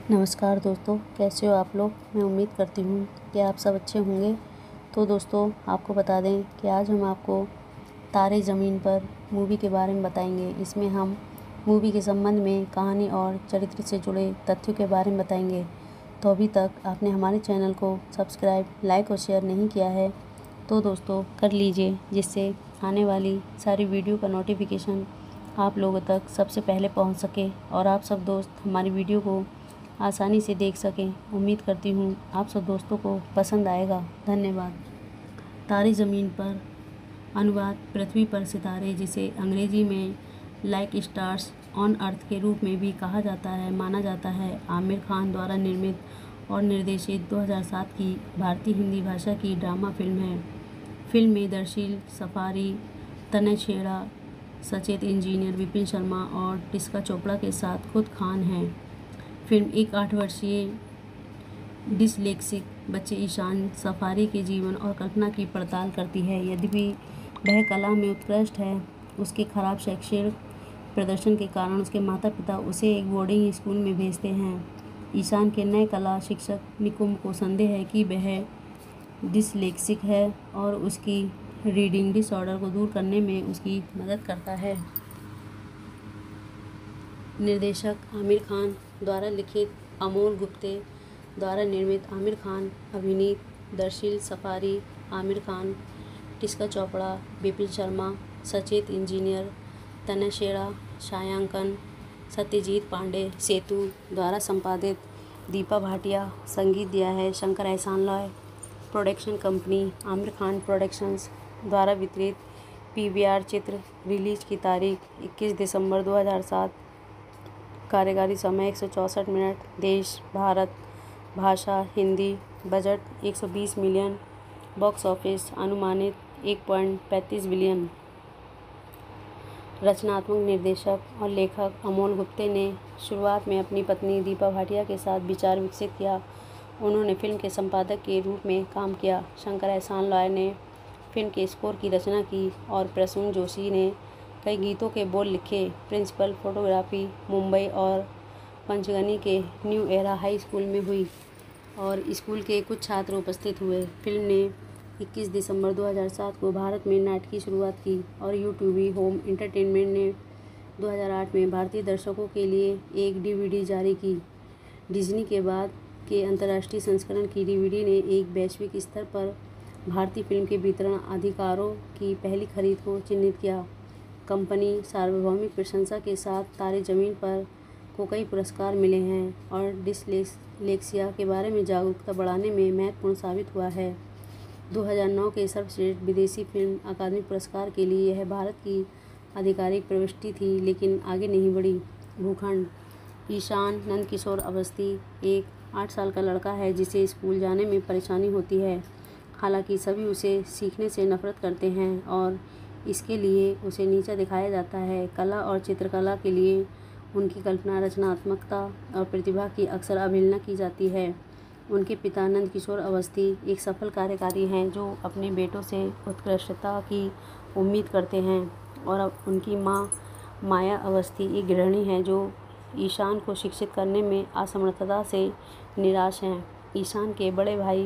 नमस्कार दोस्तों, कैसे हो आप लोग। मैं उम्मीद करती हूँ कि आप सब अच्छे होंगे। तो दोस्तों, आपको बता दें कि आज हम आपको तारे ज़मीन पर मूवी के बारे में बताएंगे। इसमें हम मूवी के संबंध में कहानी और चरित्र से जुड़े तथ्यों के बारे में बताएंगे। तो अभी तक आपने हमारे चैनल को सब्सक्राइब, लाइक और शेयर नहीं किया है तो दोस्तों कर लीजिए, जिससे आने वाली सारी वीडियो का नोटिफिकेशन आप लोगों तक सबसे पहले पहुंच सके और आप सब दोस्त हमारी वीडियो को आसानी से देख सकें। उम्मीद करती हूँ आप सब दोस्तों को पसंद आएगा। धन्यवाद। तारे ज़मीन पर अनुवाद पृथ्वी पर सितारे, जिसे अंग्रेजी में लाइक स्टार्स ऑन अर्थ के रूप में भी कहा जाता है, माना जाता है, आमिर खान द्वारा निर्मित और निर्देशित 2007 की भारतीय हिंदी भाषा की ड्रामा फिल्म है। फिल्म में दर्शील सफारी, तनय छेड़ा, सचेत इंजीनियर विपिन शर्मा और टिस्का चोपड़ा के साथ खुद खान हैं। फिल्म एक 8 वर्षीय डिसलेक्सिक बच्चे ईशान सफारी के जीवन और कल्पना की पड़ताल करती है। यद्यपि वह कला में उत्कृष्ट है, उसके खराब शैक्षणिक प्रदर्शन के कारण उसके माता पिता उसे एक बोर्डिंग स्कूल में भेजते हैं। ईशान के नए कला शिक्षक निकुंब को संदेह है कि वह डिसलेक्सिक है और उसकी रीडिंग डिसऑर्डर को दूर करने में उसकी मदद करता है। निर्देशक आमिर खान द्वारा लिखित, अमोल गुप्ते द्वारा निर्मित, आमिर खान अभिनीत दर्शील सफारी, आमिर खान, टिस्का चोपड़ा, विपिन शर्मा, सचेत इंजीनियर, तनय छेड़ा, छायांकन सत्यजीत पांडे, सेतु द्वारा संपादित, दीपा भाटिया, संगीत दिया है Shankar Ehsaan Loy, production company Aamir Khan productions द्वारा वितरित, PVR चित्र, रिलीज की तारीख 21 दिसंबर 2007, कार्यकारी समय 164 मिनट, देश भारत, भाषा Hindi, budget 120 million, box office अनुमानित 1.35 बिलियन। रचनात्मक निर्देशक और लेखक अमोल गुप्ते ने शुरुआत में अपनी पत्नी दीपा भाटिया के साथ विचार विकसित किया। उन्होंने फिल्म के संपादक के रूप में काम किया। शंकर एहसान लॉय ने फिल्म के स्कोर की रचना की और प्रसून जोशी ने कई गीतों के बोल लिखे। प्रिंसिपल फोटोग्राफी मुंबई और पंचगनी के न्यू एरा हाई स्कूल में हुई और स्कूल के कुछ छात्र उपस्थित हुए। फिल्म ने 21 दिसंबर 2007 को भारत में नाटकीय शुरुआत की और यूट्यूब होम एंटरटेनमेंट ने 2008 में भारतीय दर्शकों के लिए एक DVD जारी की। डिज्नी के बाद के अंतर्राष्ट्रीय संस्करण की DVD ने एक वैश्विक स्तर पर भारतीय फिल्म के वितरण अधिकारों की पहली खरीद को चिन्हित किया। कंपनी सार्वभौमिक प्रशंसा के साथ तारे ज़मीन पर को कई पुरस्कार मिले हैं और डिसलेक्सिया के बारे में जागरूकता बढ़ाने में महत्वपूर्ण साबित हुआ है। 2009 के सर्वश्रेष्ठ विदेशी फिल्म अकादमी पुरस्कार के लिए यह भारत की आधिकारिक प्रविष्टि थी, लेकिन आगे नहीं बढ़ी। भूखंड। ईशान नंदकिशोर अवस्थी एक 8 साल का लड़का है जिसे स्कूल जाने में परेशानी होती है। हालांकि सभी उसे सीखने से नफरत करते हैं और इसके लिए उसे नीचा दिखाया जाता है। कला और चित्रकला के लिए उनकी कल्पना, रचनात्मकता और प्रतिभा की अक्सर अवहेलना की जाती है। उनके पिता नंदकिशोर अवस्थी एक सफल कार्यकारी हैं जो अपने बेटों से उत्कृष्टता की उम्मीद करते हैं और अब उनकी मां माया अवस्थी एक गृहिणी हैं जो ईशान को शिक्षित करने में असमर्थता से निराश हैं। ईशान के बड़े भाई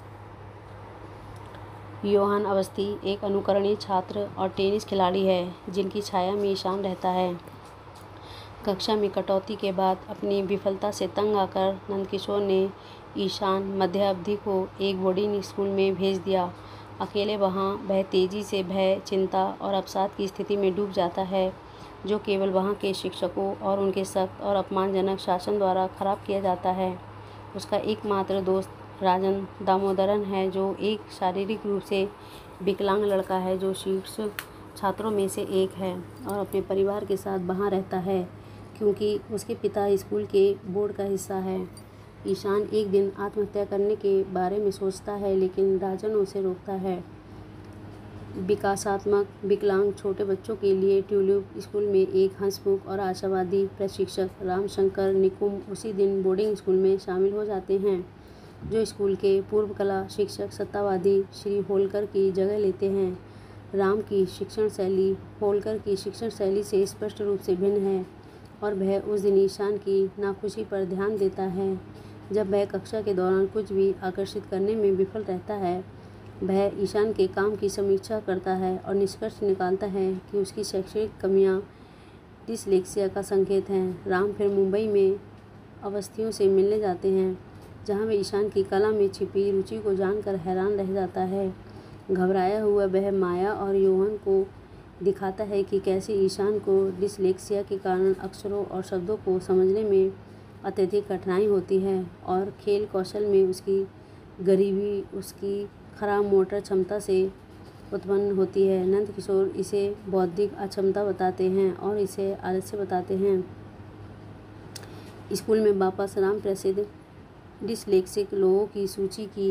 योहान अवस्थी एक अनुकरणीय छात्र और टेनिस खिलाड़ी है जिनकी छाया में ईशान रहता है। कक्षा में कटौती के बाद अपनी विफलता से तंग आकर नंदकिशोर ने ईशान मध्य अवधि को एक बोर्डिंग स्कूल में भेज दिया। अकेले वहाँ वह तेजी से भय, चिंता और अवसाद की स्थिति में डूब जाता है जो केवल वहाँ के शिक्षकों और उनके सख्त और अपमानजनक शासन द्वारा खराब किया जाता है। उसका एकमात्र दोस्त राजन दामोदरन है जो एक शारीरिक रूप से विकलांग लड़का है जो शीर्ष छात्रों में से एक है और अपने परिवार के साथ वहाँ रहता है क्योंकि उसके पिता स्कूल के बोर्ड का हिस्सा है। ईशान एक दिन आत्महत्या करने के बारे में सोचता है लेकिन राजन उसे रोकता है। विकासात्मक विकलांग छोटे बच्चों के लिए ट्यूलिप स्कूल में एक हंसमुख और आशावादी प्रशिक्षक रामशंकर निकुंब उसी दिन बोर्डिंग स्कूल में शामिल हो जाते हैं जो स्कूल के पूर्व कला शिक्षक सत्तावादी श्री होलकर की जगह लेते हैं। राम की शिक्षण शैली होलकर की शिक्षण शैली से स्पष्ट रूप से भिन्न है। और वह उस दिन ईशान की नाखुशी पर ध्यान देता है। जब वह कक्षा के दौरान कुछ भी आकर्षित करने में विफल रहता है, वह ईशान के काम की समीक्षा करता है और निष्कर्ष निकालता है कि उसकी शैक्षणिक कमियां डिसलेक्सिया का संकेत हैं। राम फिर मुंबई में अवस्थियों से मिलने जाते हैं, जहां वे ईशान की कला में छिपी रुचि को जानकर हैरान रह जाता है। घबराया हुआ वह माया और योहन को दिखाता है कि कैसे ईशान को डिसलेक्सिया के कारण अक्षरों और शब्दों को समझने में अत्यधिक कठिनाई होती है और खेल कौशल में उसकी गरीबी उसकी खराब मोटर क्षमता से उत्पन्न होती है। नंद किशोर इसे बौद्धिक अक्षमता बताते हैं और इसे आलस्य बताते हैं। स्कूल में वापस राम प्रसिद्ध डिसलेक्सिक लोगों की सूची की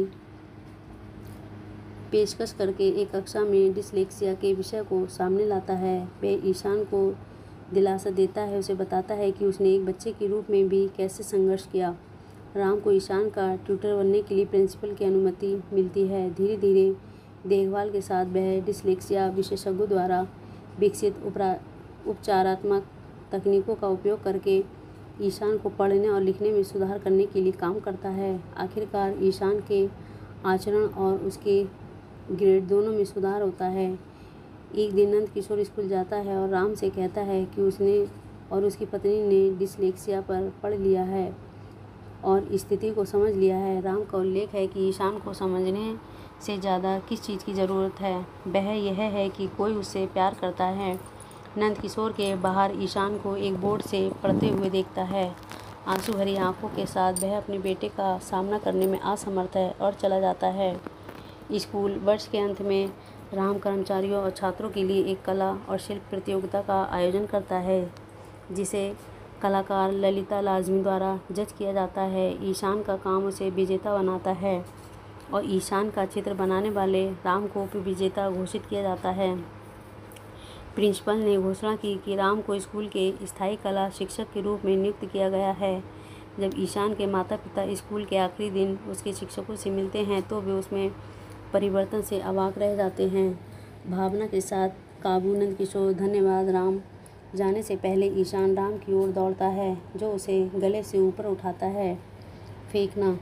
पेशकश करके एक कक्षा में डिसलेक्सिया के विषय को सामने लाता है। वह ईशान को दिलासा देता है, उसे बताता है कि उसने एक बच्चे के रूप में भी कैसे संघर्ष किया। राम को ईशान का ट्यूटर बनने के लिए प्रिंसिपल की अनुमति मिलती है। धीरे धीरे देखभाल के साथ वह डिसलेक्सिया विशेषज्ञों द्वारा विकसित उपचारात्मक तकनीकों का उपयोग करके ईशान को पढ़ने और लिखने में सुधार करने के लिए काम करता है। आखिरकार ईशान के आचरण और उसके ग्रेड दोनों में सुधार होता है। एक दिन नंद किशोर स्कूल जाता है और राम से कहता है कि उसने और उसकी पत्नी ने डिसलेक्सिया पर पढ़ लिया है और स्थिति को समझ लिया है। राम का उल्लेख है कि ईशान को समझने से ज़्यादा किस चीज़ की ज़रूरत है, वह यह है कि कोई उससे प्यार करता है। नंद किशोर के बाहर ईशान को एक बोर्ड से पढ़ते हुए देखता है। आंसू भरी आंखों के साथ वह अपने बेटे का सामना करने में असमर्थ है और चला जाता है। स्कूल वर्ष के अंत में राम कर्मचारियों और छात्रों के लिए एक कला और शिल्प प्रतियोगिता का आयोजन करता है, जिसे कलाकार ललिता लाजमी द्वारा जज किया जाता है। ईशान का काम उसे विजेता बनाता है और ईशान का चित्र बनाने वाले राम को विजेता घोषित किया जाता है। प्रिंसिपल ने घोषणा की कि राम को स्कूल के स्थायी कला शिक्षक के रूप में नियुक्त किया गया है। जब ईशान के माता पिता स्कूल के आखिरी दिन उसके शिक्षकों से मिलते हैं तो वे उसमें परिवर्तन से अवाक रह जाते हैं। भावना के साथ काबू नंद किशोर धन्यवाद राम जाने से पहले ईशान राम की ओर दौड़ता है, जो उसे गले से ऊपर उठाता है। फेंकना।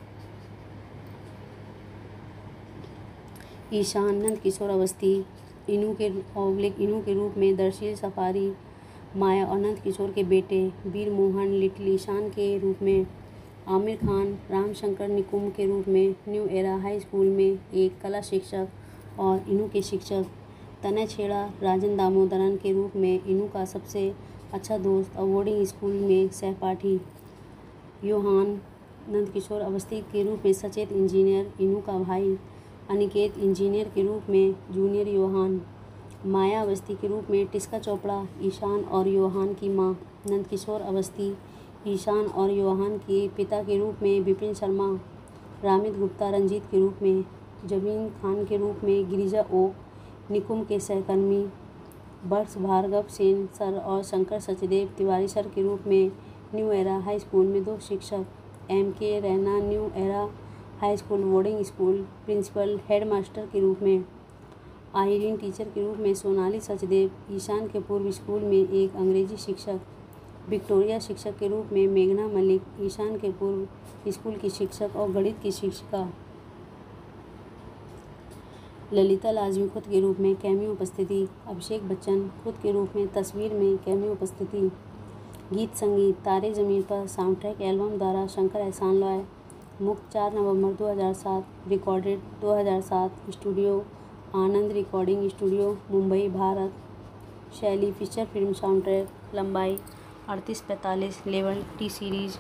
ईशान नंद किशोर अवस्थी इनू के रूप में दर्शील सफारी माया और नंद किशोर के बेटे वीर मोहन लिटिल ईशान के रूप में आमिर खान रामशंकर निकुम के रूप में न्यू एरा हाई स्कूल में एक कला शिक्षक और इनू के शिक्षक तनय छेड़ा राजन दामोदरन के रूप में इनू का सबसे अच्छा दोस्त और बोर्डिंग स्कूल में सहपाठी योहान नंद किशोर अवस्थी के रूप में सचेत इंजीनियर इनू का भाई अनिकेत इंजीनियर के रूप में जूनियर योहान माया अवस्थी के रूप में टिस्का चोपड़ा ईशान और योहान की मां नंद किशोर अवस्थी ईशान और योहान के पिता के रूप में विपिन शर्मा रामित गुप्ता रंजीत के रूप में जबीन खान के रूप में गिरिजा ओक निकुम के सहकर्मी वर्ष भार्गव सेन सर और शंकर सचदेव तिवारी सर के रूप में न्यू एरा हाई स्कूल में दो शिक्षक MK Raina new era high school boarding school principal headmaster के रूप में आयरीन टीचर के रूप में सोनाली सचदेव ईशान के पूर्व स्कूल में एक अंग्रेजी शिक्षक विक्टोरिया शिक्षक के रूप में मेघना मलिक ईशान के पूर्व स्कूल की शिक्षक और गणित की शिक्षिका ललिता लाजमी खुद के रूप में कैमियो उपस्थिति अभिषेक बच्चन खुद के रूप में तस्वीर में कैमियो उपस्थिति गीत संगीत तारे ज़मीन पर साउंड ट्रैक एल्बम द्वारा शंकर एहसान लॉय मुक्त 4 नवंबर 2007 recorded 2007 studio Anand recording studio Mumbai Bharat शैली फीचर फिल्म साउंड ट्रैक लंबाई 38-45 लेवल T सीरीज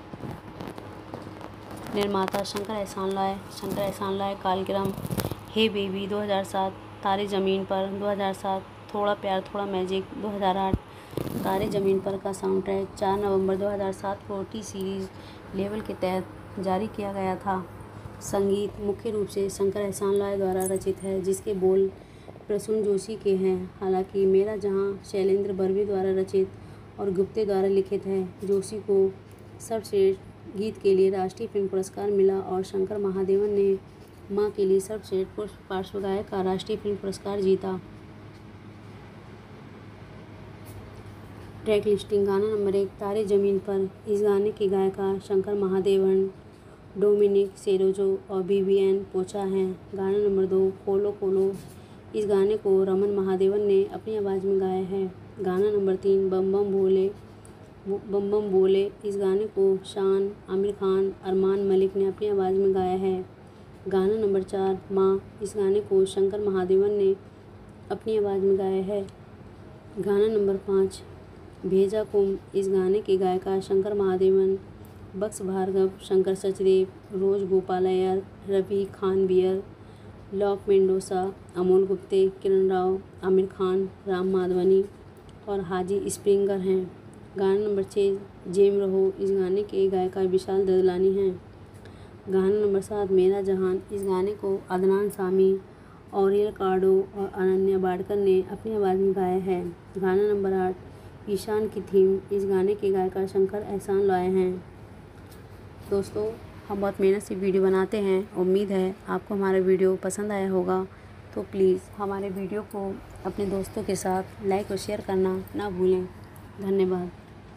निर्माता शंकर एहसान लॉय कालक्रम हे बेबी 2007 तारे ज़मीन पर 2007 थोड़ा प्यार थोड़ा मैजिक 2008 तारे ज़मीन पर का साउंड ट्रैक 4 नवंबर 2007 को T सीरीज लेवल के तहत जारी किया गया था। संगीत मुख्य रूप से शंकर एहसान लॉय द्वारा रचित है, जिसके बोल प्रसून जोशी के हैं। हालांकि मेरा जहां शैलेंद्र बर्वे द्वारा रचित और गुप्ते द्वारा लिखित है। जोशी को सर्वश्रेष्ठ गीत के लिए राष्ट्रीय फिल्म पुरस्कार मिला और शंकर महादेवन ने मां के लिए सर्वश्रेष्ठ पार्श्व गायक का राष्ट्रीय फिल्म पुरस्कार जीता। Track listing. गाना नंबर 1, तारे ज़मीन पर। इस गाने की गायिका शंकर महादेवन, डोमिनिक सेरोजो और विवियन पोचा हैं। गाना नंबर 2, कोलो कोलो। इस गाने को रमन महादेवन ने अपनी आवाज़ में गाया है। गाना नंबर 3, बम बम भोले। बम बम बोले। इस गाने को शान, आमिर खान, अरमान मलिक ने अपनी आवाज़ में गाया है। गाना नंबर 4, माँ। इस गाने को शंकर महादेवन ने अपनी आवाज़ में गाया है। गाना नंबर 5, भेजा कुम। इस गाने की गायिका शंकर महादेवन, बक्स भार्गव, शंकर सचदेव, रोज गोपालयर, रवि खानवियर, लॉक मेंडोसा, अमोल गुप्ते, किरण राव, आमिर खान, राम माधवनी और हाजी स्प्रिंगर हैं। गाना नंबर 6, जेम रहो। इस गाने के गायिका विशाल ददलानी हैं। गाना नंबर 7, मेरा जहान। इस गाने को अदनान सामी, ऑरियल कार्डो और अनन्या बाड़कर ने अपनी आवाज़ में गाया है। गाना नंबर 8, ईशान की थीम। इस गाने के गायिका शंकर एहसान लॉय हैं। दोस्तों, हम बहुत मेहनत से वीडियो बनाते हैं। उम्मीद है आपको हमारा वीडियो पसंद आया होगा। तो प्लीज़ हमारे वीडियो को अपने दोस्तों के साथ लाइक और शेयर करना ना भूलें। धन्यवाद।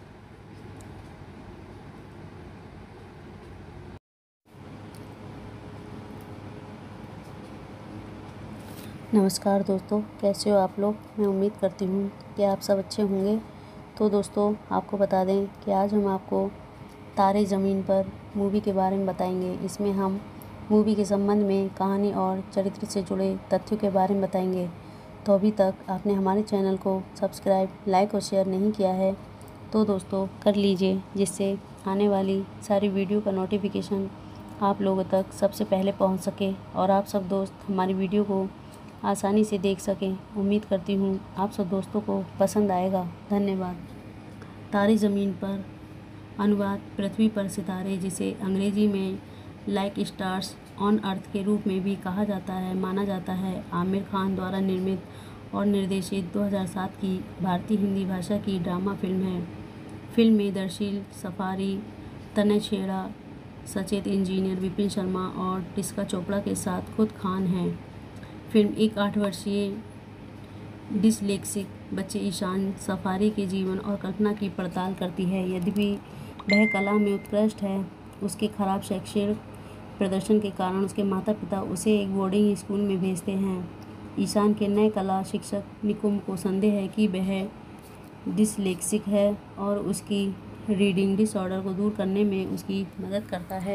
नमस्कार दोस्तों, कैसे हो आप लोग। मैं उम्मीद करती हूँ कि आप सब अच्छे होंगे। तो दोस्तों, आपको बता दें कि आज हम आपको तारे ज़मीन पर मूवी के बारे में बताएंगे। इसमें हम मूवी के संबंध में कहानी और चरित्र से जुड़े तथ्यों के बारे में बताएंगे। तो अभी तक आपने हमारे चैनल को सब्सक्राइब, लाइक और शेयर नहीं किया है तो दोस्तों कर लीजिए, जिससे आने वाली सारी वीडियो का नोटिफिकेशन आप लोगों तक सबसे पहले पहुंच सके और आप सब दोस्त हमारी वीडियो को आसानी से देख सकें। उम्मीद करती हूँ आप सब दोस्तों को पसंद आएगा। धन्यवाद। तारे ज़मीन पर अनुवाद पृथ्वी पर सितारे, जिसे अंग्रेजी में लाइक स्टार्स ऑन अर्थ के रूप में भी कहा जाता है, माना जाता है, आमिर खान द्वारा निर्मित और निर्देशित 2007 की भारतीय हिंदी भाषा की ड्रामा फिल्म है। फिल्म में दर्शील सफारी, तनय छेड़ा, सचेत इंजीनियर विपिन शर्मा और टिस्का चोपड़ा के साथ खुद खान हैं। फिल्म एक 8 वर्षीय डिसलेक्सिक बच्चे ईशान सफारी के जीवन और कल्पना की पड़ताल करती है। यद्यपि वह कला में उत्कृष्ट है, उसके खराब शैक्षणिक प्रदर्शन के कारण उसके माता पिता उसे एक बोर्डिंग स्कूल में भेजते हैं। ईशान के नए कला शिक्षक निकुम को संदेह है कि वह डिसलेक्सिक है और उसकी रीडिंग डिसऑर्डर को दूर करने में उसकी मदद करता है।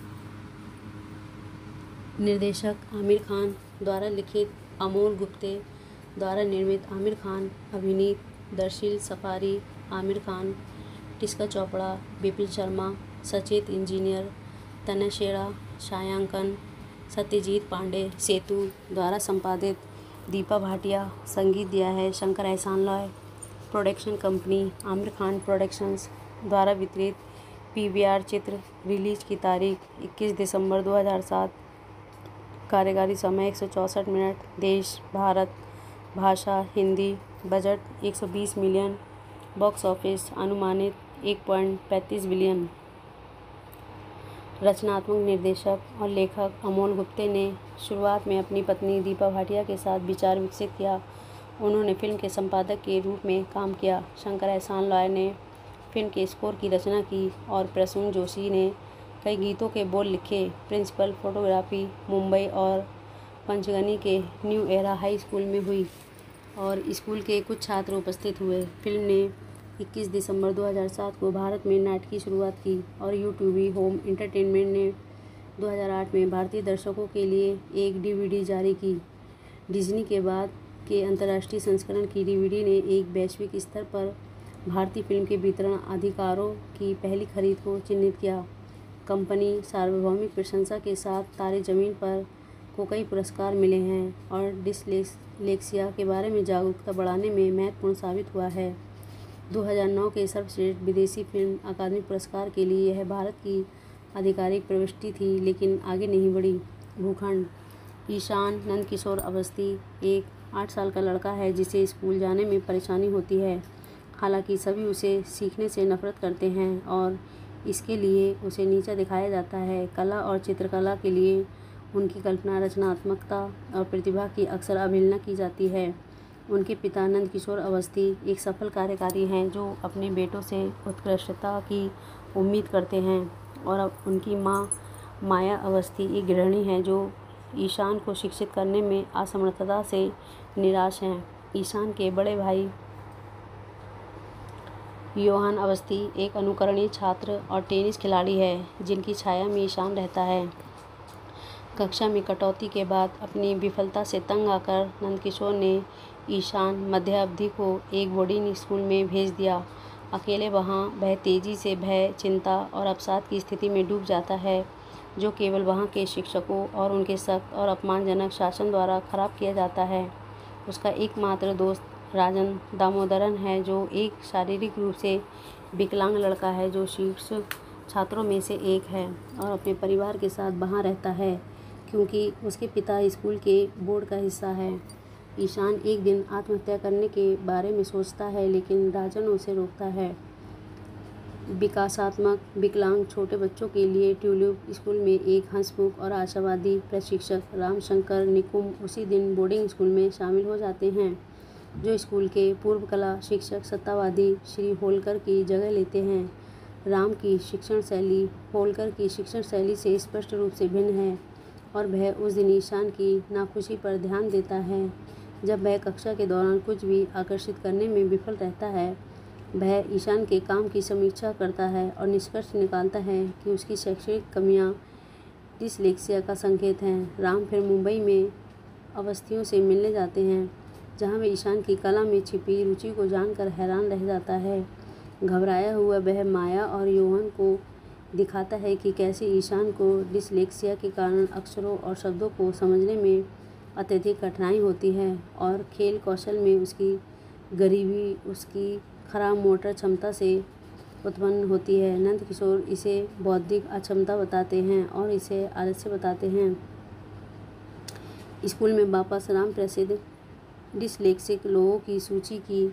निर्देशक आमिर खान द्वारा लिखित, अमोल गुप्ते द्वारा निर्मित, आमिर खान अभिनीत, दर्शील सफारी, आमिर खान, टिस्का चोपड़ा, विपिन शर्मा, सचेत इंजीनियर, तनय छेड़ा, छायांकन सत्यजीत पांडे, सेतु द्वारा संपादित, दीपा भाटिया, संगीत दिया है Shankar Ehsaan Loy, production company Aamir Khan productions द्वारा वितरित, PVR चित्र, रिलीज की तारीख 21 दिसंबर 2007, कार्यकारी समय 164 मिनट, देश भारत, भाषा Hindi, budget 120 million, box office अनुमानित 1.35 बिलियन। रचनात्मक निर्देशक और लेखक अमोल गुप्ते ने शुरुआत में अपनी पत्नी दीपा भाटिया के साथ विचार विकसित किया। उन्होंने फिल्म के संपादक के रूप में काम किया। शंकर एहसान लॉय ने फिल्म के स्कोर की रचना की और प्रसून जोशी ने कई गीतों के बोल लिखे। प्रिंसिपल फोटोग्राफी मुंबई और पंचगनी के न्यू एरा हाई स्कूल में हुई और स्कूल के कुछ छात्र उपस्थित हुए। फिल्म ने 21 दिसंबर 2007 को भारत में नाटकीय शुरुआत की और यूट्यूब होम एंटरटेनमेंट ने 2008 में भारतीय दर्शकों के लिए एक DVD जारी की। डिज्नी के बाद के अंतर्राष्ट्रीय संस्करण की DVD ने एक वैश्विक स्तर पर भारतीय फिल्म के वितरण अधिकारों की पहली खरीद को चिन्हित किया। कंपनी सार्वभौमिक प्रशंसा के साथ तारे ज़मीन पर को कई पुरस्कार मिले हैं और डिसलेक्सिया के बारे में जागरूकता बढ़ाने में महत्वपूर्ण साबित हुआ है। 2009 के सर्वश्रेष्ठ विदेशी फिल्म अकादमी पुरस्कार के लिए यह भारत की आधिकारिक प्रविष्टि थी, लेकिन आगे नहीं बढ़ी। भूखंड। ईशान नंदकिशोर अवस्थी एक 8 साल का लड़का है जिसे स्कूल जाने में परेशानी होती है। हालांकि सभी उसे सीखने से नफरत करते हैं और इसके लिए उसे नीचा दिखाया जाता है। कला और चित्रकला के लिए उनकी कल्पना, रचनात्मकता और प्रतिभा की अक्सर अवहेलना की जाती है। उनके पिता नंद किशोर अवस्थी एक सफल कार्यकारी हैं जो अपने बेटों से उत्कृष्टता की उम्मीद करते हैं, और अब उनकी माँ माया अवस्थी एक गृहिणी हैं जो ईशान को शिक्षित करने में असमर्थता से निराश हैं। ईशान के बड़े भाई योहान अवस्थी एक अनुकरणीय छात्र और टेनिस खिलाड़ी है जिनकी छाया में ईशान रहता है। कक्षा में कटौती के बाद अपनी विफलता से तंग आकर नंदकिशोर ने ईशान मध्य अवधि को एक बोर्डिंग स्कूल में भेज दिया। अकेले वहाँ वह तेज़ी से भय, चिंता और अवसाद की स्थिति में डूब जाता है जो केवल वहाँ के शिक्षकों और उनके सख्त और अपमानजनक शासन द्वारा खराब किया जाता है। उसका एकमात्र दोस्त राजन दामोदरन है जो एक शारीरिक रूप से विकलांग लड़का है जो शीर्ष छात्रों में से एक है और अपने परिवार के साथ वहाँ रहता है क्योंकि उसके पिता स्कूल के बोर्ड का हिस्सा है। ईशान एक दिन आत्महत्या करने के बारे में सोचता है लेकिन राजन उसे रोकता है। विकासात्मक विकलांग छोटे बच्चों के लिए ट्यूलिप स्कूल में एक हंसमुख और आशावादी प्रशिक्षक रामशंकर निकुम उसी दिन बोर्डिंग स्कूल में शामिल हो जाते हैं जो स्कूल के पूर्व कला शिक्षक सत्तावादी श्री होलकर की जगह लेते हैं। राम की शिक्षण शैली होलकर की शिक्षण शैली से स्पष्ट रूप से भिन्न है और वह उस दिन ईशान की नाखुशी पर ध्यान देता है। जब वह कक्षा के दौरान कुछ भी आकर्षित करने में विफल रहता है, वह ईशान के काम की समीक्षा करता है और निष्कर्ष निकालता है कि उसकी शैक्षणिक कमियां डिसलेक्सिया का संकेत हैं। राम फिर मुंबई में अवस्थियों से मिलने जाते हैं जहां वह ईशान की कला में छिपी रुचि को जानकर हैरान रह जाता है। घबराया हुआ वह माया और योहन को दिखाता है कि कैसे ईशान को डिसलेक्सिया के कारण अक्षरों और शब्दों को समझने में अत्यधिक कठिनाई होती है और खेल कौशल में उसकी गरीबी उसकी खराब मोटर क्षमता से उत्पन्न होती है। नंद किशोर इसे बौद्धिक अक्षमता बताते हैं और इसे आलस्य बताते हैं। स्कूल में वापस राम प्रसिद्ध डिसलेक्सिक लोगों की सूची की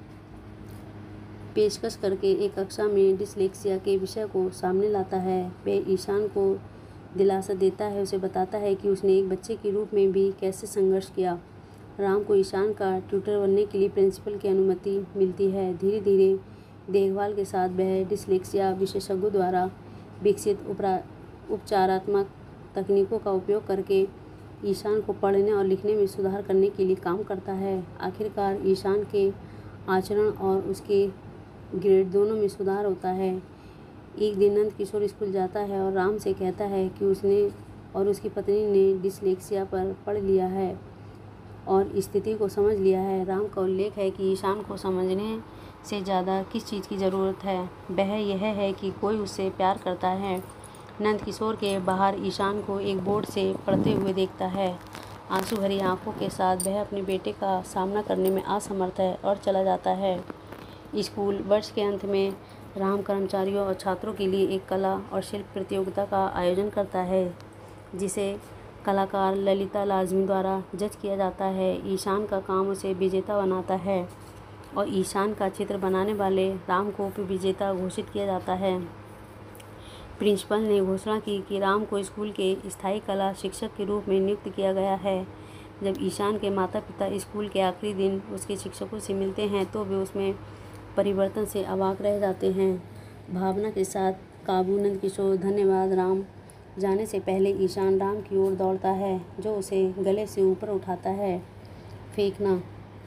पेशकश करके एक कक्षा में डिसलेक्सिया के विषय को सामने लाता है। वह ईशान को दिलासा देता है, उसे बताता है कि उसने एक बच्चे के रूप में भी कैसे संघर्ष किया। राम को ईशान का ट्यूटर बनने के लिए प्रिंसिपल की अनुमति मिलती है। धीरे धीरे देखभाल के साथ वह डिसलेक्सिया विशेषज्ञों द्वारा विकसित उपचारात्मक तकनीकों का उपयोग करके ईशान को पढ़ने और लिखने में सुधार करने के लिए काम करता है। आखिरकार ईशान के आचरण और उसके ग्रेड दोनों में सुधार होता है। एक दिन नंद किशोर स्कूल जाता है और राम से कहता है कि उसने और उसकी पत्नी ने डिसलेक्सिया पर पढ़ लिया है और स्थिति को समझ लिया है। राम का उल्लेख है कि ईशान को समझने से ज़्यादा किस चीज़ की ज़रूरत है, वह यह है कि कोई उससे प्यार करता है। नंद किशोर के बाहर ईशान को एक बोर्ड से पढ़ते हुए देखता है। आंसू भरी आंखों के साथ वह अपने बेटे का सामना करने में असमर्थ है और चला जाता है। स्कूल वर्ष के अंत में राम कर्मचारियों और छात्रों के लिए एक कला और शिल्प प्रतियोगिता का आयोजन करता है जिसे कलाकार ललिता लाजमी द्वारा जज किया जाता है। ईशान का काम उसे विजेता बनाता है और ईशान का चित्र बनाने वाले राम को विजेता घोषित किया जाता है। प्रिंसिपल ने घोषणा की कि राम को स्कूल के स्थायी कला शिक्षक के रूप में नियुक्त किया गया है। जब ईशान के माता पिता स्कूल के आखिरी दिन उसके शिक्षकों से मिलते हैं तो वे उसमें परिवर्तन से अवाक रह जाते हैं। भावना के साथ काबू नंद किशोर धन्यवाद राम जाने से पहले ईशान राम की ओर दौड़ता है जो उसे गले से ऊपर उठाता है। फेंकना।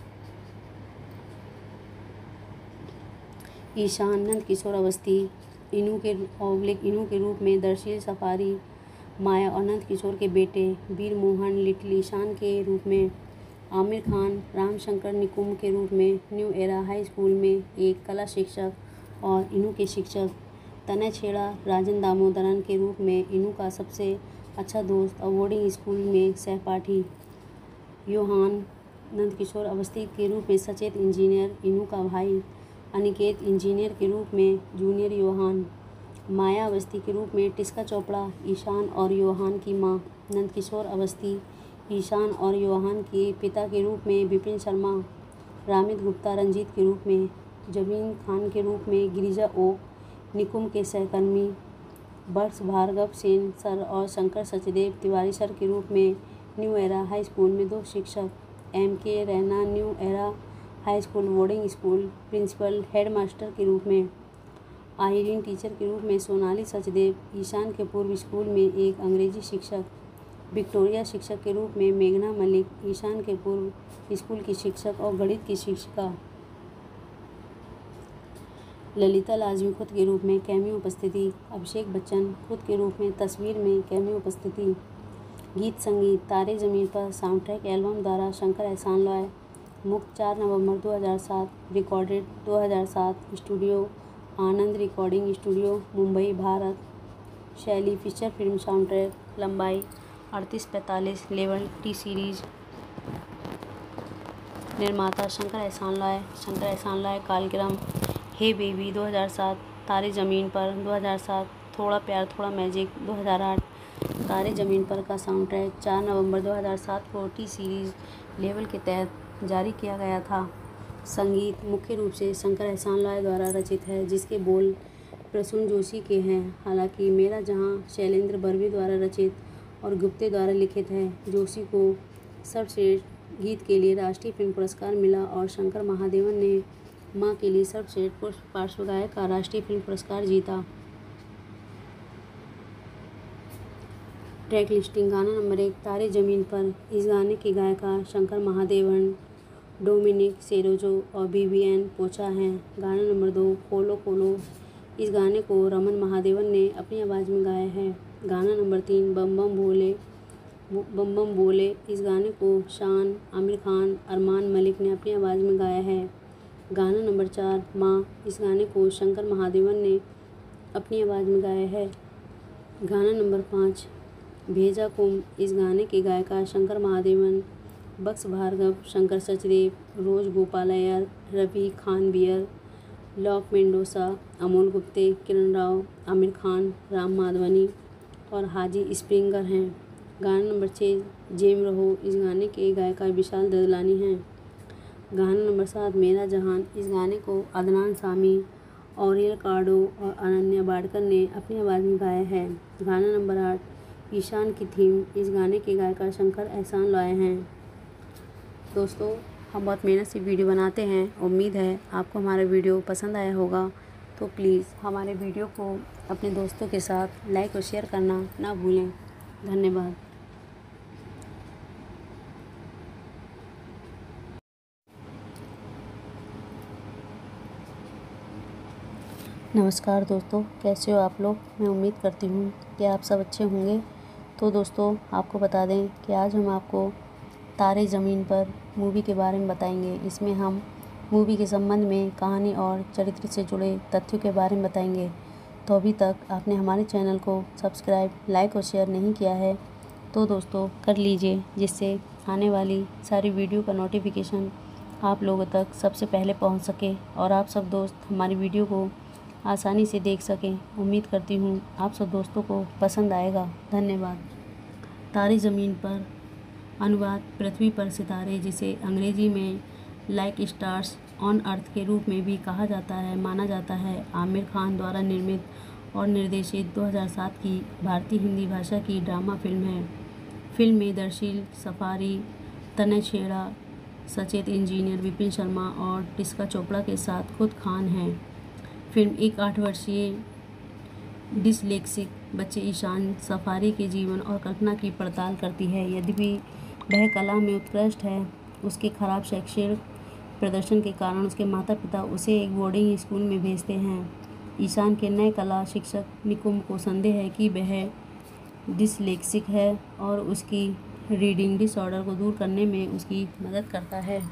ईशान नंद किशोर अवस्थी इनू के रूप में दर्शील सफारी माया और नंद किशोर के बेटे वीर मोहन लिटिल ईशान के रूप में आमिर खान रामशंकर निकुम के रूप में न्यू एरा हाई स्कूल में एक कला शिक्षक और इनू के शिक्षक तनय छेड़ा राजन दामोदरन के रूप में इनू का सबसे अच्छा दोस्त और बोर्डिंग स्कूल में सहपाठी योहान नंद किशोर अवस्थी के रूप में सचेत इंजीनियर इनू का भाई अनिकेत इंजीनियर के रूप में जूनियर योहान माया अवस्थी के रूप में टिस्का चोपड़ा ईशान और योहान की माँ नंद किशोर अवस्थी ईशान और योहान के पिता के रूप में विपिन शर्मा रामित गुप्ता रंजीत के रूप में जबीन खान के रूप में गिरिजा ओक निकुम के सहकर्मी वर्ष भार्गव सेन सर और शंकर सचदेव तिवारी सर के रूप में न्यू एरा हाई स्कूल में 2 शिक्षक MK Raina new era high school boarding school principal headmaster के रूप में, आइरीन टीचर के रूप में, सोनाली सचदेव ईशान के पूर्व स्कूल में एक अंग्रेजी शिक्षक, विक्टोरिया शिक्षक के रूप में, मेघना मलिक ईशान के पूर्व स्कूल की शिक्षक और गणित की शिक्षिका, ललिता लाजमी खुद के रूप में कैमियो उपस्थिति, अभिषेक बच्चन खुद के रूप में तस्वीर में कैमियो उपस्थिति। गीत संगीत तारे ज़मीन पर साउंड ट्रैक एल्बम द्वारा शंकर एहसान लॉय, मुक्त 4 नवंबर 2007, recorded 2007, studio Anand recording studio Mumbai Bharat. शैली फीचर फिल्म साउंड ट्रैक, लंबाई 38-45, लेवल टी सीरीज। निर्माता शंकर एहसान लॉय, शंकर एहसान लॉय कालक्रम हे बेबी 2007, तारे ज़मीन पर 2007, थोड़ा प्यार थोड़ा मैजिक 2008, तारे ज़मीन पर का साउंड ट्रैक 4 नवंबर 2007 को टी सीरीज़ लेवल के तहत जारी किया गया था। संगीत मुख्य रूप से शंकर एहसान लॉय द्वारा रचित है, जिसके बोल प्रसून जोशी के हैं। हालांकि मेरा जहां शैलेंद्र बर्वे द्वारा रचित और गुप्ते द्वारा लिखित है। जोशी को सर्वश्रेष्ठ गीत के लिए राष्ट्रीय फिल्म पुरस्कार मिला और शंकर महादेवन ने मां के लिए सर्वश्रेष्ठ पार्श्व गायक का राष्ट्रीय फिल्म पुरस्कार जीता। Track listing. गाना नंबर 1 तारे ज़मीन पर। इस गाने की गायिका शंकर महादेवन, डोमिनिक सेरोजो और BBN पोचा हैं। गाना नंबर 2 कोलो कोलो। इस गाने को रमन महादेवन ने अपनी आवाज़ में गाया है। गाना नंबर 3 बम बम बोले। इस गाने को शान, आमिर खान, अरमान मलिक ने अपनी आवाज़ में गाया है। गाना नंबर 4 माँ। इस गाने को शंकर महादेवन ने अपनी आवाज़ में गाया है। गाना नंबर 5 भेजा कुम। इस गाने की गायिका शंकर महादेवन, बक्स भार्गव, शंकर सचदेव, रोज गोपालयर, रवि खानवियर, लॉक मेंडोसा, अमोल गुप्ते, किरण राव, आमिर खान, राम माधवनी और हाजी स्प्रिंगर हैं। गाना नंबर 6 जेम रहो। इस गाने की गायिका विशाल ददलानी हैं। गाना नंबर 7 मेरा जहान। इस गाने को अदनान सामी, ऑरियल कार्डो और अनन्या बाड़कर ने अपनी आवाज़ में गाया है। गाना नंबर 8 ईशान की थीम। इस गाने के गायिका शंकर एहसान लॉय हैं। दोस्तों, हम बहुत मेहनत से वीडियो बनाते हैं। उम्मीद है आपको हमारा वीडियो पसंद आया होगा। तो प्लीज़ हमारे वीडियो को अपने दोस्तों के साथ लाइक और शेयर करना ना भूलें। धन्यवाद। नमस्कार दोस्तों, कैसे हो आप लोग। मैं उम्मीद करती हूँ कि आप सब अच्छे होंगे। तो दोस्तों, आपको बता दें कि आज हम आपको तारे ज़मीन पर मूवी के बारे में बताएंगे। इसमें हम मूवी के संबंध में कहानी और चरित्र से जुड़े तथ्यों के बारे में बताएंगे। तो अभी तक आपने हमारे चैनल को सब्सक्राइब, लाइक और शेयर नहीं किया है तो दोस्तों कर लीजिए, जिससे आने वाली सारी वीडियो का नोटिफिकेशन आप लोगों तक सबसे पहले पहुंच सके और आप सब दोस्त हमारी वीडियो को आसानी से देख सकें। उम्मीद करती हूँ आप सब दोस्तों को पसंद आएगा। धन्यवाद। तारे ज़मीन पर अनुवाद पृथ्वी पर सितारे, जिसे अंग्रेजी में लाइक स्टार्स ऑन अर्थ के रूप में भी कहा जाता है, माना जाता है। आमिर खान द्वारा निर्मित और निर्देशित 2007 की भारतीय हिंदी भाषा की ड्रामा फिल्म है। फिल्म में दर्शील सफारी, तनय छेड़ा, सचेत इंजीनियर विपिन शर्मा और टिस्का चोपड़ा के साथ खुद खान हैं। फिल्म एक 8 वर्षीय डिसलेक्सिक बच्चे ईशान सफारी के जीवन और कल्पना की पड़ताल करती है। यद्यपि वह कला में उत्कृष्ट है, उसके खराब शैक्षणिक प्रदर्शन के कारण उसके माता पिता उसे एक बोर्डिंग स्कूल में भेजते हैं। ईशान के नए कला शिक्षक निकुंब को संदेह है कि वह डिसलेक्सिक है और उसकी रीडिंग डिसऑर्डर को दूर करने में उसकी मदद करता है।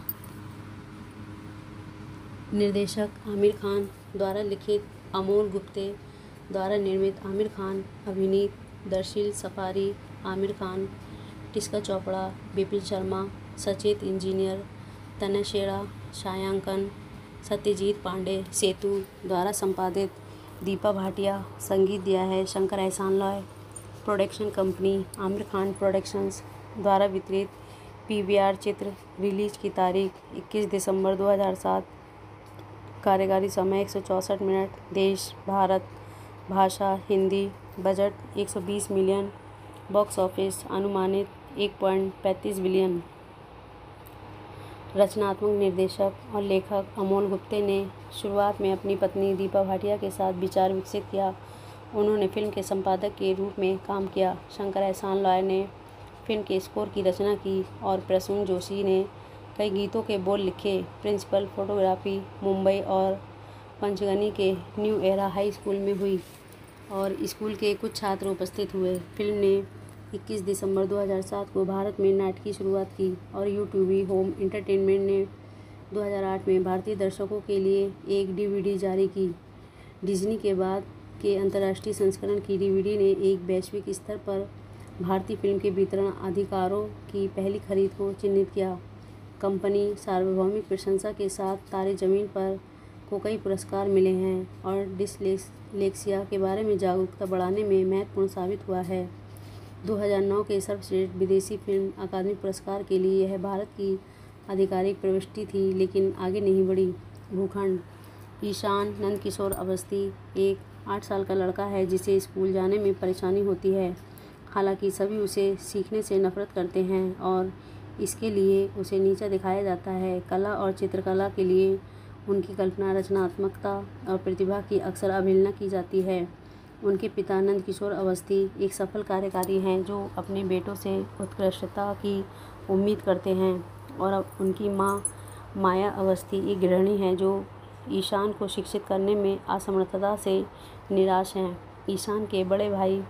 निर्देशक आमिर खान द्वारा लिखित, अमोल गुप्ते द्वारा निर्मित, आमिर खान अभिनीत, दर्शील सफारी, आमिर खान, टिस्का चोपड़ा, विपिन शर्मा, सचेत इंजीनियर, तनय छेड़ा, छायांकन सत्यजीत पांडे, सेतु द्वारा संपादित, दीपा भाटिया। संगीत दिया है Shankar Ehsaan Loy. Production company Aamir Khan productions द्वारा वितरित। PVR चित्र। रिलीज की तारीख 21 दिसंबर 2007। कार्यकारी समय 164 मिनट। देश भारत। भाषा Hindi. Budget 120 million. Box office अनुमानित 1.35 बिलियन। रचनात्मक निर्देशक और लेखक अमोल गुप्ते ने शुरुआत में अपनी पत्नी दीपा भाटिया के साथ विचार विकसित किया। उन्होंने फिल्म के संपादक के रूप में काम किया। शंकर एहसान लॉय ने फिल्म के स्कोर की रचना की और प्रसून जोशी ने कई गीतों के बोल लिखे। प्रिंसिपल फोटोग्राफी मुंबई और पंचगनी के न्यू एरा हाई स्कूल में हुई और स्कूल के कुछ छात्र उपस्थित हुए। फिल्म ने 21 दिसंबर 2007 को भारत में नाटक की शुरुआत की और यूट्यूब होम एंटरटेनमेंट ने 2008 में भारतीय दर्शकों के लिए एक डीवीडी जारी की। डिज्नी के बाद के अंतर्राष्ट्रीय संस्करण की डीवीडी ने एक वैश्विक स्तर पर भारतीय फिल्म के वितरण अधिकारों की पहली खरीद को चिन्हित किया। कंपनी सार्वभौमिक प्रशंसा के साथ तारे ज़मीन पर को कई पुरस्कार मिले हैं और डिसलेक्सिया के बारे में जागरूकता बढ़ाने में महत्वपूर्ण साबित हुआ है। 2009 के सर्वश्रेष्ठ विदेशी फिल्म अकादमी पुरस्कार के लिए यह भारत की आधिकारिक प्रविष्टि थी, लेकिन आगे नहीं बढ़ी। भूखंड। ईशान नंदकिशोर अवस्थी एक 8 साल का लड़का है जिसे स्कूल जाने में परेशानी होती है। हालांकि सभी उसे सीखने से नफरत करते हैं और इसके लिए उसे नीचा दिखाया जाता है। कला और चित्रकला के लिए उनकी कल्पना, रचनात्मकता और प्रतिभा की अक्सर अवहेलना की जाती है। उनके पिता नंदकिशोर अवस्थी एक सफल कार्यकारी हैं जो अपने बेटों से उत्कृष्टता की उम्मीद करते हैं और अब उनकी मां माया अवस्थी एक गृहिणी हैं जो ईशान को शिक्षित करने में असमर्थता से निराश हैं। ईशान के बड़े भाई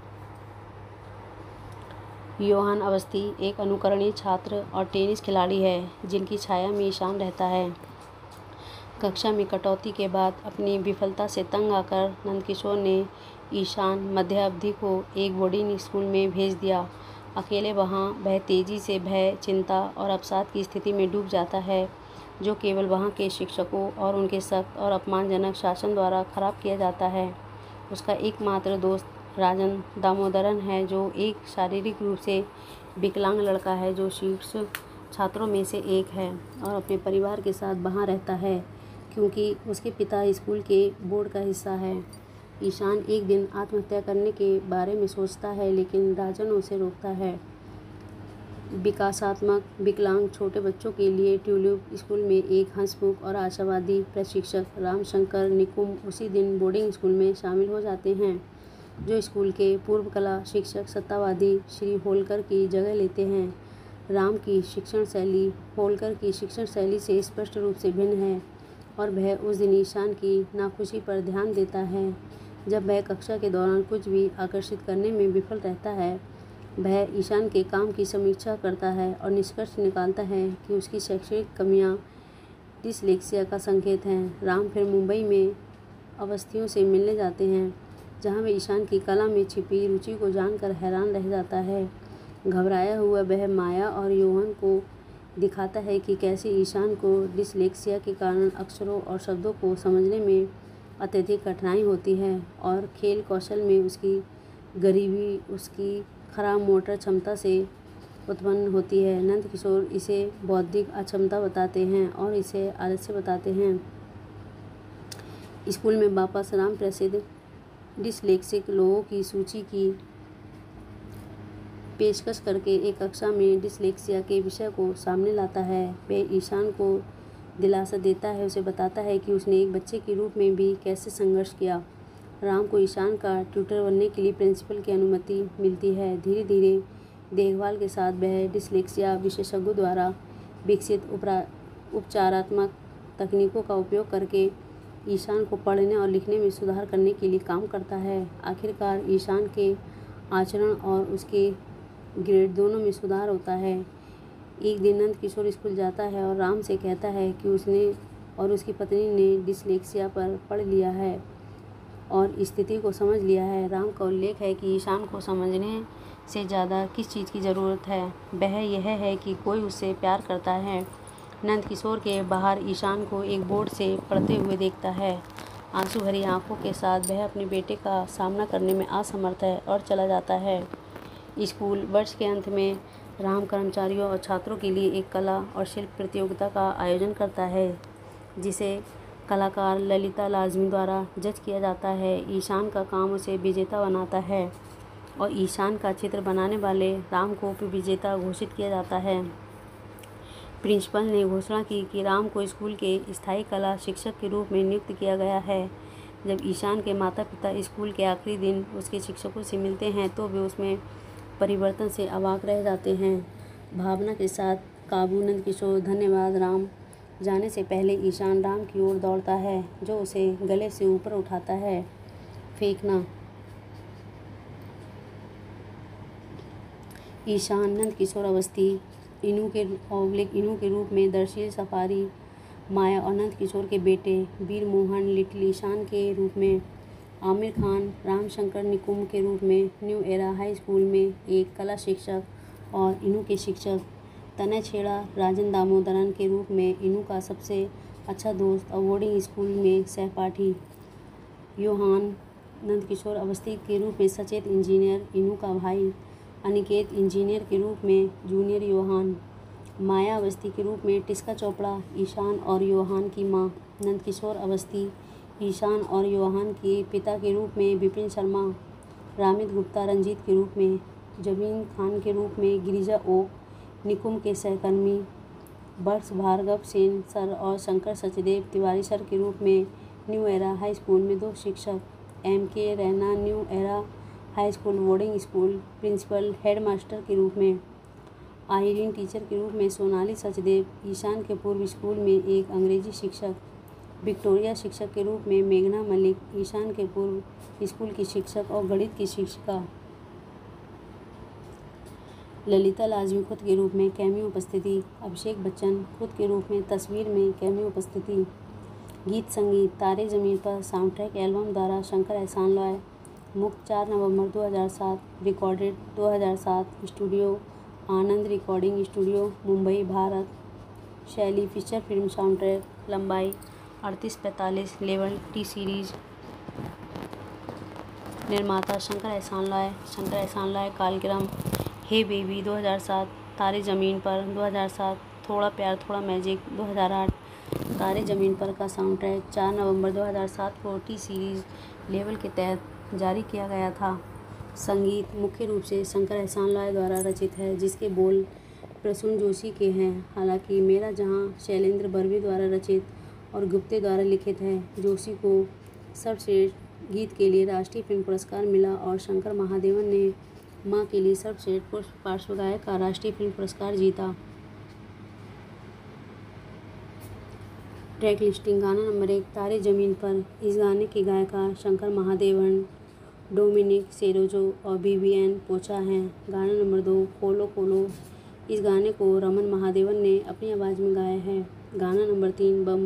योहान अवस्थी एक अनुकरणीय छात्र और टेनिस खिलाड़ी है जिनकी छाया में ईशान रहता है। कक्षा में कटौती के बाद अपनी विफलता से तंग आकर नंदकिशोर ने ईशान मध्य अवधि को एक बोर्डिंग स्कूल में भेज दिया। अकेले वहाँ वह तेज़ी से भय, चिंता और अवसाद की स्थिति में डूब जाता है जो केवल वहाँ के शिक्षकों और उनके सख्त और अपमानजनक शासन द्वारा खराब किया जाता है। उसका एकमात्र दोस्त राजन दामोदरन है जो एक शारीरिक रूप से विकलांग लड़का है जो शीर्ष छात्रों में से एक है और अपने परिवार के साथ वहाँ रहता है क्योंकि उसके पिता स्कूल के बोर्ड का हिस्सा है। ईशान एक दिन आत्महत्या करने के बारे में सोचता है लेकिन राजन उसे रोकता है। विकासात्मक विकलांग छोटे बच्चों के लिए ट्यूलिप स्कूल में एक हंसमुख और आशावादी प्रशिक्षक रामशंकर निकुम उसी दिन बोर्डिंग स्कूल में शामिल हो जाते हैं जो स्कूल के पूर्व कला शिक्षक सत्तावादी श्री होलकर की जगह लेते हैं। राम की शिक्षण शैली होलकर की शिक्षण शैली से स्पष्ट रूप से भिन्न है और वह उस दिन ईशान की नाखुशी पर ध्यान देता है। जब वह कक्षा के दौरान कुछ भी आकर्षित करने में विफल रहता है, वह ईशान के काम की समीक्षा करता है और निष्कर्ष निकालता है कि उसकी शैक्षणिक कमियां डिसलेक्सिया का संकेत हैं। राम फिर मुंबई में अवस्थियों से मिलने जाते हैं, जहां वह ईशान की कला में छिपी रुचि को जानकर हैरान रह जाता है। घबराया हुआ वह माया और योहन को दिखाता है कि कैसे ईशान को डिसलेक्सिया के कारण अक्षरों और शब्दों को समझने में अत्यधिक कठिनाई होती है और खेल कौशल में उसकी गरीबी उसकी खराब मोटर क्षमता से उत्पन्न होती है। नंदकिशोर इसे बौद्धिक अक्षमता बताते हैं और इसे आलस्य बताते हैं। स्कूल में वापस राम प्रसिद्ध डिसलेक्सिक लोगों की सूची की पेशकश करके एक कक्षा में डिसलेक्सिया के विषय को सामने लाता है। वह ईशान को दिलासा देता है, उसे बताता है कि उसने एक बच्चे के रूप में भी कैसे संघर्ष किया। राम को ईशान का ट्यूटर बनने के लिए प्रिंसिपल की अनुमति मिलती है। धीरे धीरे देखभाल के साथ वह डिसलेक्सिया विशेषज्ञों द्वारा विकसित उपचारात्मक तकनीकों का उपयोग करके ईशान को पढ़ने और लिखने में सुधार करने के लिए काम करता है। आखिरकार ईशान के आचरण और उसके ग्रेड दोनों में सुधार होता है। एक दिन नंदकिशोर स्कूल जाता है और राम से कहता है कि उसने और उसकी पत्नी ने डिसलेक्सिया पर पढ़ लिया है और स्थिति को समझ लिया है। राम का उल्लेख है कि ईशान को समझने से ज़्यादा किस चीज़ की ज़रूरत है, वह यह है कि कोई उससे प्यार करता है। नंदकिशोर के बाहर ईशान को एक बोर्ड से पढ़ते हुए देखता है। आंसू भरी आंखों के साथ वह अपने बेटे का सामना करने में असमर्थ है और चला जाता है। स्कूल वर्ष के अंत में राम कर्मचारियों और छात्रों के लिए एक कला और शिल्प प्रतियोगिता का आयोजन करता है जिसे कलाकार ललिता लाजमी द्वारा जज किया जाता है। ईशान का काम उसे विजेता बनाता है और ईशान का चित्र बनाने वाले राम को उपविजेता घोषित किया जाता है। प्रिंसिपल ने घोषणा की कि राम को स्कूल के स्थायी कला शिक्षक के रूप में नियुक्त किया गया है। जब ईशान के माता पिता स्कूल के आखिरी दिन उसके शिक्षकों से मिलते हैं तो वे उसमें परिवर्तन से अवाक रह जाते हैं। भावना के साथ काबू नंदकिशोर धन्यवाद राम जाने से पहले ईशान राम की ओर दौड़ता है, जो उसे गले से ऊपर उठाता है। फेंकना। ईशान नंदकिशोर अवस्थी इनू के रूप में दरअसल सफारी माया और नंदकिशोर के बेटे वीर मोहन लिटिल ईशान के रूप में, आमिर खान रामशंकर निकुम के रूप में न्यू एरा हाई स्कूल में एक कला शिक्षक और इनू के शिक्षक, तनय छेड़ा राजन दामोदरन के रूप में इनू का सबसे अच्छा दोस्त और बोर्डिंग स्कूल में सहपाठी, योहान नंदकिशोर अवस्थी के रूप में सचेत इंजीनियर इनू का भाई, अनिकेत इंजीनियर के रूप में जूनियर योहान, माया अवस्थी के रूप में टिस्का चोपड़ा ईशान और योहान की मां, नंदकिशोर अवस्थी ईशान और योहान के पिता के रूप में विपिन शर्मा, रामित गुप्ता रंजीत के रूप में, जबीन खान के रूप में गिरिजा ओ निकुम के सहकर्मी, वर्ष भार्गव सेन सर और शंकर सचदेव तिवारी सर के रूप में न्यू एरा हाई स्कूल में 2 शिक्षक, MK Raina new era high school boarding school principal headmaster के रूप में, आयरीन टीचर के रूप में सोनाली सचदेव ईशान के पूर्व स्कूल में एक अंग्रेजी शिक्षक, विक्टोरिया शिक्षक के रूप में मेघना मलिक ईशान के पूर्व स्कूल की शिक्षक और गणित की शिक्षिका, ललिता लाजमी खुद के रूप में कैमियो उपस्थिति, अभिषेक बच्चन खुद के रूप में तस्वीर में कैमियो उपस्थिति। गीत संगीत तारे ज़मीन पर साउंड ट्रैक एल्बम द्वारा शंकर एहसान लॉय, मुक्त 4 नवंबर 2007, recorded 2007, studio Anand recording studio Mumbai Bharat, शैली फीचर फिल्म साउंड ट्रैक, लंबाई 38-45, लेवल T सीरीज, निर्माता शंकर एहसान लॉय, कालक्रम हे बेबी 2007, तारे ज़मीन पर 2007, थोड़ा प्यार थोड़ा मैजिक 2008, तारे ज़मीन पर का साउंड ट्रैक 4 नवंबर 2007 को T सीरीज़ लेवल के तहत जारी किया गया था। संगीत मुख्य रूप से शंकर एहसान लॉय द्वारा रचित है, जिसके बोल प्रसून जोशी के हैं। हालांकि मेरा जहां शैलेंद्र बर्वे द्वारा रचित और गुप्ते द्वारा लिखित है। जोशी को सर्वश्रेष्ठ गीत के लिए राष्ट्रीय फिल्म पुरस्कार मिला और शंकर महादेवन ने मां के लिए सर्वश्रेष्ठ पार्श्व गायक का राष्ट्रीय फिल्म पुरस्कार जीता। Track listing. गाना नंबर 1 तारे ज़मीन पर। इस गाने की गायिका शंकर महादेवन, डोमिनिक सेरोजो और BBN पोचा हैं। गाना नंबर 2 कोलो कोलो। इस गाने को रमन महादेवन ने अपनी आवाज़ में गाया है। गाना नंबर 3 बम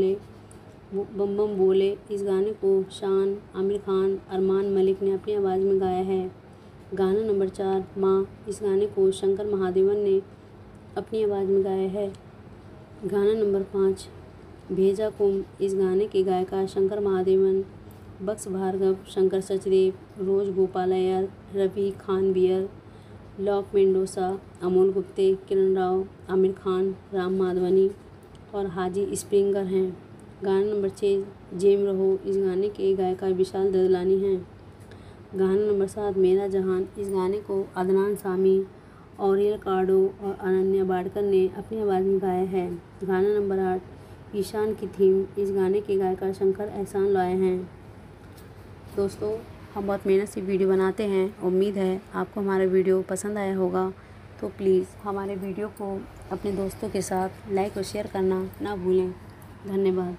बम बोले। इस गाने को शान, आमिर खान, अरमान मलिक ने अपनी आवाज़ में गाया है। गाना नंबर 4 माँ। इस गाने को शंकर महादेवन ने अपनी आवाज़ में गाया है। गाना नंबर 5 भेजा कुम। इस गाने की गायिका शंकर महादेवन, बक्स भार्गव, शंकर सचदेव, रोज गोपालयर, रवि खानवियर, लॉक मेंडोसा, अमोल गुप्ते, किरण राव, आमिर खान, राम माधवनी और हाजी स्प्रिंगर हैं। गाना नंबर 6 जेम रहो। इस गाने के गायिका विशाल ददलानी हैं। गाना नंबर 7 मेरा जहान। इस गाने को अदनान सामी, ऑरियल कार्डो और अनन्या बाड़कर ने अपनी आवाज़ में गाया है। गाना नंबर 8 ईशान की थीम। इस गाने के गायिका शंकर एहसान लॉय हैं। दोस्तों, हम बहुत मेहनत से वीडियो बनाते हैं। उम्मीद है आपको हमारा वीडियो पसंद आया होगा, तो प्लीज़ हमारे वीडियो को अपने दोस्तों के साथ लाइक और शेयर करना ना भूलें। धन्यवाद।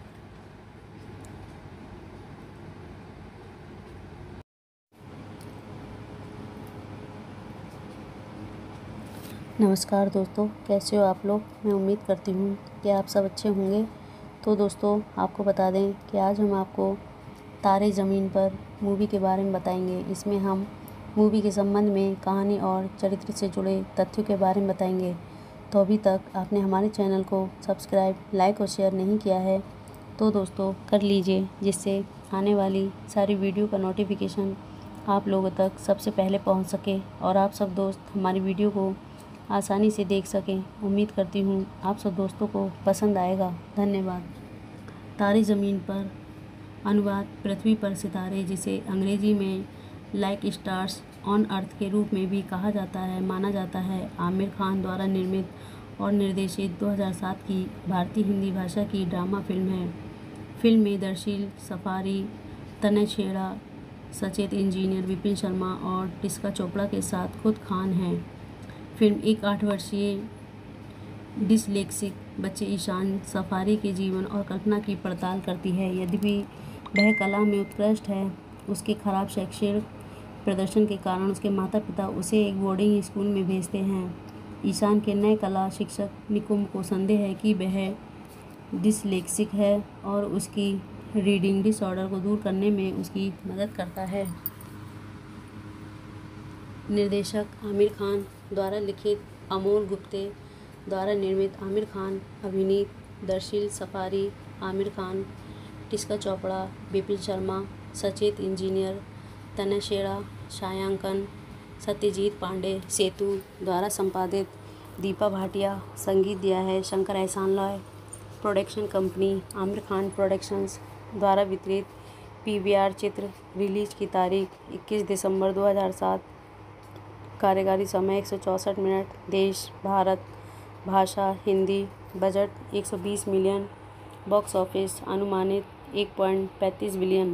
नमस्कार दोस्तों, कैसे हो आप लोग। मैं उम्मीद करती हूँ कि आप सब अच्छे होंगे। तो दोस्तों, आपको बता दें कि आज हम आपको तारे ज़मीन पर मूवी के बारे में बताएंगे। इसमें हम मूवी के संबंध में कहानी और चरित्र से जुड़े तथ्यों के बारे में बताएंगे। तो अभी तक आपने हमारे चैनल को सब्सक्राइब, लाइक और शेयर नहीं किया है तो दोस्तों कर लीजिए, जिससे आने वाली सारी वीडियो का नोटिफिकेशन आप लोगों तक सबसे पहले पहुंच सके और आप सब दोस्त हमारी वीडियो को आसानी से देख सकें। उम्मीद करती हूँ आप सब दोस्तों को पसंद आएगा। धन्यवाद। तारे ज़मीन पर अनुवाद पृथ्वी पर सितारे, जिसे अंग्रेजी में लाइक स्टार्स ऑन अर्थ के रूप में भी कहा जाता है, माना जाता है। आमिर खान द्वारा निर्मित और निर्देशित 2007 की भारतीय हिंदी भाषा की ड्रामा फिल्म है। फिल्म में दर्शील सफारी, तनय छेड़ा, सचेत इंजीनियर विपिन शर्मा और टिस्का चोपड़ा के साथ खुद खान हैं। फिल्म एक 8 वर्षीय डिसलेक्सिक बच्चे ईशान सफारी के जीवन और कल्पना की पड़ताल करती है। यद्यपि वह कला में उत्कृष्ट है, उसके खराब शैक्षणिक प्रदर्शन के कारण उसके माता पिता उसे एक बोर्डिंग स्कूल में भेजते हैं। ईशान के नए कला शिक्षक निकुंब को संदेह है कि वह डिसलेक्सिक है और उसकी रीडिंग डिसऑर्डर को दूर करने में उसकी मदद करता है। निर्देशक आमिर खान द्वारा लिखित, अमोल गुप्ते द्वारा निर्मित, आमिर खान अभिनीत दर्शील सफारी, आमिर खान, टिस्का चोपड़ा, विपिन शर्मा, सचेत इंजीनियर, तनय छेड़ा, छायांकन सत्यजीत पांडे, सेतु द्वारा संपादित, दीपा भाटिया, संगीत दिया है Shankar Ehsaan Loy, production company Aamir Khan productions द्वारा वितरित, PVR चित्र, रिलीज की तारीख 21 दिसंबर 2007, कार्यकारी समय 164 मिनट, देश भारत, भाषा Hindi, budget 120 million, box office अनुमानित 1.35 बिलियन।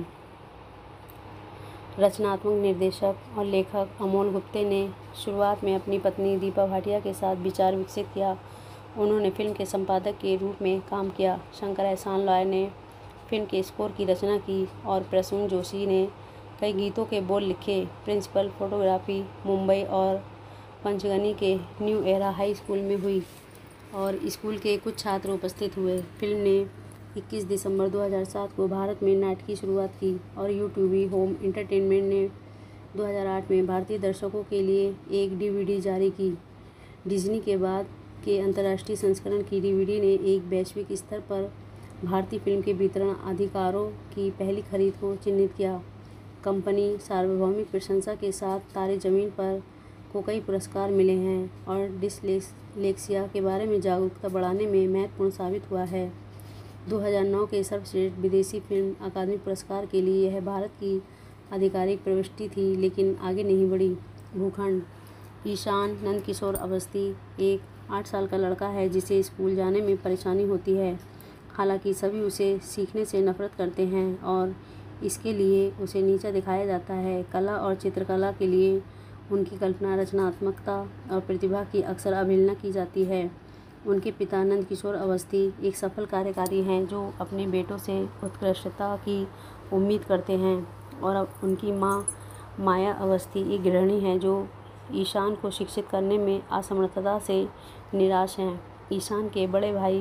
रचनात्मक निर्देशक और लेखक अमोल गुप्ते ने शुरुआत में अपनी पत्नी दीपा भाटिया के साथ विचार विकसित किया। उन्होंने फिल्म के संपादक के रूप में काम किया। शंकर एहसान लॉय ने फिल्म के स्कोर की रचना की और प्रसून जोशी ने कई गीतों के बोल लिखे। प्रिंसिपल फोटोग्राफी मुंबई और पंचगनी के न्यू एरा हाई स्कूल में हुई और स्कूल के कुछ छात्र उपस्थित हुए। फिल्म ने 21 दिसंबर 2007 को भारत में नाटकीय शुरुआत की और यूट्यूब होम एंटरटेनमेंट ने 2008 में भारतीय दर्शकों के लिए एक DVD जारी की। डिज्नी के बाद के अंतर्राष्ट्रीय संस्करण की DVD ने एक वैश्विक स्तर पर भारतीय फिल्म के वितरण अधिकारों की पहली खरीद को चिन्हित किया। कंपनी सार्वभौमिक प्रशंसा के साथ तारे ज़मीन पर को कई पुरस्कार मिले हैं और डिसलेक्सिया के बारे में जागरूकता बढ़ाने में महत्वपूर्ण साबित हुआ है। 2009 के सर्वश्रेष्ठ विदेशी फिल्म अकादमी पुरस्कार के लिए यह भारत की आधिकारिक प्रविष्टि थी, लेकिन आगे नहीं बढ़ी। भूखंड। ईशान नंदकिशोर अवस्थी एक 8 साल का लड़का है जिसे स्कूल जाने में परेशानी होती है। हालांकि सभी उसे सीखने से नफरत करते हैं और इसके लिए उसे नीचा दिखाया जाता है। कला और चित्रकला के लिए उनकी कल्पना, रचनात्मकता और प्रतिभा की अक्सर अवहेलना की जाती है। उनके पिता नंदकिशोर अवस्थी एक सफल कार्यकारी हैं जो अपने बेटों से उत्कृष्टता की उम्मीद करते हैं और अब उनकी मां माया अवस्थी एक गृहिणी हैं जो ईशान को शिक्षित करने में असमर्थता से निराश हैं। ईशान के बड़े भाई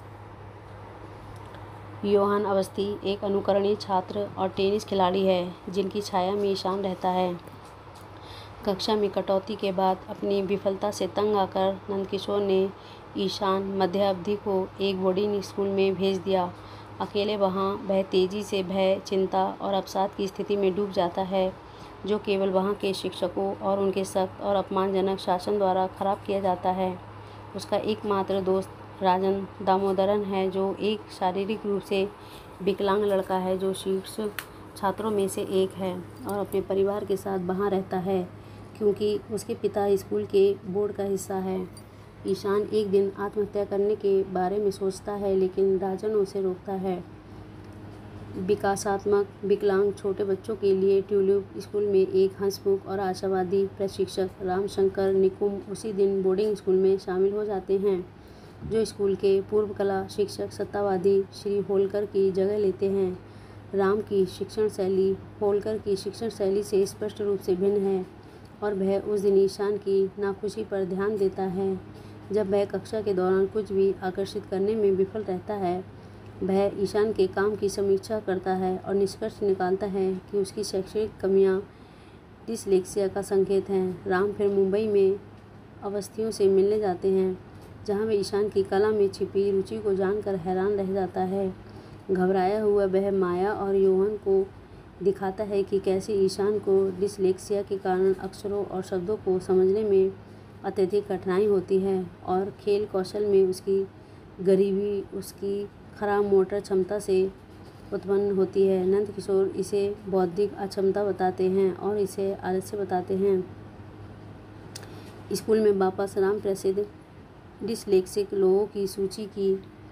योहान अवस्थी एक अनुकरणीय छात्र और टेनिस खिलाड़ी है जिनकी छाया में ईशान रहता है। कक्षा में कटौती के बाद अपनी विफलता से तंग आकर नंदकिशोर ने ईशान मध्य अवधि को एक बोर्डिंग स्कूल में भेज दिया। अकेले वहाँ वह तेज़ी से भय, चिंता और अवसाद की स्थिति में डूब जाता है जो केवल वहाँ के शिक्षकों और उनके सख्त और अपमानजनक शासन द्वारा खराब किया जाता है। उसका एकमात्र दोस्त राजन दामोदरन है जो एक शारीरिक रूप से विकलांग लड़का है जो शीर्ष छात्रों में से एक है और अपने परिवार के साथ वहाँ रहता है क्योंकि उसके पिता स्कूल के बोर्ड का हिस्सा है। ईशान एक दिन आत्महत्या करने के बारे में सोचता है लेकिन राजन उसे रोकता है। विकासात्मक विकलांग छोटे बच्चों के लिए ट्यूलिप स्कूल में एक हंसमुख और आशावादी प्रशिक्षक रामशंकर निकुंब उसी दिन बोर्डिंग स्कूल में शामिल हो जाते हैं जो स्कूल के पूर्व कला शिक्षक सत्तावादी श्री होलकर की जगह लेते हैं। राम की शिक्षण शैली होलकर की शिक्षण शैली से स्पष्ट रूप से भिन्न है और वह उस दिन ईशान की नाखुशी पर ध्यान देता है। जब वह कक्षा के दौरान कुछ भी आकर्षित करने में विफल रहता है, वह ईशान के काम की समीक्षा करता है और निष्कर्ष निकालता है कि उसकी शैक्षणिक कमियां डिसलेक्सिया का संकेत हैं। राम फिर मुंबई में अवस्थियों से मिलने जाते हैं जहां वे ईशान की कला में छिपी रुचि को जानकर हैरान रह जाता है। घबराया हुआ वह माया और योहन को दिखाता है कि कैसे ईशान को डिसलेक्सिया के कारण अक्षरों और शब्दों को समझने में अत्यधिक कठिनाई होती है और खेल कौशल में उसकी गरीबी उसकी खराब मोटर क्षमता से उत्पन्न होती है। नंदकिशोर इसे बौद्धिक अक्षमता बताते हैं और इसे आलस्य बताते हैं। स्कूल में वापस राम प्रसिद्ध डिसलेक्सिक लोगों की सूची की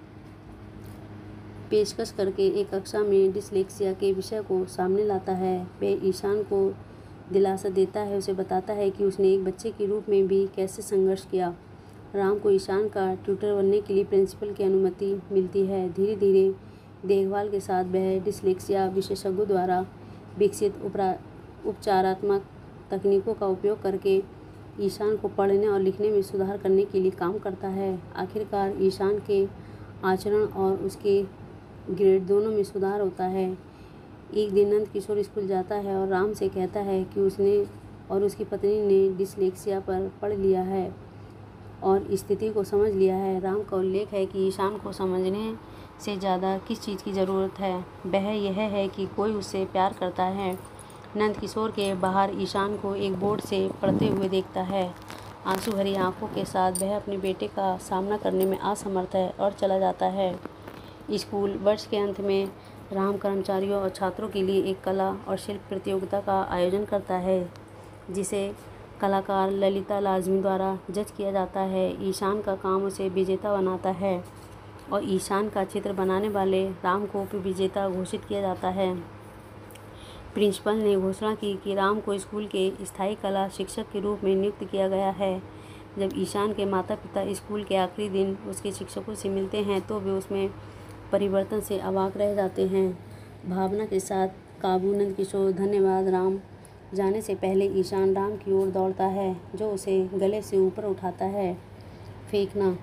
पेशकश करके एक कक्षा में डिसलेक्सिया के विषय को सामने लाता है। वह ईशान को दिलासा देता है, उसे बताता है कि उसने एक बच्चे के रूप में भी कैसे संघर्ष किया। राम को ईशान का ट्यूटर बनने के लिए प्रिंसिपल की अनुमति मिलती है। धीरे धीरे देखभाल के साथ वह डिसलेक्सिया विशेषज्ञों द्वारा विकसित उपचारात्मक तकनीकों का उपयोग करके ईशान को पढ़ने और लिखने में सुधार करने के लिए काम करता है। आखिरकार ईशान के आचरण और उसके ग्रेड दोनों में सुधार होता है। एक दिन नंद किशोर स्कूल जाता है और राम से कहता है कि उसने और उसकी पत्नी ने डिसलेक्सिया पर पढ़ लिया है और स्थिति को समझ लिया है। राम का उल्लेख है कि ईशान को समझने से ज़्यादा किस चीज़ की ज़रूरत है, वह यह है कि कोई उससे प्यार करता है। नंद किशोर के बाहर ईशान को एक बोर्ड से पढ़ते हुए देखता है। आंसू भरी आंखों के साथ वह अपने बेटे का सामना करने में असमर्थ है और चला जाता है। स्कूल वर्ष के अंत में राम कर्मचारियों और छात्रों के लिए एक कला और शिल्प प्रतियोगिता का आयोजन करता है, जिसे कलाकार ललिता लाजमी द्वारा जज किया जाता है। ईशान का काम उसे विजेता बनाता है और ईशान का चित्र बनाने वाले राम को विजेता घोषित किया जाता है। प्रिंसिपल ने घोषणा की कि राम को स्कूल के स्थायी कला शिक्षक के रूप में नियुक्त किया गया है। जब ईशान के माता पिता स्कूल के आखिरी दिन उसके शिक्षकों से मिलते हैं तो वे उसमें परिवर्तन से अवाक रह जाते हैं। भावना के साथ काबू नंद किशोर धन्यवाद राम जाने से पहले ईशान राम की ओर दौड़ता है, जो उसे गले से ऊपर उठाता है। फेंकना।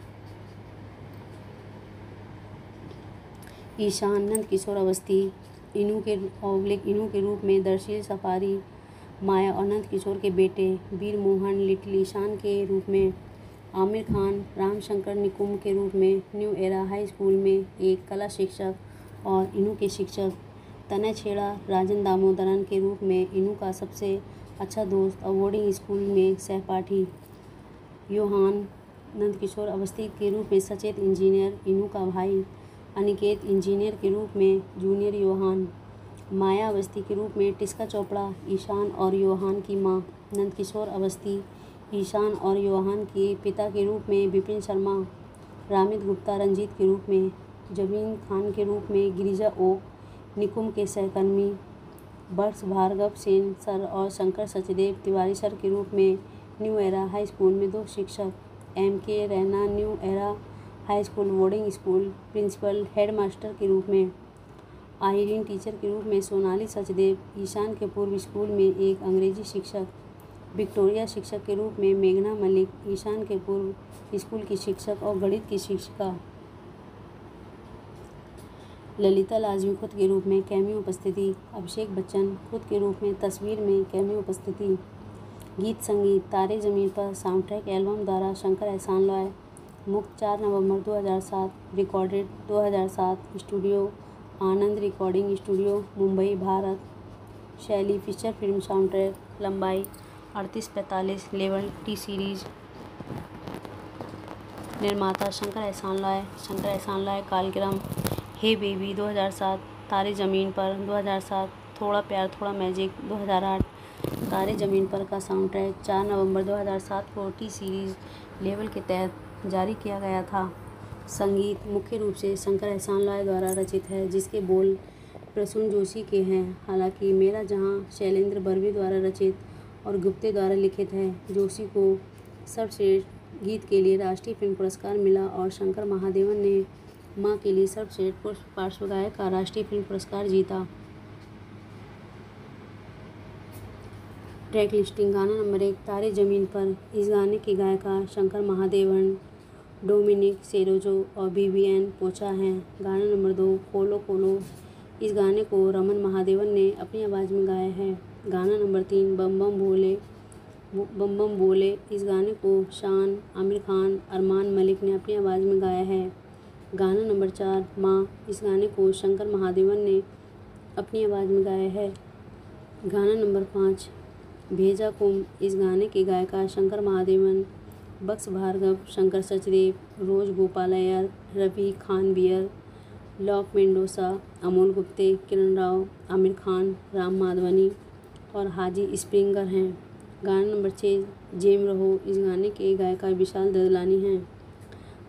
ईशान नंद किशोर अवस्थी इनू के रूप में दरअसल सफारी माया और नंद किशोर के बेटे वीर मोहन लिटिल ईशान के रूप में आमिर खान रामशंकर निकुम के रूप में न्यू एरा हाई स्कूल में एक कला शिक्षक और इनू के शिक्षक तनय छेड़ा राजन दामोदरन के रूप में इनू का सबसे अच्छा दोस्त और बोर्डिंग स्कूल में सहपाठी योहान नंद किशोर अवस्थी के रूप में सचेत इंजीनियर इनू का भाई अनिकेत इंजीनियर के रूप में जूनियर योहान माया अवस्थी के रूप में टिस्का चोपड़ा ईशान और योहान की मां नंद किशोर अवस्थी ईशान और योहान के पिता के रूप में विपिन शर्मा रामित गुप्ता रंजीत के रूप में जबीन खान के रूप में गिरिजा ओक निकुम के सहकर्मी बर्ष भार्गव सेन सर और शंकर सचदेव तिवारी सर के रूप में न्यू एरा हाई स्कूल में दो शिक्षक MK Raina new era high school boarding school principal headmaster के रूप में आयरीन टीचर के रूप में सोनाली सचदेव ईशान के पूर्व स्कूल में एक अंग्रेजी शिक्षक विक्टोरिया शिक्षक के रूप में मेघना मलिक ईशान के पूर्व स्कूल की शिक्षक और गणित की शिक्षिका ललिता लाजमी खुद के रूप में कैमियो उपस्थिति अभिषेक बच्चन खुद के रूप में तस्वीर में कैमियो उपस्थिति गीत संगीत तारे ज़मीन पर साउंडट्रैक एल्बम द्वारा शंकर एहसान लॉय मुक्त 4 नवंबर 2007 recorded 2007 studio Anand recording studio Mumbai Bharat शैली फीचर फिल्म साउंडट्रैक लंबाई 38-45 लेवल T सीरीज निर्माता शंकर एहसान लॉय कालक्रम हे बेबी 2007 तारे ज़मीन पर 2007 थोड़ा प्यार थोड़ा मैजिक 2008 तारे ज़मीन पर का साउंडट्रैक 4 नवंबर 2007 को T सीरीज लेवल के तहत जारी किया गया था। संगीत मुख्य रूप से शंकर एहसान लॉय द्वारा रचित है, जिसके बोल प्रसून जोशी के हैं। हालांकि मेरा जहां शैलेंद्र बर्वे द्वारा रचित और गुप्ते द्वारा लिखित है। जोशी को सर्वश्रेष्ठ गीत के लिए राष्ट्रीय फिल्म पुरस्कार मिला और शंकर महादेवन ने मां के लिए सर्वश्रेष्ठ पार्श्व गायक का राष्ट्रीय फिल्म पुरस्कार जीता। ट्रैक लिस्टिंग गाना नंबर 1 तारे ज़मीन पर। इस गाने की गायिका शंकर महादेवन डोमिनिक सेरोजो और BBN पोचा हैं। गाना नंबर 2 कोलो कोलो। इस गाने को रमन महादेवन ने अपनी आवाज़ में गाया है। गाना नंबर 3 बम बम बोले। इस गाने को शान आमिर खान अरमान मलिक ने अपनी आवाज़ में गाया है। गाना नंबर 4 माँ। इस गाने को शंकर महादेवन ने अपनी आवाज़ में गाया है। गाना नंबर 5 भेजा कुम। इस गाने की गायिका शंकर महादेवन बक्स भार्गव शंकर सचदेव रोज गोपाल अय्यर रवि खान बियर लॉक मेंडोसा अमोल गुप्ते किरण राव आमिर खान राम माधवनी और हाजी स्प्रिंगर हैं। गाना नंबर 6 जेम रहो। इस गाने के गायिका विशाल ददलानी हैं।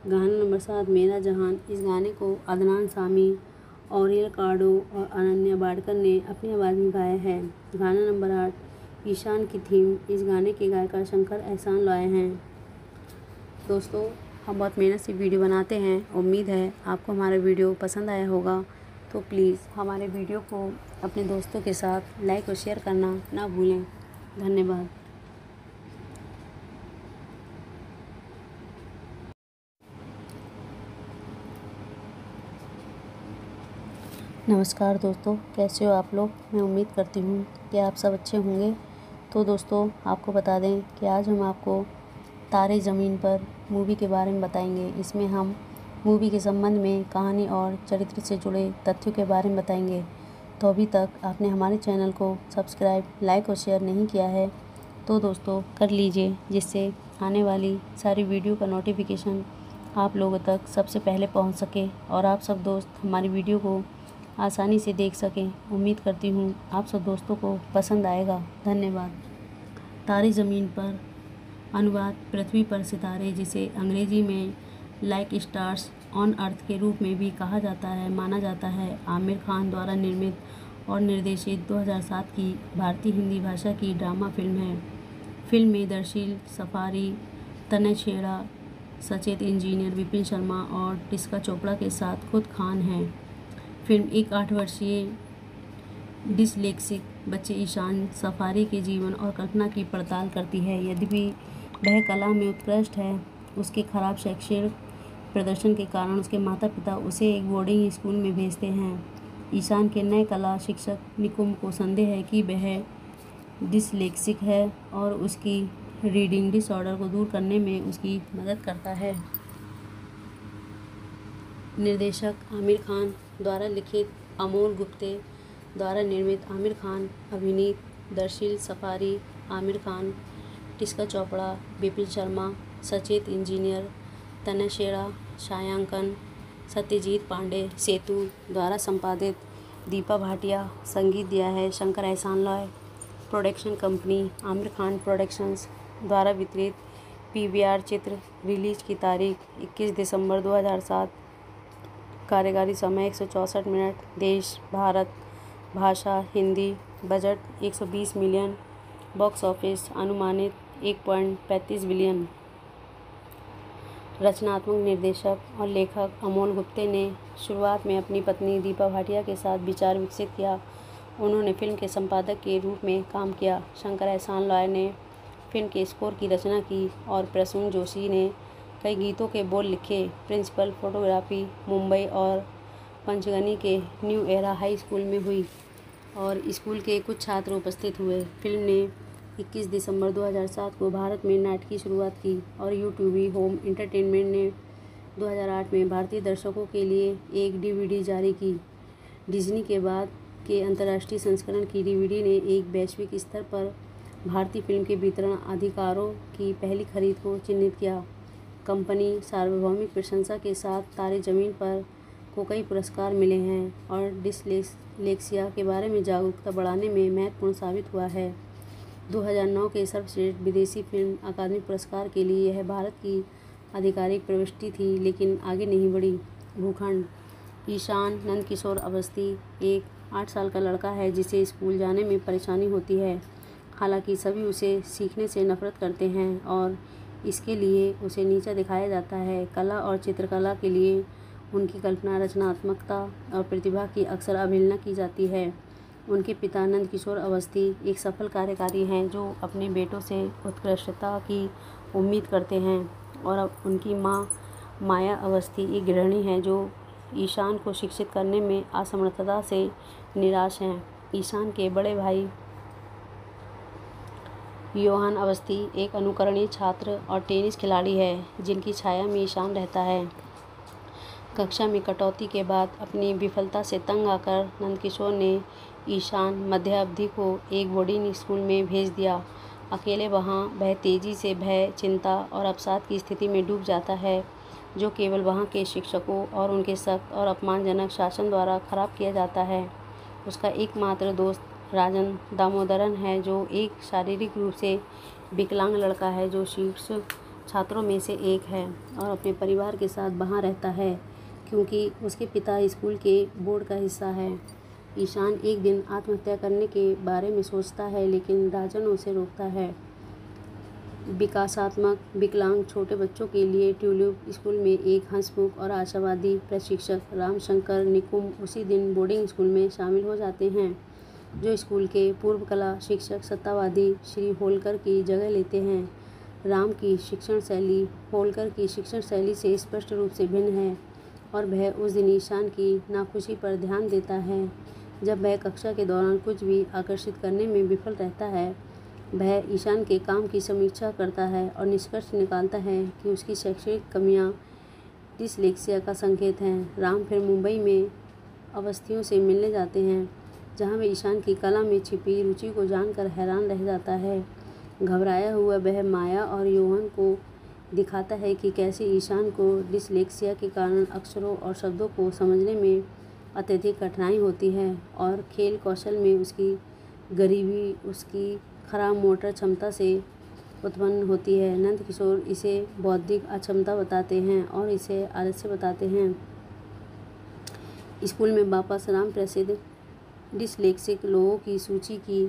गाना नंबर 7 मेरा जहान। इस गाने को अदनान सामी, ऑरियल कार्डो और अनन्या बाड़कर ने अपनी आवाज़ में गाया है। गाना नंबर 8 ईशान की थीम। इस गाने के गायकार शंकर एहसान लॉय हैं। दोस्तों, हम बहुत मेहनत से वीडियो बनाते हैं। उम्मीद है आपको हमारा वीडियो पसंद आया होगा। तो प्लीज़ हमारे वीडियो को अपने दोस्तों के साथ लाइक और शेयर करना ना भूलें। धन्यवाद। नमस्कार दोस्तों, कैसे हो आप लोग। मैं उम्मीद करती हूँ कि आप सब अच्छे होंगे। तो दोस्तों, आपको बता दें कि आज हम आपको तारे ज़मीन पर मूवी के बारे में बताएंगे। इसमें हम मूवी के संबंध में कहानी और चरित्र से जुड़े तथ्यों के बारे में बताएंगे। तो अभी तक आपने हमारे चैनल को सब्सक्राइब, लाइक और शेयर नहीं किया है तो दोस्तों कर लीजिए, जिससे आने वाली सारी वीडियो का नोटिफिकेशन आप लोगों तक सबसे पहले पहुंच सके और आप सब दोस्त हमारी वीडियो को आसानी से देख सकें। उम्मीद करती हूँ आप सब दोस्तों को पसंद आएगा। धन्यवाद। तारे ज़मीन पर अनुवाद पृथ्वी पर सितारे, जिसे अंग्रेजी में लाइक स्टार्स ऑन अर्थ के रूप में भी कहा जाता है, माना जाता है। आमिर खान द्वारा निर्मित और निर्देशित 2007 की भारतीय हिंदी भाषा की ड्रामा फिल्म है। फिल्म में दर्शील सफारी, तनय छेड़ा, सचेत इंजीनियर विपिन शर्मा और टिस्का चोपड़ा के साथ खुद खान हैं। फिल्म एक 8 वर्षीय डिसलेक्सिक बच्चे ईशान सफारी के जीवन और कल्पना की पड़ताल करती है। यद्यपि वह कला में उत्कृष्ट है, उसके खराब शैक्षणिक प्रदर्शन के कारण उसके माता पिता उसे एक बोर्डिंग स्कूल में भेजते हैं। ईशान के नए कला शिक्षक निकुंब को संदेह है कि वह डिसलेक्सिक है और उसकी रीडिंग डिसऑर्डर को दूर करने में उसकी मदद करता है। निर्देशक आमिर खान द्वारा लिखित, अमोल गुप्ते द्वारा निर्मित, आमिर खान अभिनीत, दर्शील सफारी, आमिर खान, टिस्का चोपड़ा, विपिन शर्मा, सचेत इंजीनियर, तनय छेड़ा, छायांकन सत्यजीत पांडे, सेतु द्वारा संपादित, दीपा भाटिया। संगीत दिया है Shankar Ehsaan Loy. Production company Aamir Khan productions द्वारा वितरित। PVR चित्र। रिलीज की तारीख 21 दिसंबर 2007। कार्यकारी समय 164 मिनट। देश भारत। भाषा Hindi. Budget 120 million. Box office अनुमानित 1.35 बिलियन। रचनात्मक निर्देशक और लेखक अमोल गुप्ते ने शुरुआत में अपनी पत्नी दीपा भाटिया के साथ विचार विकसित किया। उन्होंने फिल्म के संपादक के रूप में काम किया। शंकर एहसान लॉय ने फिल्म के स्कोर की रचना की और प्रसून जोशी ने कई गीतों के बोल लिखे। प्रिंसिपल फोटोग्राफी मुंबई और पंचगनी के न्यू एरा हाई स्कूल में हुई और स्कूल के कुछ छात्र उपस्थित हुए। फिल्म ने 21 दिसंबर 2007 को भारत में नाटक की शुरुआत की और यूट्यूब होम एंटरटेनमेंट ने 2008 में भारतीय दर्शकों के लिए एक DVD जारी की। डिज्नी के बाद के अंतर्राष्ट्रीय संस्करण की DVD ने एक वैश्विक स्तर पर भारतीय फिल्म के वितरण अधिकारों की पहली खरीद को चिन्हित किया। कंपनी सार्वभौमिक प्रशंसा के साथ तारे ज़मीन पर को कई पुरस्कार मिले हैं और डिसलेक्सिया के बारे में जागरूकता बढ़ाने में महत्वपूर्ण साबित हुआ है। 2009 के सर्वश्रेष्ठ विदेशी फिल्म अकादमी पुरस्कार के लिए यह भारत की आधिकारिक प्रविष्टि थी, लेकिन आगे नहीं बढ़ी। भूखंड। ईशान नंदकिशोर अवस्थी एक 8 साल का लड़का है जिसे स्कूल जाने में परेशानी होती है। हालांकि सभी उसे सीखने से नफरत करते हैं और इसके लिए उसे नीचा दिखाया जाता है। कला और चित्रकला के लिए उनकी कल्पना, रचनात्मकता और प्रतिभा की अक्सर अवहेलना की जाती है। उनके पिता नंदकिशोर अवस्थी एक सफल कार्यकारी हैं जो अपने बेटों से उत्कृष्टता की उम्मीद करते हैं और अब उनकी मां माया अवस्थी एक गृहिणी हैं जो ईशान को शिक्षित करने में असमर्थता से निराश हैं। ईशान के बड़े भाई योहान अवस्थी एक अनुकरणीय छात्र और टेनिस खिलाड़ी है जिनकी छाया में ईशान रहता है। कक्षा में कटौती के बाद अपनी विफलता से तंग आकर नंदकिशोर ने ईशान मध्य अवधि को एक बोर्डिंग स्कूल में भेज दिया। अकेले वहाँ वह तेज़ी से भय, चिंता और अवसाद की स्थिति में डूब जाता है जो केवल वहाँ के शिक्षकों और उनके सख्त और अपमानजनक शासन द्वारा खराब किया जाता है। उसका एकमात्र दोस्त राजन दामोदरन है जो एक शारीरिक रूप से विकलांग लड़का है जो शीर्ष छात्रों में से एक है और अपने परिवार के साथ वहाँ रहता है क्योंकि उसके पिता स्कूल के बोर्ड का हिस्सा है। ईशान एक दिन आत्महत्या करने के बारे में सोचता है, लेकिन राजन उसे रोकता है। विकासात्मक विकलांग छोटे बच्चों के लिए ट्यूलिप स्कूल में एक हंसमुख और आशावादी प्रशिक्षक रामशंकर निकुम उसी दिन बोर्डिंग स्कूल में शामिल हो जाते हैं, जो स्कूल के पूर्व कला शिक्षक सत्तावादी श्री होलकर की जगह लेते हैं। राम की शिक्षण शैली होलकर की शिक्षण शैली से स्पष्ट रूप से भिन्न है और वह उस दिन ईशान की नाखुशी पर ध्यान देता है। जब वह कक्षा के दौरान कुछ भी आकर्षित करने में विफल रहता है, वह ईशान के काम की समीक्षा करता है और निष्कर्ष निकालता है कि उसकी शैक्षणिक कमियां डिसलेक्सिया का संकेत हैं। राम फिर मुंबई में अवस्थियों से मिलने जाते हैं, जहां वह ईशान की कला में छिपी रुचि को जानकर हैरान रह जाता है। घबराया हुआ वह माया और योहन को दिखाता है कि कैसे ईशान को डिसलेक्सिया के कारण अक्षरों और शब्दों को समझने में अत्यधिक कठिनाई होती है और खेल कौशल में उसकी गरीबी उसकी खराब मोटर क्षमता से उत्पन्न होती है। नंद किशोर इसे बौद्धिक अक्षमता बताते हैं और इसे आलस्य बताते हैं। स्कूल में वापस राम प्रसिद्ध डिसलेक्सिक लोगों की सूची की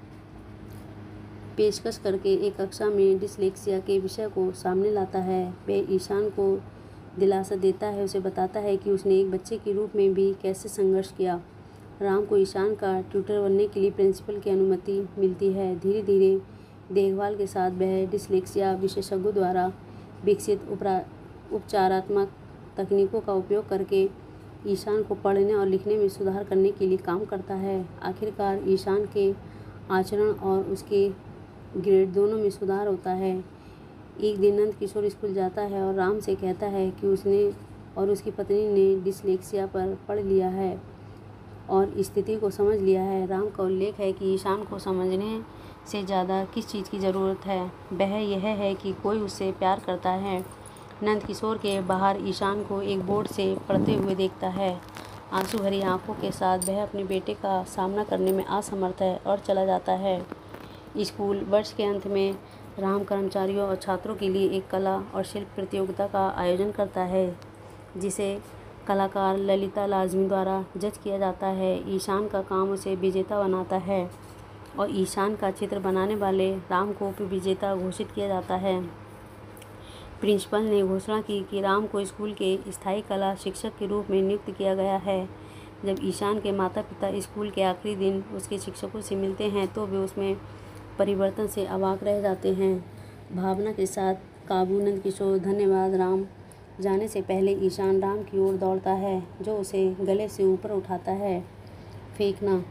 पेशकश करके एक कक्षा में डिसलेक्सिया के विषय को सामने लाता है। वह ईशान को दिलासा देता है, उसे बताता है कि उसने एक बच्चे के रूप में भी कैसे संघर्ष किया। राम को ईशान का ट्यूटर बनने के लिए प्रिंसिपल की अनुमति मिलती है। धीरे धीरे देखभाल के साथ वह डिसलेक्सिया विशेषज्ञों द्वारा विकसित उपचारात्मक तकनीकों का उपयोग करके ईशान को पढ़ने और लिखने में सुधार करने के लिए काम करता है। आखिरकार ईशान के आचरण और उसके ग्रेड दोनों में सुधार होता है। एक दिन नंद किशोर स्कूल जाता है और राम से कहता है कि उसने और उसकी पत्नी ने डिसलेक्सिया पर पढ़ लिया है और स्थिति को समझ लिया है। राम का उल्लेख है कि ईशान को समझने से ज़्यादा किस चीज़ की ज़रूरत है, वह यह है कि कोई उससे प्यार करता है। नंद किशोर के बाहर ईशान को एक बोर्ड से पढ़ते हुए देखता है। आंसू भरी आंखों के साथ वह अपने बेटे का सामना करने में असमर्थ है और चला जाता है। स्कूल वर्ष के अंत में राम कर्मचारियों और छात्रों के लिए एक कला और शिल्प प्रतियोगिता का आयोजन करता है, जिसे कलाकार ललिता लाजमी द्वारा जज किया जाता है। ईशान का काम उसे विजेता बनाता है और ईशान का चित्र बनाने वाले राम को विजेता घोषित किया जाता है। प्रिंसिपल ने घोषणा की कि राम को स्कूल के स्थायी कला शिक्षक के रूप में नियुक्त किया गया है। जब ईशान के माता पिता स्कूल के आखिरी दिन उसके शिक्षकों से मिलते हैं तो वे उसमें परिवर्तन से अवाक रह जाते हैं। भावना के साथ काबू नंद किशोर धन्यवाद राम जाने से पहले ईशान राम की ओर दौड़ता है, जो उसे गले से ऊपर उठाता है। फेंकना।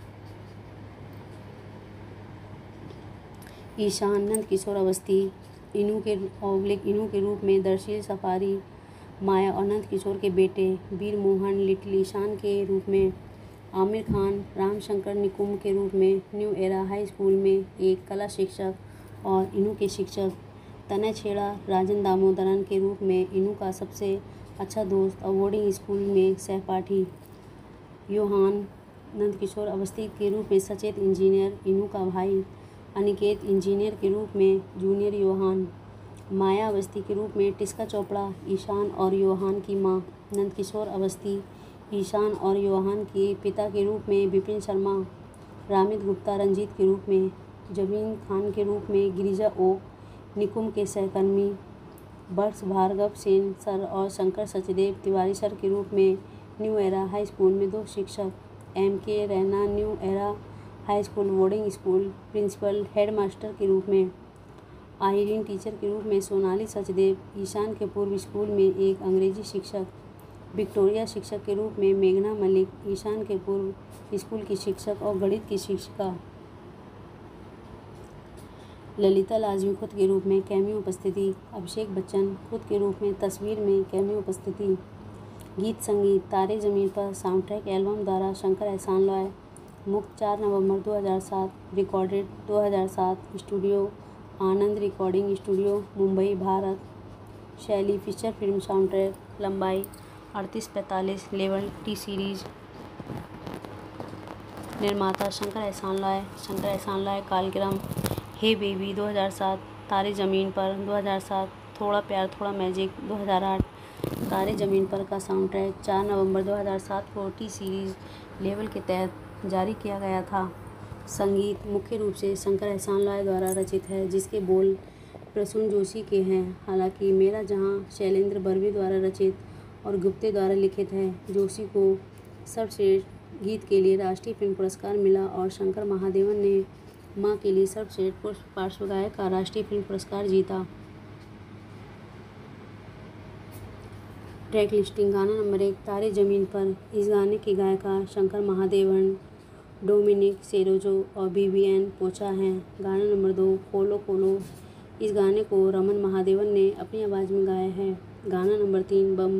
ईशान नंद किशोर अवस्थी इनू के रूप में दर्शील सफारी माया और नंद किशोर के बेटे वीर मोहन लिटिल ईशान के रूप में आमिर खान रामशंकर निकुम के रूप में न्यू एरा हाई स्कूल में एक कला शिक्षक और इनू के शिक्षक तनय छेड़ा राजन दामोदरन के रूप में इनू का सबसे अच्छा दोस्त और बोर्डिंग स्कूल में सहपाठी योहान नंद किशोर अवस्थी के रूप में सचेत इंजीनियर इनू का भाई अनिकेत इंजीनियर के रूप में जूनियर योहान माया अवस्थी के रूप में टिस्का चोपड़ा ईशान और योहान की मां नंद किशोर अवस्थी ईशान और योहान के पिता के रूप में विपिन शर्मा रामित गुप्ता रंजीत के रूप में जबीन खान के रूप में गिरिजा ओक निकुम के सहकर्मी वर्ष भार्गव सेन सर और शंकर सचदेव तिवारी सर के रूप में न्यू एरा हाई स्कूल में दो शिक्षक MK Raina new era high school boarding school principal headmaster के रूप में आयरीन टीचर के रूप में सोनाली सचदेव ईशान के पूर्व स्कूल में एक अंग्रेजी शिक्षक विक्टोरिया शिक्षक के रूप में मेघना मलिक ईशान के पूर्व स्कूल की शिक्षक और गणित की शिक्षिका ललिता लाजमी खुद के रूप में कैमियो उपस्थिति अभिषेक बच्चन खुद के रूप में तस्वीर में कैमियो उपस्थिति गीत संगीत तारे ज़मीन पर साउंड ट्रैक एल्बम द्वारा शंकर एहसान लॉय मुक्त 4 नवंबर 2007 recorded 2007 studio Anand recording studio Mumbai Bharat शैली फीचर फिल्म साउंड ट्रैक लंबाई 38-45 लेवल T सीरीज निर्माता शंकर एहसान लॉय कालक्रम हे बेबी 2007 तारे ज़मीन पर 2007, थोड़ा प्यार थोड़ा मैजिक 2008। तारे ज़मीन पर का साउंड ट्रैक 4 नवंबर 2007 को टी सीरीज़ लेवल के तहत जारी किया गया था। संगीत मुख्य रूप से शंकर एहसान लॉय द्वारा रचित है, जिसके बोल प्रसून जोशी के हैं। हालांकि मेरा जहां शैलेंद्र बर्वे द्वारा रचित और गुप्ते द्वारा लिखित है। जोशी को सर्वश्रेष्ठ गीत के लिए राष्ट्रीय फिल्म पुरस्कार मिला और शंकर महादेवन ने मां के लिए सर्वश्रेष्ठ पार्श्व गायक का राष्ट्रीय फिल्म पुरस्कार जीता। Track listing. गाना नंबर 1 तारे ज़मीन पर। इस गाने की गायिका शंकर महादेवन, डोमिनिक सेरोजो और बीबीएन पोचा हैं। गाना नंबर 2 कोलो कोलो। इस गाने को रमन महादेवन ने अपनी आवाज़ में गाया है। गाना नंबर 3 बम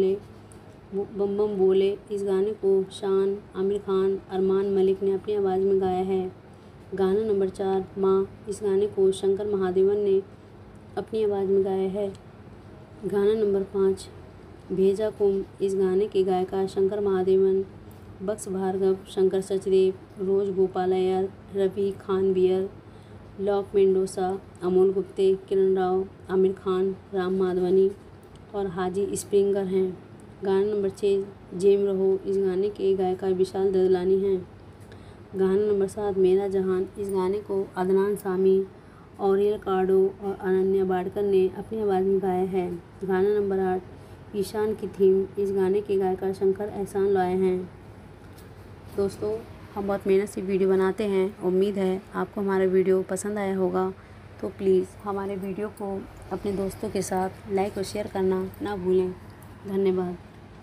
बम बोले। इस गाने को शान, आमिर खान, अरमान मलिक ने अपनी आवाज़ में गाया है। गाना नंबर 4 माँ। इस गाने को शंकर महादेवन ने अपनी आवाज़ में गाया है। गाना नंबर 5 भेजा कुम। इस गाने की गायिका शंकर महादेवन, बक्स भार्गव, शंकर सचदेव, रोज गोपालयर, रवि खानवियर, लॉक मेंडोसा, अमोल गुप्ते, किरण राव, आमिर खान, राम माधवनी और हाजी स्प्रिंगर हैं। गाना नंबर 6 जेम रहो। इस गाने के गायिका विशाल ददलानी हैं। गाना नंबर 7 मेरा जहान। इस गाने को अदनान सामी, ऑरियल कार्डो और अनन्या बाड़कर ने अपनी आवाज़ में गाया है। गाना नंबर 8 ईशान की थीम। इस गाने के गायिका शंकर एहसान लॉय हैं। दोस्तों, हम बहुत मेहनत से वीडियो बनाते हैं। उम्मीद है आपको हमारा वीडियो पसंद आया होगा। तो प्लीज़ हमारे वीडियो को अपने दोस्तों के साथ लाइक और शेयर करना ना भूलें। धन्यवाद।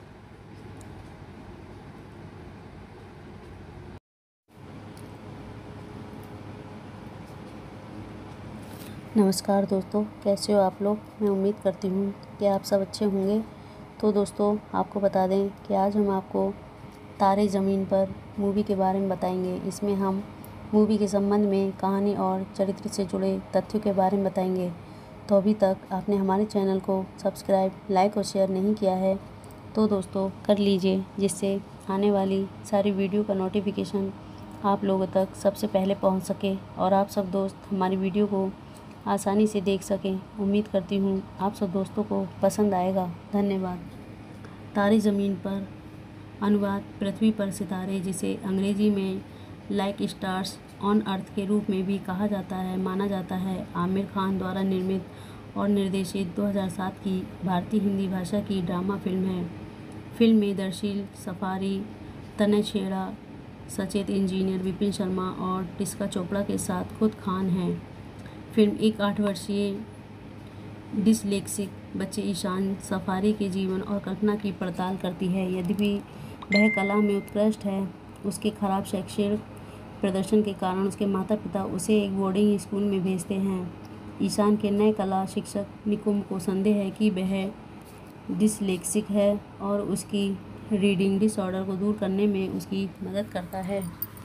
नमस्कार दोस्तों, कैसे हो आप लोग। मैं उम्मीद करती हूँ कि आप सब अच्छे होंगे। तो दोस्तों, आपको बता दें कि आज हम आपको तारे ज़मीन पर मूवी के बारे में बताएंगे। इसमें हम मूवी के संबंध में कहानी और चरित्र से जुड़े तथ्यों के बारे में बताएंगे। तो अभी तक आपने हमारे चैनल को सब्सक्राइब, लाइक और शेयर नहीं किया है तो दोस्तों कर लीजिए, जिससे आने वाली सारी वीडियो का नोटिफिकेशन आप लोगों तक सबसे पहले पहुंच सके और आप सब दोस्त हमारी वीडियो को आसानी से देख सकें। उम्मीद करती हूँ आप सब दोस्तों को पसंद आएगा। धन्यवाद। तारे ज़मीन पर अनुवाद पृथ्वी पर सितारे, जिसे अंग्रेजी में लाइक स्टार्स ऑन अर्थ के रूप में भी कहा जाता है, माना जाता है, आमिर खान द्वारा निर्मित और निर्देशित 2007 की भारतीय हिंदी भाषा की ड्रामा फिल्म है। फिल्म में दर्शील सफारी, तनय छेड़ा, सचेत इंजीनियर विपिन शर्मा और टिस्का चोपड़ा के साथ खुद खान हैं। फिल्म एक 8 वर्षीय डिसलेक्सिक बच्चे ईशान सफारी के जीवन और कल्पना की पड़ताल करती है। यद्यपि वह कला में उत्कृष्ट है, उसके खराब शैक्षणिक प्रदर्शन के कारण उसके माता पिता उसे एक बोर्डिंग स्कूल में भेजते हैं। ईशान के नए कला शिक्षक निकुम को संदेह है कि वह डिसलेक्सिक है और उसकी रीडिंग डिसऑर्डर को दूर करने में उसकी मदद करता है।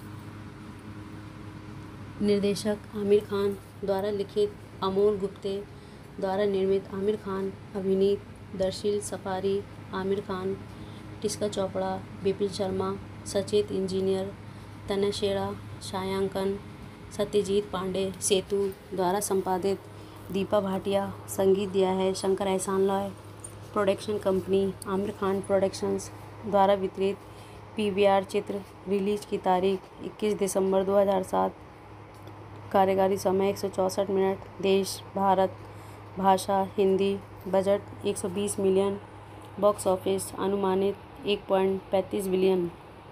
निर्देशक आमिर खान द्वारा लिखित, अमोल गुप्ते द्वारा निर्मित, आमिर खान अभिनीत, दर्शील सफारी, आमिर खान, टिस्का चोपड़ा, विपिन शर्मा, सचेत इंजीनियर, तनय छेड़ा, छायांकन सत्यजीत पांडे, सेतु द्वारा संपादित, दीपा भाटिया। संगीत दिया है Shankar Ehsaan Loy. Production company Aamir Khan productions द्वारा वितरित। पीवीआर चित्र। रिलीज की तारीख 21 दिसंबर 2007। कार्यकारी समय 164 मिनट। देश भारत। भाषा Hindi. Budget 120 million. Box office अनुमानित 1.35 बिलियन।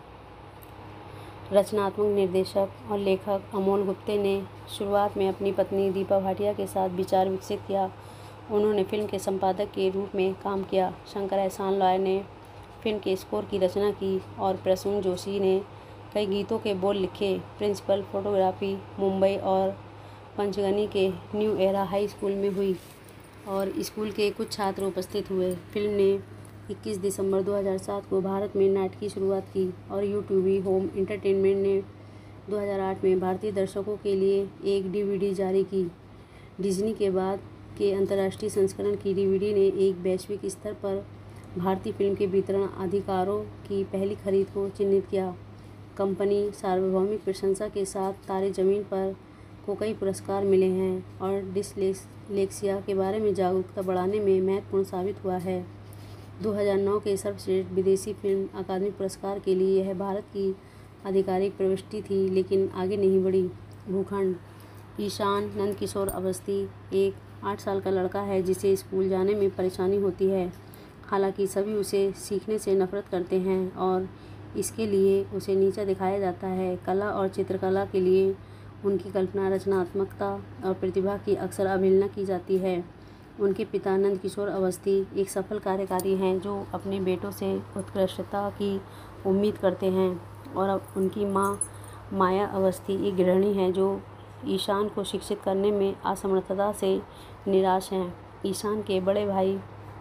रचनात्मक निर्देशक और लेखक अमोल गुप्ते ने शुरुआत में अपनी पत्नी दीपा भाटिया के साथ विचार विकसित किया। उन्होंने फिल्म के संपादक के रूप में काम किया। शंकर एहसान लॉय ने फिल्म के स्कोर की रचना की और प्रसून जोशी ने कई गीतों के बोल लिखे। प्रिंसिपल फोटोग्राफी मुंबई और पंचगनी के न्यू एरा हाई स्कूल में हुई और स्कूल के कुछ छात्र उपस्थित हुए। फिल्म ने 21 दिसंबर 2007 को भारत में नाटक की शुरुआत की और यूट्यूब होम एंटरटेनमेंट ने 2008 में भारतीय दर्शकों के लिए एक डीवीडी जारी की। डिज्नी के बाद के अंतर्राष्ट्रीय संस्करण की डीवीडी ने एक वैश्विक स्तर पर भारतीय फिल्म के वितरण अधिकारों की पहली खरीद को चिन्हित किया। कंपनी सार्वभौमिक प्रशंसा के साथ तारे ज़मीन पर को कई पुरस्कार मिले हैं और डिसलेक्सिया के बारे में जागरूकता बढ़ाने में महत्वपूर्ण साबित हुआ है। 2009 के सर्वश्रेष्ठ विदेशी फिल्म अकादमी पुरस्कार के लिए यह भारत की आधिकारिक प्रविष्टि थी, लेकिन आगे नहीं बढ़ी। भूखंड। ईशान नंदकिशोर अवस्थी एक 8 साल का लड़का है जिसे स्कूल जाने में परेशानी होती है। हालांकि सभी उसे सीखने से नफरत करते हैं और इसके लिए उसे नीचा दिखाया जाता है। कला और चित्रकला के लिए उनकी कल्पना, रचनात्मकता और प्रतिभा की अक्सर अवहेलना की जाती है। उनके पिता नंदकिशोर अवस्थी एक सफल कार्यकारी हैं जो अपने बेटों से उत्कृष्टता की उम्मीद करते हैं, और अब उनकी मां माया अवस्थी एक गृहिणी हैं जो ईशान को शिक्षित करने में असमर्थता से निराश हैं। ईशान के बड़े भाई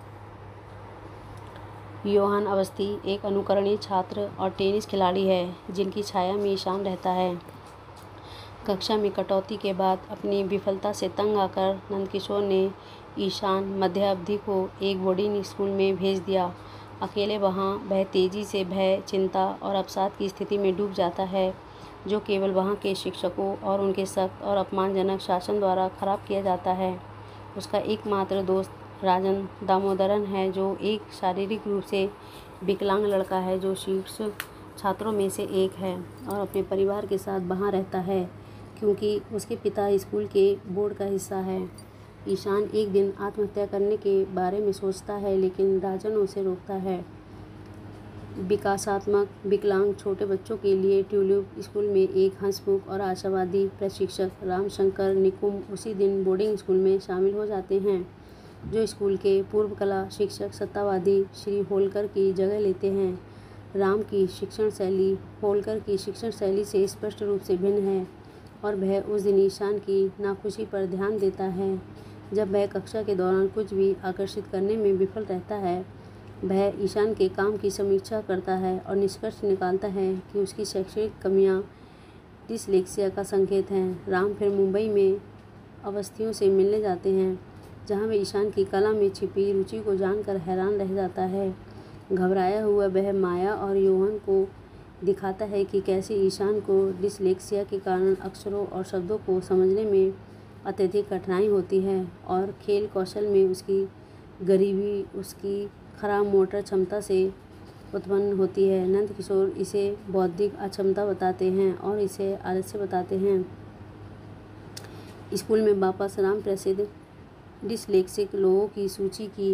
योहान अवस्थी एक अनुकरणीय छात्र और टेनिस खिलाड़ी है जिनकी छाया में ईशान रहता है। कक्षा में कटौती के बाद अपनी विफलता से तंग आकर नंदकिशोर ने ईशान मध्य अवधि को एक बोर्डिंग स्कूल में भेज दिया। अकेले वहाँ वह तेज़ी से भय, चिंता और अवसाद की स्थिति में डूब जाता है, जो केवल वहाँ के शिक्षकों और उनके सख्त और अपमानजनक शासन द्वारा खराब किया जाता है। उसका एकमात्र दोस्त राजन दामोदरन है जो एक शारीरिक रूप से विकलांग लड़का है जो शीर्ष छात्रों में से एक है और अपने परिवार के साथ वहाँ रहता है क्योंकि उसके पिता स्कूल के बोर्ड का हिस्सा है। ईशान एक दिन आत्महत्या करने के बारे में सोचता है, लेकिन राजन उसे रोकता है। विकासात्मक विकलांग छोटे बच्चों के लिए ट्यूलिप स्कूल में एक हंसमुख और आशावादी प्रशिक्षक रामशंकर निकुम उसी दिन बोर्डिंग स्कूल में शामिल हो जाते हैं, जो स्कूल के पूर्व कला शिक्षक सत्तावादी श्री होलकर की जगह लेते हैं। राम की शिक्षण शैली होलकर की शिक्षण शैली से स्पष्ट रूप से भिन्न है और वह उस दिन ईशान की नाखुशी पर ध्यान देता है। जब वह कक्षा के दौरान कुछ भी आकर्षित करने में विफल रहता है, वह ईशान के काम की समीक्षा करता है और निष्कर्ष निकालता है कि उसकी शैक्षणिक कमियां डिसलेक्सिया का संकेत हैं। राम फिर मुंबई में अवस्थियों से मिलने जाते हैं, जहां वे ईशान की कला में छिपी रुचि को जानकर हैरान रह जाता है। घबराया हुआ वह माया और योहन को दिखाता है कि कैसे ईशान को डिसलेक्सिया के कारण अक्षरों और शब्दों को समझने में अत्यधिक कठिनाई होती है और खेल कौशल में उसकी गरीबी उसकी खराब मोटर क्षमता से उत्पन्न होती है। नंदकिशोर इसे बौद्धिक अक्षमता बताते हैं और इसे आलस्य बताते हैं। स्कूल में वापस राम प्रसिद्ध डिसलेक्सिक लोगों की सूची की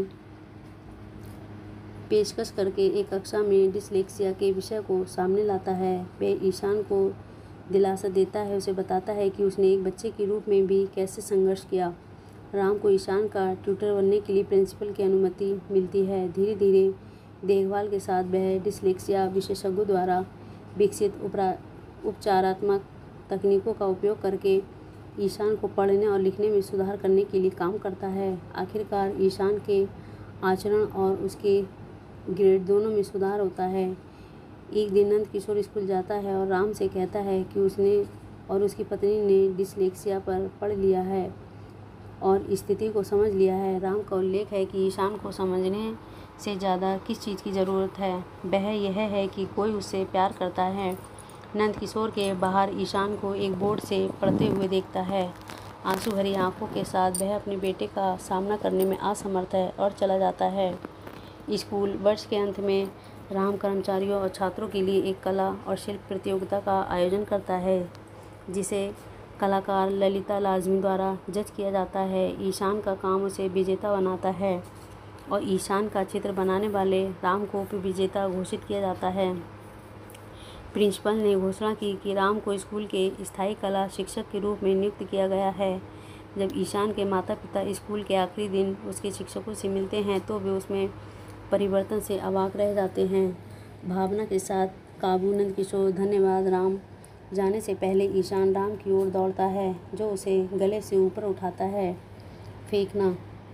पेशकश करके एक कक्षा में डिसलेक्सिया के विषय को सामने लाता है। वह ईशान को दिलासा देता है, उसे बताता है कि उसने एक बच्चे के रूप में भी कैसे संघर्ष किया। राम को ईशान का ट्यूटर बनने के लिए प्रिंसिपल की अनुमति मिलती है। धीरे धीरे देखभाल के साथ वह डिसलेक्सिया विशेषज्ञों द्वारा विकसित उपचारात्मक तकनीकों का उपयोग करके ईशान को पढ़ने और लिखने में सुधार करने के लिए काम करता है। आखिरकार ईशान के आचरण और उसके ग्रेड दोनों में सुधार होता है। एक दिन नंदकिशोर स्कूल जाता है और राम से कहता है कि उसने और उसकी पत्नी ने डिसलेक्सिया पर पढ़ लिया है और स्थिति को समझ लिया है। राम का उल्लेख है कि ईशान को समझने से ज़्यादा किस चीज़ की ज़रूरत है, वह यह है कि कोई उससे प्यार करता है। नंदकिशोर के बाहर ईशान को एक बोर्ड से पढ़ते हुए देखता है। आंसू भरी आंखों के साथ वह अपने बेटे का सामना करने में असमर्थ है और चला जाता है। स्कूल वर्ष के अंत में राम कर्मचारियों और छात्रों के लिए एक कला और शिल्प प्रतियोगिता का आयोजन करता है, जिसे कलाकार ललिता लाजमी द्वारा जज किया जाता है। ईशान का काम उसे विजेता बनाता है और ईशान का चित्र बनाने वाले राम को विजेता घोषित किया जाता है। प्रिंसिपल ने घोषणा की कि राम को स्कूल के स्थायी कला शिक्षक के रूप में नियुक्त किया गया है। जब ईशान के माता पिता स्कूल के आखिरी दिन उसके शिक्षकों से मिलते हैं तो वे उसमें परिवर्तन से अवाक रह जाते हैं। भावना के साथ काबू नंदकिशोर धन्यवाद राम जाने से पहले ईशान राम की ओर दौड़ता है, जो उसे गले से ऊपर उठाता है। फेंकना।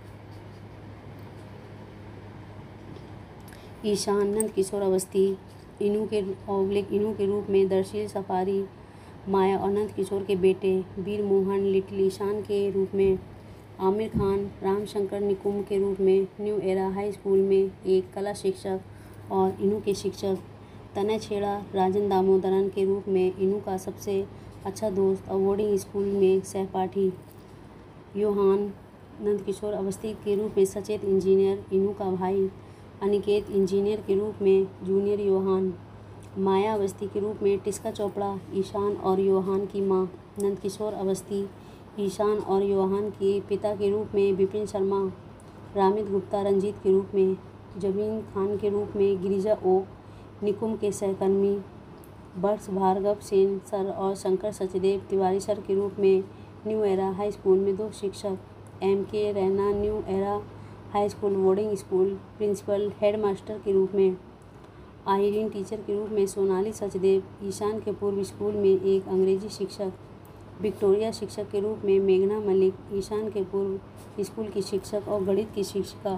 ईशान नंदकिशोर अवस्थी इनू के रूप में दरअसल सफारी माया और नंदकिशोर के बेटे वीर मोहन लिटिल ईशान के रूप में, आमिर खान रामशंकर निकुम्ब के रूप में न्यू एरा हाई स्कूल में एक कला शिक्षक और इनू के शिक्षक, तनय छेड़ा राजन दामोदरन के रूप में इनू का सबसे अच्छा दोस्त और बोर्डिंग स्कूल में सहपाठी। योहान नंदकिशोर अवस्थी के रूप में सचेत इंजीनियर। इनू का भाई अनिकेत इंजीनियर के रूप में जूनियर योहान। माया अवस्थी के रूप में टिस्का चोपड़ा। ईशान और योहान की मां नंदकिशोर अवस्थी। ईशान और योहान के पिता के रूप में विपिन शर्मा। रामित गुप्ता रंजीत के रूप में। जमीन खान के रूप में गिरिजा ओक निकुम के सहकर्मी। वर्ष भार्गव सेन सर और शंकर सचदेव तिवारी सर के रूप में न्यू एरा हाई स्कूल में 2 शिक्षक। MK Raina new era high school boarding school principal headmaster के रूप में। आइरीन टीचर के रूप में सोनाली सचदेव। ईशान के पूर्व स्कूल में एक अंग्रेजी शिक्षक। विक्टोरिया शिक्षक के रूप में मेघना मलिक। ईशान के पूर्व स्कूल की शिक्षक और गणित की शिक्षिका।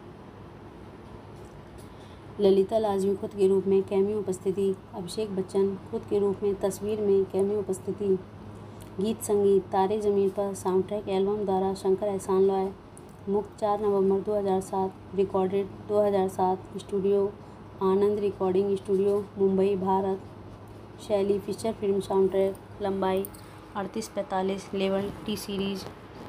ललिता लाजमी खुद के रूप में कैमियो उपस्थिति। अभिषेक बच्चन खुद के रूप में तस्वीर में कैमियो उपस्थिति। गीत संगीत तारे ज़मीन पर साउंडट्रैक एल्बम द्वारा शंकर एहसान लॉय। मुक्त 4 नवंबर 2007। Recorded 2007। Studio Anand recording studio Mumbai Bharat. शैली फीचर फिल्म साउंडट्रैक। लंबाई 38-45। लेवल T सीरीज।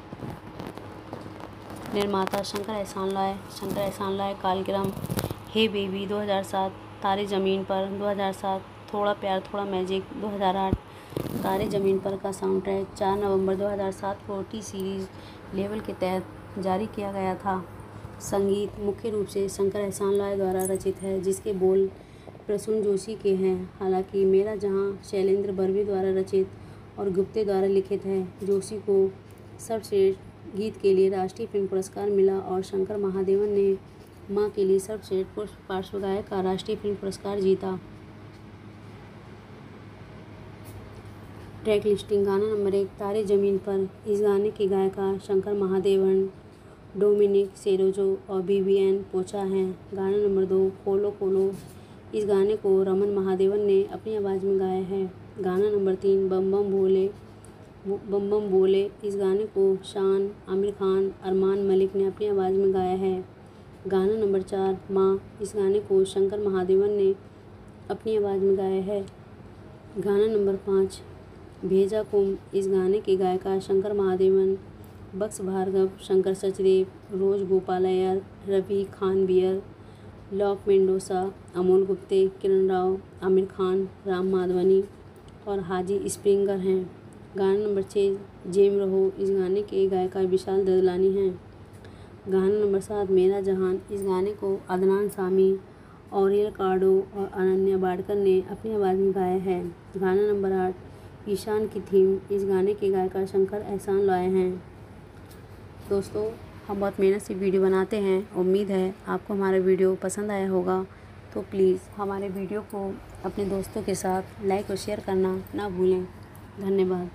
निर्माता शंकर एहसान लॉय। शंकर एहसान लॉय कालक्रम हे बेबी 2007। तारे ज़मीन पर 2007। थोड़ा प्यार थोड़ा मैजिक 2008। तारे ज़मीन पर का साउंडट्रैक 4 नवंबर 2007 को T सीरीज लेवल के तहत जारी किया गया था। संगीत मुख्य रूप से शंकर एहसान लॉय द्वारा रचित है, जिसके बोल प्रसून जोशी के हैं। हालांकि मेरा जहां शैलेंद्र बर्वे द्वारा रचित और गुप्ते द्वारा लिखित है। जोशी को सर्वश्रेष्ठ गीत के लिए राष्ट्रीय फिल्म पुरस्कार मिला और शंकर महादेवन ने मां के लिए सर्वश्रेष्ठ पार्श्व गायक का राष्ट्रीय फिल्म पुरस्कार जीता। Track listing. गाना नंबर 1 तारे ज़मीन पर। इस गाने की गायिका शंकर महादेवन, डोमिनिक सेरोजो और BBN पोचा हैं। गाना नंबर 2 खोलो खोलो। इस गाने को रमन महादेवन ने अपनी आवाज़ में गाया है। गाना नंबर 3 बम बम बोले। इस गाने को शान, आमिर खान, अरमान मलिक ने अपनी आवाज़ में गाया है। गाना नंबर 4 माँ। इस गाने को शंकर महादेवन ने अपनी आवाज़ में गाया है। गाना नंबर 5 भेजा कुम। इस गाने की गायिका शंकर महादेवन, बक्स भार्गव, शंकर सचदेव, रोज गोपालयर, रवि खानवियर, लॉक मेंडोसा, अमोल गुप्ते, किरण राव, आमिर खान, राम माधवनी और हाजी स्प्रिंगर हैं। गाना नंबर 6 जेम रहो। इस गाने के गायिका विशाल ददलानी हैं। गाना नंबर 7 मेरा जहान। इस गाने को अदनान सामी, ऑरियल कार्डो और अनन्या बाड़कर ने अपनी आवाज़ में गाया है। गाना नंबर 8 ईशान की थीम। इस गाने के गायिका शंकर एहसान लॉय हैं। दोस्तों, हम बहुत मेहनत से वीडियो बनाते हैं। उम्मीद है आपको हमारा वीडियो पसंद आया होगा। तो प्लीज़ हमारे वीडियो को अपने दोस्तों के साथ लाइक और शेयर करना ना भूलें। धन्यवाद।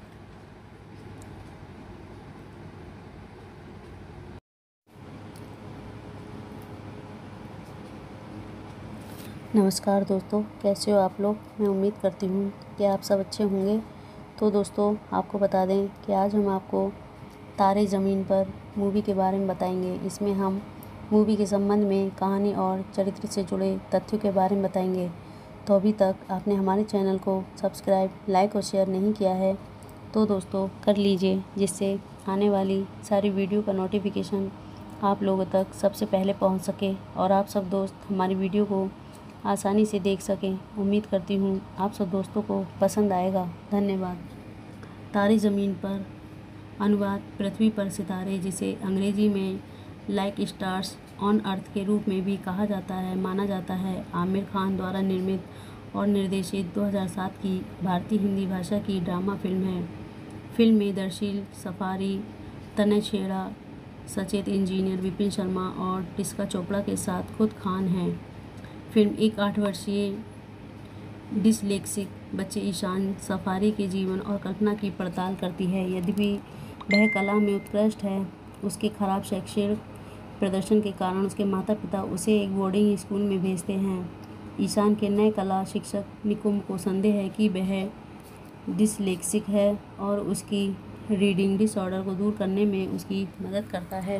नमस्कार दोस्तों, कैसे हो आप लोग। मैं उम्मीद करती हूँ कि आप सब अच्छे होंगे। तो दोस्तों, आपको बता दें कि आज हम आपको तारे ज़मीन पर मूवी के बारे में बताएंगे। इसमें हम मूवी के संबंध में कहानी और चरित्र से जुड़े तथ्यों के बारे में बताएंगे। तो अभी तक आपने हमारे चैनल को सब्सक्राइब, लाइक और शेयर नहीं किया है तो दोस्तों कर लीजिए, जिससे आने वाली सारी वीडियो का नोटिफिकेशन आप लोगों तक सबसे पहले पहुंच सके और आप सब दोस्त हमारी वीडियो को आसानी से देख सकें। उम्मीद करती हूँ आप सब दोस्तों को पसंद आएगा। धन्यवाद। तारे ज़मीन पर अनुवाद पृथ्वी पर सितारे, जिसे अंग्रेजी में लाइक स्टार्स ऑन अर्थ के रूप में भी कहा जाता है, माना जाता है। आमिर खान द्वारा निर्मित और निर्देशित 2007 की भारतीय हिंदी भाषा की ड्रामा फिल्म है। फिल्म में दर्शील सफारी, तनय छेड़ा, सचेत इंजीनियर विपिन शर्मा और टिस्का चोपड़ा के साथ खुद खान हैं। फिल्म एक 8 वर्षीय डिसलेक्सिक बच्चे ईशान सफारी के जीवन और कल्पना की पड़ताल करती है। यद्यपि वह कला में उत्कृष्ट है, उसके खराब शैक्षणिक प्रदर्शन के कारण उसके माता पिता उसे एक बोर्डिंग स्कूल में भेजते हैं। ईशान के नए कला शिक्षक निकुम को संदेह है कि वह डिसलेक्सिक है और उसकी रीडिंग डिसऑर्डर को दूर करने में उसकी मदद करता है।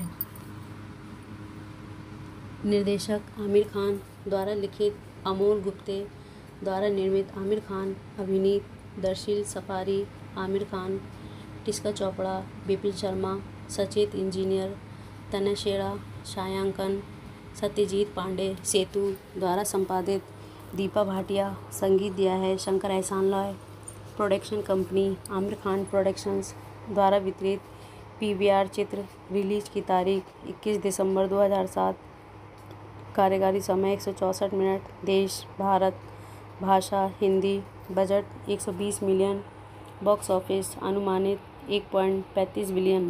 निर्देशक आमिर खान द्वारा लिखित, अमोल गुप्ते द्वारा निर्मित, आमिर खान अभिनीत दर्शील सफारी आमिर खान, टिस्का चोपड़ा, विपिन शर्मा, सचेत इंजीनियर, तनयशेरा, छायांकन सत्यजीत पांडे, सेतु द्वारा संपादित दीपा भाटिया, संगीत दिया है Shankar Ehsaan Loy, production company Aamir Khan productions द्वारा वितरित, पीवीआर चित्र, रिलीज की तारीख 21 दिसंबर 2007, कार्यकारी समय 164 मिनट, देश भारत, भाषा Hindi, budget 120 million, box office अनुमानित 1.35 बिलियन।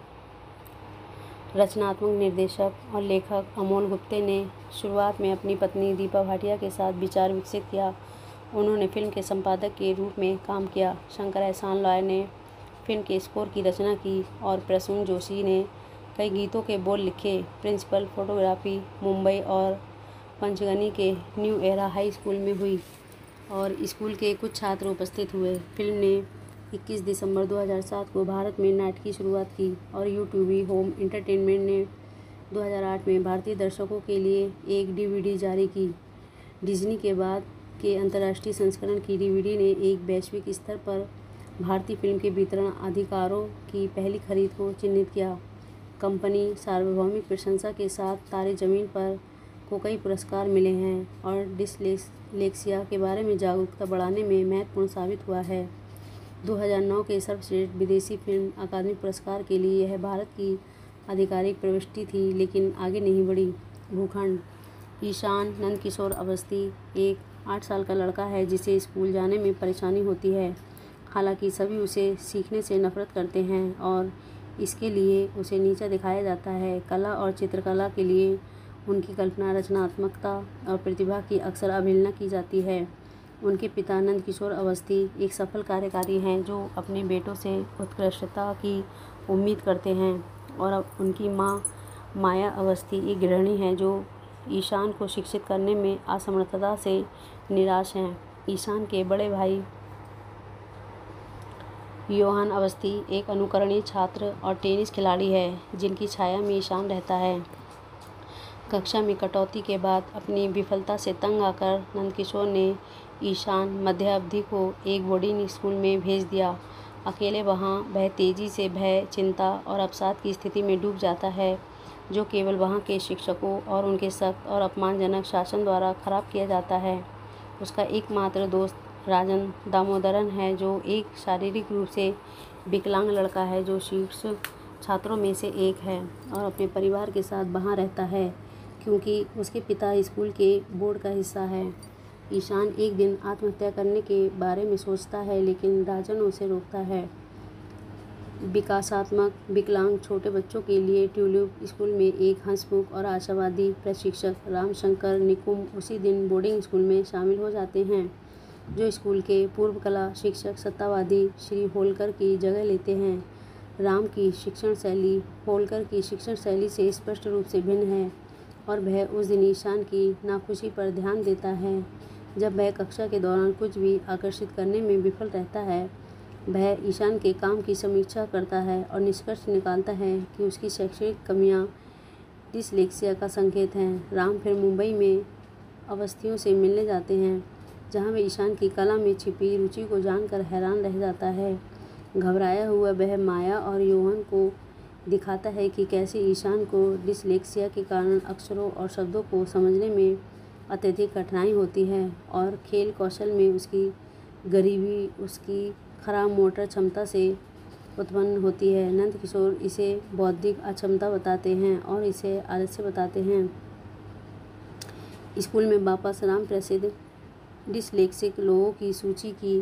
रचनात्मक निर्देशक और लेखक अमोल गुप्ते ने शुरुआत में अपनी पत्नी दीपा भाटिया के साथ विचार विकसित किया। उन्होंने फिल्म के संपादक के रूप में काम किया। शंकर एहसान लॉय ने फिल्म के स्कोर की रचना की और प्रसून जोशी ने कई गीतों के बोल लिखे। प्रिंसिपल फोटोग्राफी मुंबई और पंचगनी के न्यू एरा हाई स्कूल में हुई और स्कूल के कुछ छात्र उपस्थित हुए। फिल्म ने 21 दिसंबर 2007 को भारत में नाटकीय शुरुआत की और यूट्यूब होम एंटरटेनमेंट ने 2008 में भारतीय दर्शकों के लिए एक डीवीडी जारी की। डिज्नी के बाद के अंतर्राष्ट्रीय संस्करण की डीवीडी ने एक वैश्विक स्तर पर भारतीय फिल्म के वितरण अधिकारों की पहली खरीद को चिन्हित किया। कंपनी सार्वभौमिक प्रशंसा के साथ तारे ज़मीन पर को कई पुरस्कार मिले हैं और डिसलेक्सिया के बारे में जागरूकता बढ़ाने में महत्वपूर्ण साबित हुआ है। 2009 के सर्वश्रेष्ठ विदेशी फिल्म अकादमी पुरस्कार के लिए यह भारत की आधिकारिक प्रविष्टि थी, लेकिन आगे नहीं बढ़ी। भूखंड ईशान नंदकिशोर अवस्थी एक 8 साल का लड़का है जिसे स्कूल जाने में परेशानी होती है। हालांकि सभी उसे सीखने से नफरत करते हैं और इसके लिए उसे नीचा दिखाया जाता है। कला और चित्रकला के लिए उनकी कल्पना, रचनात्मकता और प्रतिभा की अक्सर अवहेलना की जाती है। उनके पिता नंदकिशोर अवस्थी एक सफल कार्यकारी हैं जो अपने बेटों से उत्कृष्टता की उम्मीद करते हैं और अब उनकी मां माया अवस्थी एक गृहिणी हैं जो ईशान को शिक्षित करने में असमर्थता से निराश हैं। ईशान के बड़े भाई योहान अवस्थी एक अनुकरणीय छात्र और टेनिस खिलाड़ी है जिनकी छाया में ईशान रहता है। कक्षा में कटौती के बाद अपनी विफलता से तंग आकर नंदकिशोर ने ईशान मध्य अवधि को एक बोर्डिंग स्कूल में भेज दिया। अकेले वहाँ वह तेज़ी से भय, चिंता और अवसाद की स्थिति में डूब जाता है जो केवल वहाँ के शिक्षकों और उनके सख्त और अपमानजनक शासन द्वारा खराब किया जाता है। उसका एकमात्र दोस्त राजन दामोदरन है जो एक शारीरिक रूप से विकलांग लड़का है जो शीर्ष छात्रों में से एक है और अपने परिवार के साथ वहाँ रहता है क्योंकि उसके पिता स्कूल के बोर्ड का हिस्सा है। ईशान एक दिन आत्महत्या करने के बारे में सोचता है लेकिन राजन उसे रोकता है। विकासात्मक विकलांग छोटे बच्चों के लिए ट्यूलिप स्कूल में एक हंसमुख और आशावादी प्रशिक्षक रामशंकर निकुम उसी दिन बोर्डिंग स्कूल में शामिल हो जाते हैं जो स्कूल के पूर्व कला शिक्षक सत्तावादी श्री होलकर की जगह लेते हैं। राम की शिक्षण शैली होलकर की शिक्षण शैली से स्पष्ट रूप से भिन्न है और वह उस दिन ईशान की नाखुशी पर ध्यान देता है। जब वह कक्षा के दौरान कुछ भी आकर्षित करने में विफल रहता है, वह ईशान के काम की समीक्षा करता है और निष्कर्ष निकालता है कि उसकी शैक्षणिक कमियां डिसलेक्सिया का संकेत हैं। राम फिर मुंबई में अवस्थियों से मिलने जाते हैं जहां वे ईशान की कला में छिपी रुचि को जानकर हैरान रह जाता है। घबराया हुआ वह माया और योहन को दिखाता है कि कैसे ईशान को डिसलेक्सिया के कारण अक्षरों और शब्दों को समझने में अत्यधिक कठिनाई होती है और खेल कौशल में उसकी गरीबी उसकी खराब मोटर क्षमता से उत्पन्न होती है। नंदकिशोर इसे बौद्धिक अक्षमता बताते हैं और इसे आलस्य बताते हैं। स्कूल में वापस राम प्रसिद्ध डिसलेक्सिक लोगों की सूची की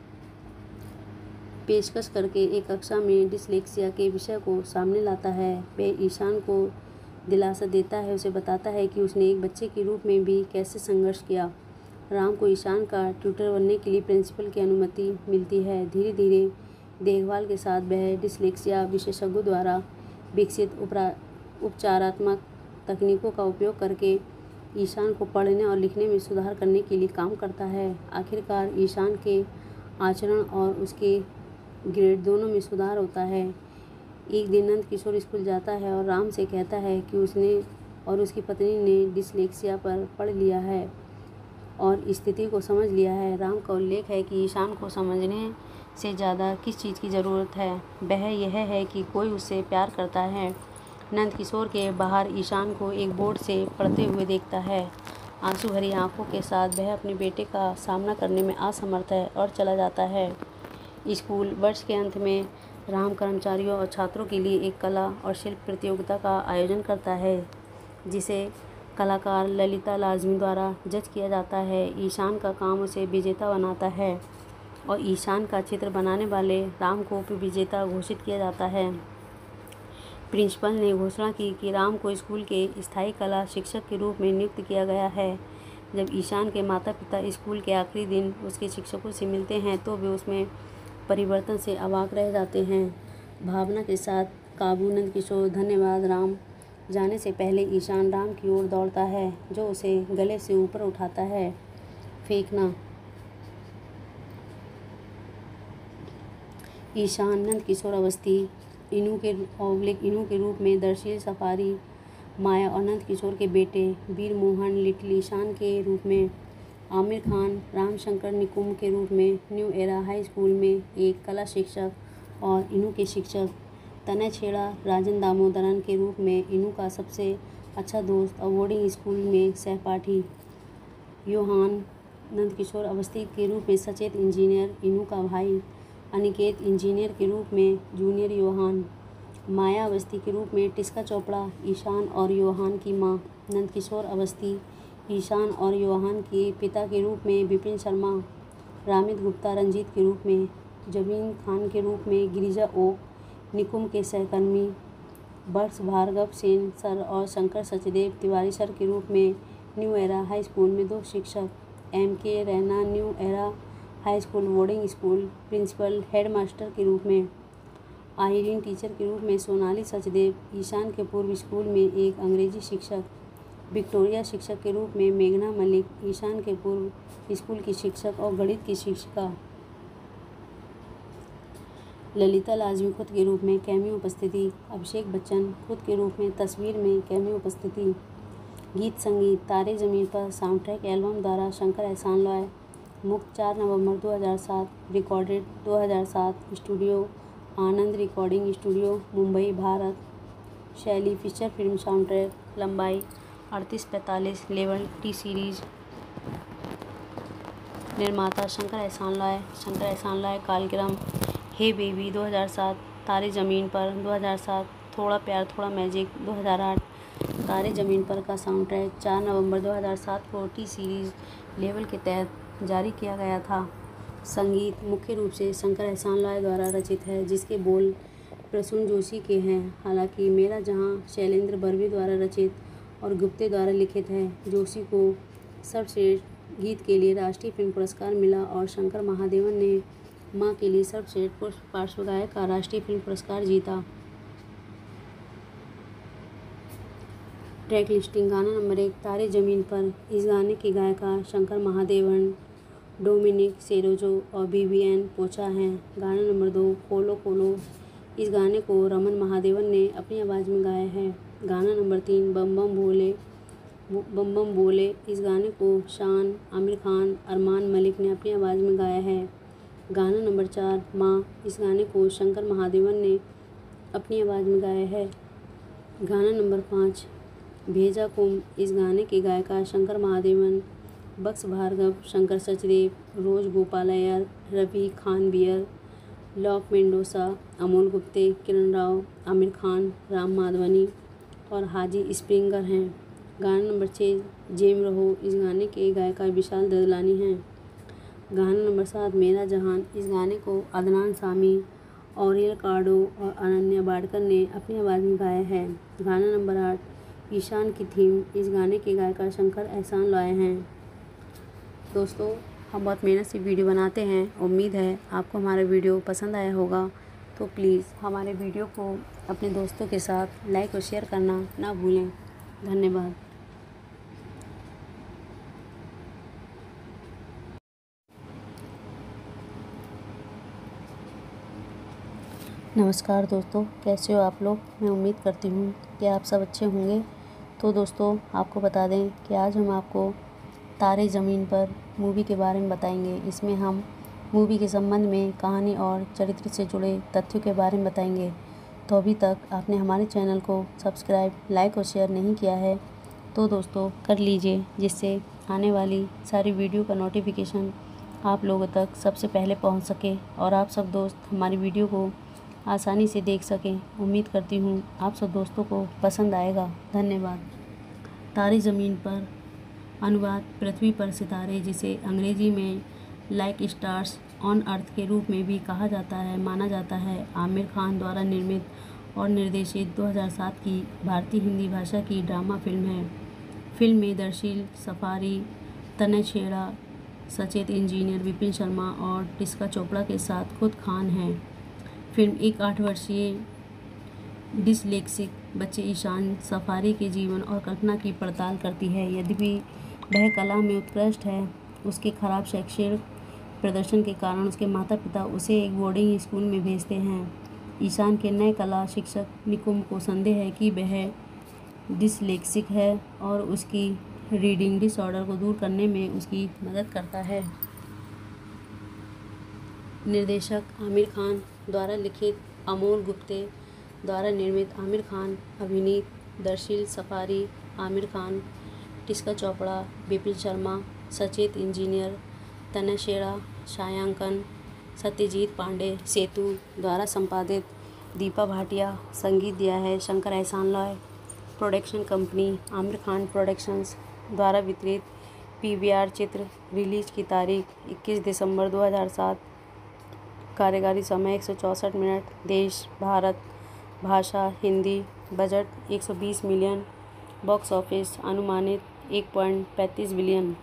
पेशकश करके एक कक्षा में डिसलेक्सिया के विषय को सामने लाता है। वह ईशान को दिलासा देता है, उसे बताता है कि उसने एक बच्चे के रूप में भी कैसे संघर्ष किया। राम को ईशान का ट्यूटर बनने के लिए प्रिंसिपल की अनुमति मिलती है। धीरे धीरे देखभाल के साथ वह डिसलेक्सिया विशेषज्ञों द्वारा विकसित उपचारात्मक तकनीकों का उपयोग करके ईशान को पढ़ने और लिखने में सुधार करने के लिए काम करता है। आखिरकार ईशान के आचरण और उसके ग्रेड दोनों में सुधार होता है। एक दिन नंदकिशोर स्कूल जाता है और राम से कहता है कि उसने और उसकी पत्नी ने डिसलेक्सिया पर पढ़ लिया है। और स्थिति को समझ लिया है। राम का उल्लेख है कि ईशान को समझने से ज़्यादा किस चीज़ की ज़रूरत है, वह यह है कि कोई उससे प्यार करता है। नंदकिशोर के बाहर ईशान को एक बोर्ड से पढ़ते हुए देखता है। आंसू भरी आंखों के साथ वह अपने बेटे का सामना करने में असमर्थ है और चला जाता है। स्कूल वर्ष के अंत में राम कर्मचारियों और छात्रों के लिए एक कला और शिल्प प्रतियोगिता का आयोजन करता है, जिसे कलाकार ललिता लाजमी द्वारा जज किया जाता है। ईशान का काम उसे विजेता बनाता है और ईशान का चित्र बनाने वाले राम को विजेता घोषित किया जाता है। प्रिंसिपल ने घोषणा की कि राम को स्कूल के स्थायी कला शिक्षक के रूप में नियुक्त किया गया है। जब ईशान के माता पिता स्कूल के आखिरी दिन उसके शिक्षकों से मिलते हैं तो वे उसमें परिवर्तन से अवाक रह जाते हैं। भावना के साथ काबू नंदकिशोर धन्यवाद राम जाने से पहले ईशान राम की ओर दौड़ता है, जो उसे गले से ऊपर उठाता है। फेंकना। ईशान नंदकिशोर अवस्थी इनू के रूप में दरअसल सफारी माया और नंदकिशोर के बेटे वीर मोहन लिटिल ईशान के रूप में, आमिर खान रामशंकर निकुम के रूप में न्यू एरा हाई स्कूल में एक कला शिक्षक और इनू के शिक्षक, तनय छेड़ा राजन दामोदरन के रूप में इनू का सबसे अच्छा दोस्त और बोर्डिंग स्कूल में सहपाठी, योहान नंदकिशोर अवस्थी के रूप में सचेत इंजीनियर इनू का भाई, अनिकेत इंजीनियर के रूप में जूनियर योहान, माया अवस्थी के रूप में टिस्का चोपड़ा ईशान और योहान की मां, नंदकिशोर अवस्थी ईशान और योहान के पिता के रूप में विपिन शर्मा, रामित गुप्ता रंजीत के रूप में, जबीन खान के रूप में गिरिजा ओक निकुम के सहकर्मी, बर्ष भार्गव सेन सर और शंकर सचदेव तिवारी सर के रूप में न्यू एरा हाई स्कूल में 2 शिक्षक, MK Raina new era high school boarding school principal headmaster के रूप में, आयरीन टीचर के रूप में सोनाली सचदेव ईशान के पूर्व स्कूल में एक अंग्रेजी शिक्षक, विक्टोरिया शिक्षक के रूप में मेघना मलिक ईशान के पूर्व स्कूल की शिक्षक और गणित की शिक्षिका, ललिता लाजमी खुद के रूप में कैमियो उपस्थिति, अभिषेक बच्चन खुद के रूप में तस्वीर में कैमियो उपस्थिति। गीत संगीत तारे ज़मीन पर साउंडट्रैक एल्बम द्वारा शंकर एहसान लॉय, मुक्त 4 नवंबर 2007, recorded 2007, studio Anand recording studio Mumbai Bharat. शैली फीचर फिल्म साउंडट्रैक, लंबाई 38-45, लेवल T सीरीज। निर्माता शंकर एहसान लॉय कालक्रम हे बेबी 2007, तारे ज़मीन पर 2007, थोड़ा प्यार थोड़ा मैजिक 2008। तारे ज़मीन पर का साउंडट्रैक 4 नवंबर 2007 को T सीरीज लेवल के तहत जारी किया गया था। संगीत मुख्य रूप से शंकर एहसान लॉय द्वारा रचित है, जिसके बोल प्रसून जोशी के हैं। हालांकि मेरा जहां शैलेंद्र बर्वे द्वारा रचित और गुप्ते द्वारा लिखित है। जोशी को सर्वश्रेष्ठ गीत के लिए राष्ट्रीय फिल्म पुरस्कार मिला और शंकर महादेवन ने मां के लिए सर्वश्रेष्ठ पार्श्व गायक का राष्ट्रीय फिल्म पुरस्कार जीता। Track listing. गाना नंबर 1 तारे ज़मीन पर। इस गाने की गायिका शंकर महादेवन, डोमिनिक सेरोजो और BBN पोचा हैं। गाना नंबर 2 कोलो कोलो। इस गाने को रमन महादेवन ने अपनी आवाज़ में गाया है। गाना नंबर 3 बम बम बोले। इस गाने को शान, आमिर खान, अरमान मलिक ने अपनी आवाज़ में गाया है। गाना नंबर 4 माँ। इस गाने को शंकर महादेवन ने अपनी आवाज़ में गाया है। गाना नंबर 5 भेजा कुम। इस गाने की गायिका शंकर महादेवन, बक्स भार्गव, शंकर सचदेव, रोज गोपाल अय्यर, रवि खान बियर, लॉक मेंडोसा, अमोल गुप्ते, किरण राव, आमिर खान, राम माधवनी और हाजी स्प्रिंगर हैं। गाना नंबर 6 जेम रहो। इस गाने के गायिका विशाल ददलानी हैं। गाना नंबर 7 मेरा जहान। इस गाने को अदनान सामी, ऑरियल कार्डो और अनन्या बाडकर ने अपनी आवाज़ में गाया है। गाना नंबर 8 ईशान की थीम। इस गाने के गायिका शंकर एहसान लॉय हैं। दोस्तों, हम बहुत मेहनत से वीडियो बनाते हैं। उम्मीद है आपको हमारा वीडियो पसंद आया होगा, तो प्लीज़ हमारे वीडियो को अपने दोस्तों के साथ लाइक और शेयर करना ना भूलें। धन्यवाद। नमस्कार दोस्तों, कैसे हो आप लोग। मैं उम्मीद करती हूँ कि आप सब अच्छे होंगे। तो दोस्तों, आपको बता दें कि आज हम आपको तारे ज़मीन पर मूवी के बारे में बताएंगे। इसमें हम मूवी के संबंध में कहानी और चरित्र से जुड़े तथ्यों के बारे में बताएंगे। तो अभी तक आपने हमारे चैनल को सब्सक्राइब, लाइक और शेयर नहीं किया है तो दोस्तों कर लीजिए, जिससे आने वाली सारी वीडियो का नोटिफिकेशन आप लोगों तक सबसे पहले पहुंच सके और आप सब दोस्त हमारी वीडियो को आसानी से देख सकें। उम्मीद करती हूँ आप सब दोस्तों को पसंद आएगा। धन्यवाद। तारे ज़मीन पर अनुवाद पृथ्वी पर सितारे, जिसे अंग्रेजी में लाइक स्टार्स ऑन अर्थ के रूप में भी कहा जाता है, माना जाता है, आमिर खान द्वारा निर्मित और निर्देशित 2007 की भारतीय हिंदी भाषा की ड्रामा फिल्म है। फिल्म में दर्शील सफारी, तन्मय छेड़ा, सचेत इंजीनियर विपिन शर्मा और टिस्का चोपड़ा के साथ खुद खान हैं। फिल्म एक 8 वर्षीय डिसलेक्सिक बच्चे ईशान सफारी के जीवन और कल्पना की पड़ताल करती है। यद्यपि वह कला में उत्कृष्ट है, उसके खराब शैक्षणिक प्रदर्शन के कारण उसके माता पिता उसे एक बोर्डिंग स्कूल में भेजते हैं। ईशान के नए कला शिक्षक निकुंब को संदेह है कि वह डिसलेक्सिक है और उसकी रीडिंग डिसऑर्डर को दूर करने में उसकी मदद करता है। निर्देशक आमिर खान द्वारा लिखित, अमोल गुप्ते द्वारा निर्मित, आमिर खान अभिनीत, दर्शील सफारी, आमिर खान, टिस्का चोपड़ा, विपिन शर्मा, सचेत इंजीनियर, तन्मय छेड़ा, छायांकन सत्यजीत पांडे, सेतु द्वारा संपादित, दीपा भाटिया। संगीत दिया है Shankar Ehsaan Loy. Production company Aamir Khan productions द्वारा वितरित। PVR चित्र। रिलीज की तारीख 21 दिसंबर 2007। कार्यकारी समय 164 मिनट। देश भारत। भाषा Hindi. Budget 120 million. Box office अनुमानित 1.35 बिलियन।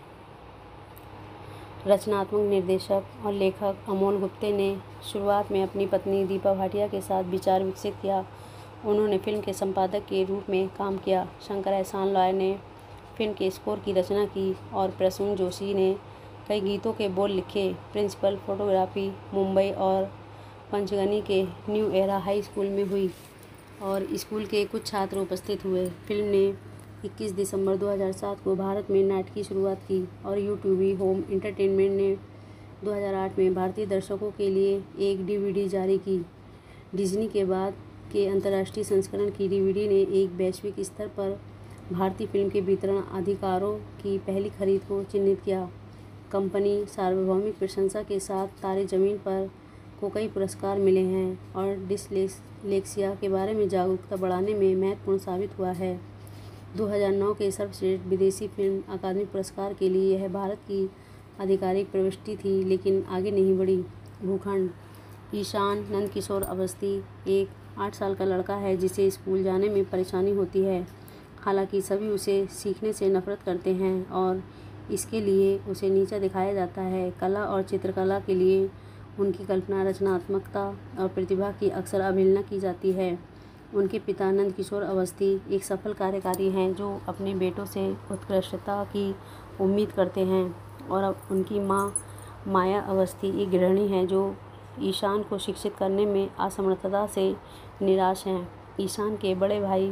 रचनात्मक निर्देशक और लेखक अमोल गुप्ते ने शुरुआत में अपनी पत्नी दीपा भाटिया के साथ विचार विकसित किया। उन्होंने फिल्म के संपादक के रूप में काम किया। शंकर एहसान लॉय ने फिल्म के स्कोर की रचना की और प्रसून जोशी ने कई गीतों के बोल लिखे। प्रिंसिपल फोटोग्राफी मुंबई और पंचगनी के न्यू एरा हाई स्कूल में हुई और स्कूल के कुछ छात्र उपस्थित हुए। फिल्म ने 21 दिसंबर 2007 को भारत में नाटक की शुरुआत की और यूट्यूब होम एंटरटेनमेंट ने 2008 में भारतीय दर्शकों के लिए एक DVD जारी की। डिज्नी के बाद के अंतर्राष्ट्रीय संस्करण की DVD ने एक वैश्विक स्तर पर भारतीय फिल्म के वितरण अधिकारों की पहली खरीद को चिन्हित किया। कंपनी सार्वभौमिक प्रशंसा के साथ तारे ज़मीन पर को कई पुरस्कार मिले हैं और डिसलेक्सिया के बारे में जागरूकता बढ़ाने में महत्वपूर्ण साबित हुआ है। 2009 के सर्वश्रेष्ठ विदेशी फिल्म अकादमी पुरस्कार के लिए यह भारत की आधिकारिक प्रविष्टि थी, लेकिन आगे नहीं बढ़ी। भूखंड। ईशान नंदकिशोर अवस्थी एक 8 साल का लड़का है जिसे स्कूल जाने में परेशानी होती है। हालांकि सभी उसे सीखने से नफरत करते हैं और इसके लिए उसे नीचा दिखाया जाता है। कला और चित्रकला के लिए उनकी कल्पना, रचनात्मकता और प्रतिभा की अक्सर अवहेलना की जाती है। उनके पिता नंदकिशोर अवस्थी एक सफल कार्यकारी हैं जो अपने बेटों से उत्कृष्टता की उम्मीद करते हैं और अब उनकी मां माया अवस्थी एक गृहिणी हैं जो ईशान को शिक्षित करने में असमर्थता से निराश हैं। ईशान के बड़े भाई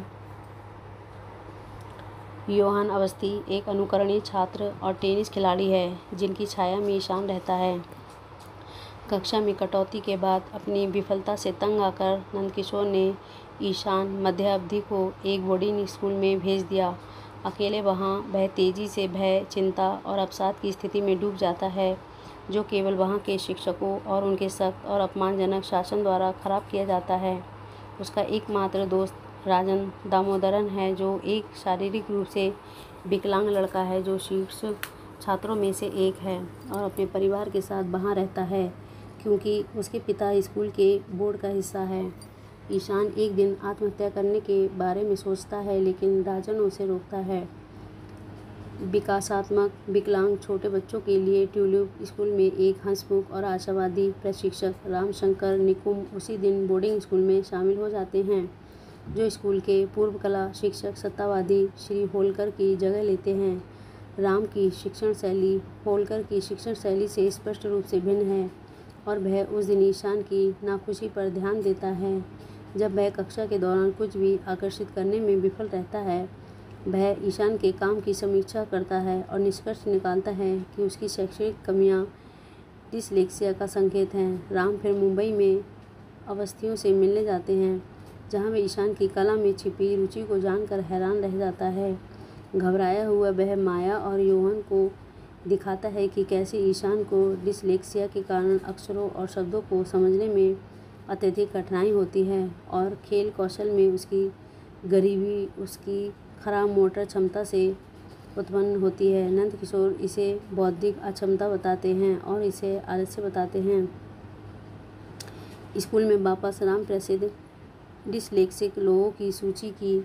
योहान अवस्थी एक अनुकरणीय छात्र और टेनिस खिलाड़ी है जिनकी छाया में ईशान रहता है। कक्षा में कटौती के बाद अपनी विफलता से तंग आकर नंदकिशोर ने ईशान मध्य अवधि को एक बोर्डिंग स्कूल में भेज दिया। अकेले वहाँ वह तेज़ी से भय, चिंता और अवसाद की स्थिति में डूब जाता है जो केवल वहाँ के शिक्षकों और उनके सख्त और अपमानजनक शासन द्वारा खराब किया जाता है। उसका एकमात्र दोस्त राजन दामोदरन है जो एक शारीरिक रूप से विकलांग लड़का है जो शीर्ष छात्रों में से एक है और अपने परिवार के साथ वहाँ रहता है क्योंकि उसके पिता स्कूल के बोर्ड का हिस्सा है। ईशान एक दिन आत्महत्या करने के बारे में सोचता है लेकिन राजन उसे रोकता है। विकासात्मक विकलांग छोटे बच्चों के लिए ट्यूलिप स्कूल में एक हंसमुख और आशावादी प्रशिक्षक रामशंकर निकुंब उसी दिन बोर्डिंग स्कूल में शामिल हो जाते हैं जो स्कूल के पूर्व कला शिक्षक सत्तावादी श्री होलकर की जगह लेते हैं। राम की शिक्षण शैली होलकर की शिक्षण शैली से स्पष्ट रूप से भिन्न है और वह उस दिन ईशान की नाखुशी पर ध्यान देता है जब वह कक्षा के दौरान कुछ भी आकर्षित करने में विफल रहता है। वह ईशान के काम की समीक्षा करता है और निष्कर्ष निकालता है कि उसकी शैक्षणिक कमियां डिसलेक्सिया का संकेत हैं। राम फिर मुंबई में अवस्थियों से मिलने जाते हैं, जहां वे ईशान की कला में छिपी रुचि को जानकर हैरान रह जाता है। घबराया हुआ वह माया और योहन को दिखाता है कि कैसे ईशान को डिसलेक्सिया के कारण अक्षरों और शब्दों को समझने में अत्यधिक कठिनाई होती है और खेल कौशल में उसकी गरीबी उसकी खराब मोटर क्षमता से उत्पन्न होती है। नंद किशोर इसे बौद्धिक अक्षमता बताते हैं और इसे आलस्य बताते हैं। स्कूल में वापस राम प्रसिद्ध डिसलेक्सिक लोगों की सूची की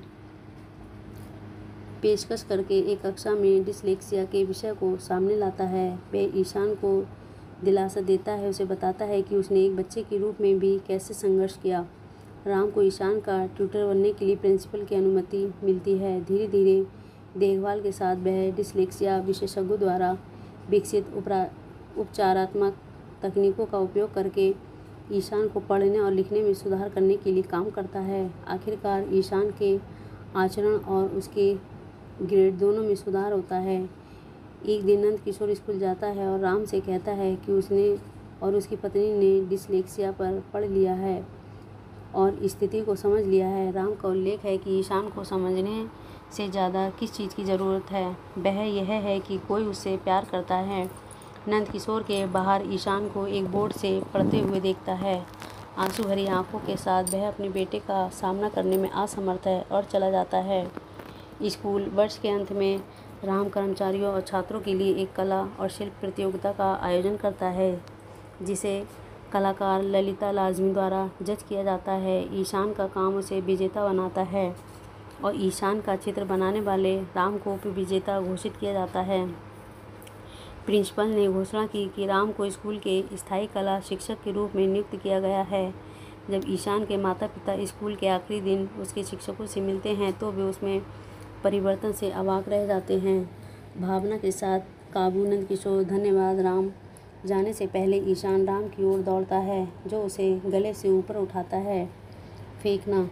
पेशकश करके एक कक्षा में डिसलेक्सिया के विषय को सामने लाता है। वह ईशान को दिलासा देता है, उसे बताता है कि उसने एक बच्चे के रूप में भी कैसे संघर्ष किया। राम को ईशान का ट्यूटर बनने के लिए प्रिंसिपल की अनुमति मिलती है। धीरे धीरे देखभाल के साथ वह डिसलेक्सिया विशेषज्ञों द्वारा विकसित उपचारात्मक तकनीकों का उपयोग करके ईशान को पढ़ने और लिखने में सुधार करने के लिए काम करता है। आखिरकार ईशान के आचरण और उसके ग्रेड दोनों में सुधार होता है। एक दिन नंद किशोर स्कूल जाता है और राम से कहता है कि उसने और उसकी पत्नी ने डिसलेक्सिया पर पढ़ लिया है और स्थिति को समझ लिया है। राम का उल्लेख है कि ईशान को समझने से ज़्यादा किस चीज़ की ज़रूरत है, वह यह है कि कोई उससे प्यार करता है। नंद किशोर के बाहर ईशान को एक बोर्ड से पढ़ते हुए देखता है। आंसू भरी आंखों के साथ वह अपने बेटे का सामना करने में असमर्थ है और चला जाता है। स्कूल वर्ष के अंत में राम कर्मचारियों और छात्रों के लिए एक कला और शिल्प प्रतियोगिता का आयोजन करता है, जिसे कलाकार ललिता लाजमी द्वारा जज किया जाता है। ईशान का काम उसे विजेता बनाता है और ईशान का चित्र बनाने वाले राम को उपविजेता घोषित किया जाता है। प्रिंसिपल ने घोषणा की कि राम को स्कूल के स्थायी कला शिक्षक के रूप में नियुक्त किया गया है। जब ईशान के माता पिता स्कूल के आखिरी दिन उसके शिक्षकों से मिलते हैं तो वे उसमें परिवर्तन से अवाक रह जाते हैं। भावना के साथ काबू नंद किशोर धन्यवाद राम जाने से पहले ईशान राम की ओर दौड़ता है, जो उसे गले से ऊपर उठाता है। फेंकना।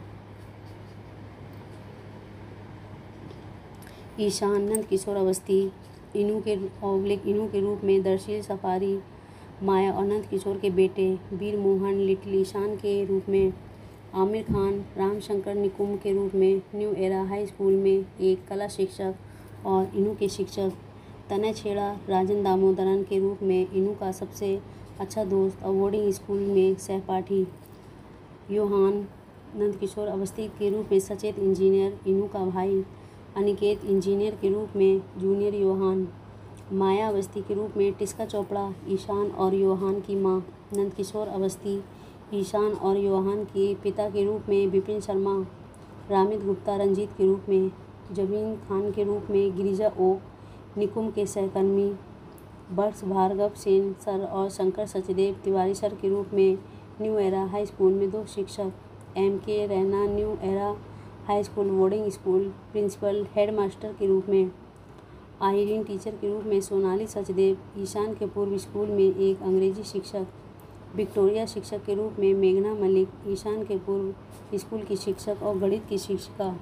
ईशान नंद किशोर अवस्थी इनू के रूप में दरअसल सफारी माया और नंद किशोर के बेटे वीर मोहन लिटिल ईशान के रूप में, आमिर खान रामशंकर निकुम के रूप में न्यू एरा हाई स्कूल में एक कला शिक्षक और इनू के शिक्षक, तनय छेड़ा राजन दामोदरन के रूप में इनू का सबसे अच्छा दोस्त और बोर्डिंग स्कूल में सहपाठी, योहान नंद किशोर अवस्थी के रूप में सचेत इंजीनियर इनू का भाई, अनिकेत इंजीनियर के रूप में जूनियर योहान, माया अवस्थी के रूप में टिस्का चोपड़ा ईशान और योहान की माँ, नंद किशोर अवस्थी ईशान और योहान के पिता के रूप में विपिन शर्मा, रामित गुप्ता रंजीत के रूप में, जमीन खान के रूप में गिरिजा ओ, निकुम के सहकर्मी वर्ष भार्गव सेन सर और शंकर सचदेव तिवारी सर के रूप में न्यू एरा हाई स्कूल में दो शिक्षक, MK Raina new era high school boarding school principal headmaster के रूप में, आयरीन टीचर के रूप में सोनाली सचदेव ईशान के पूर्व स्कूल में एक अंग्रेजी शिक्षक, विक्टोरिया शिक्षक के रूप में मेघना मलिक ईशान के पूर्व स्कूल की शिक्षक और गणित की शिक्षिका,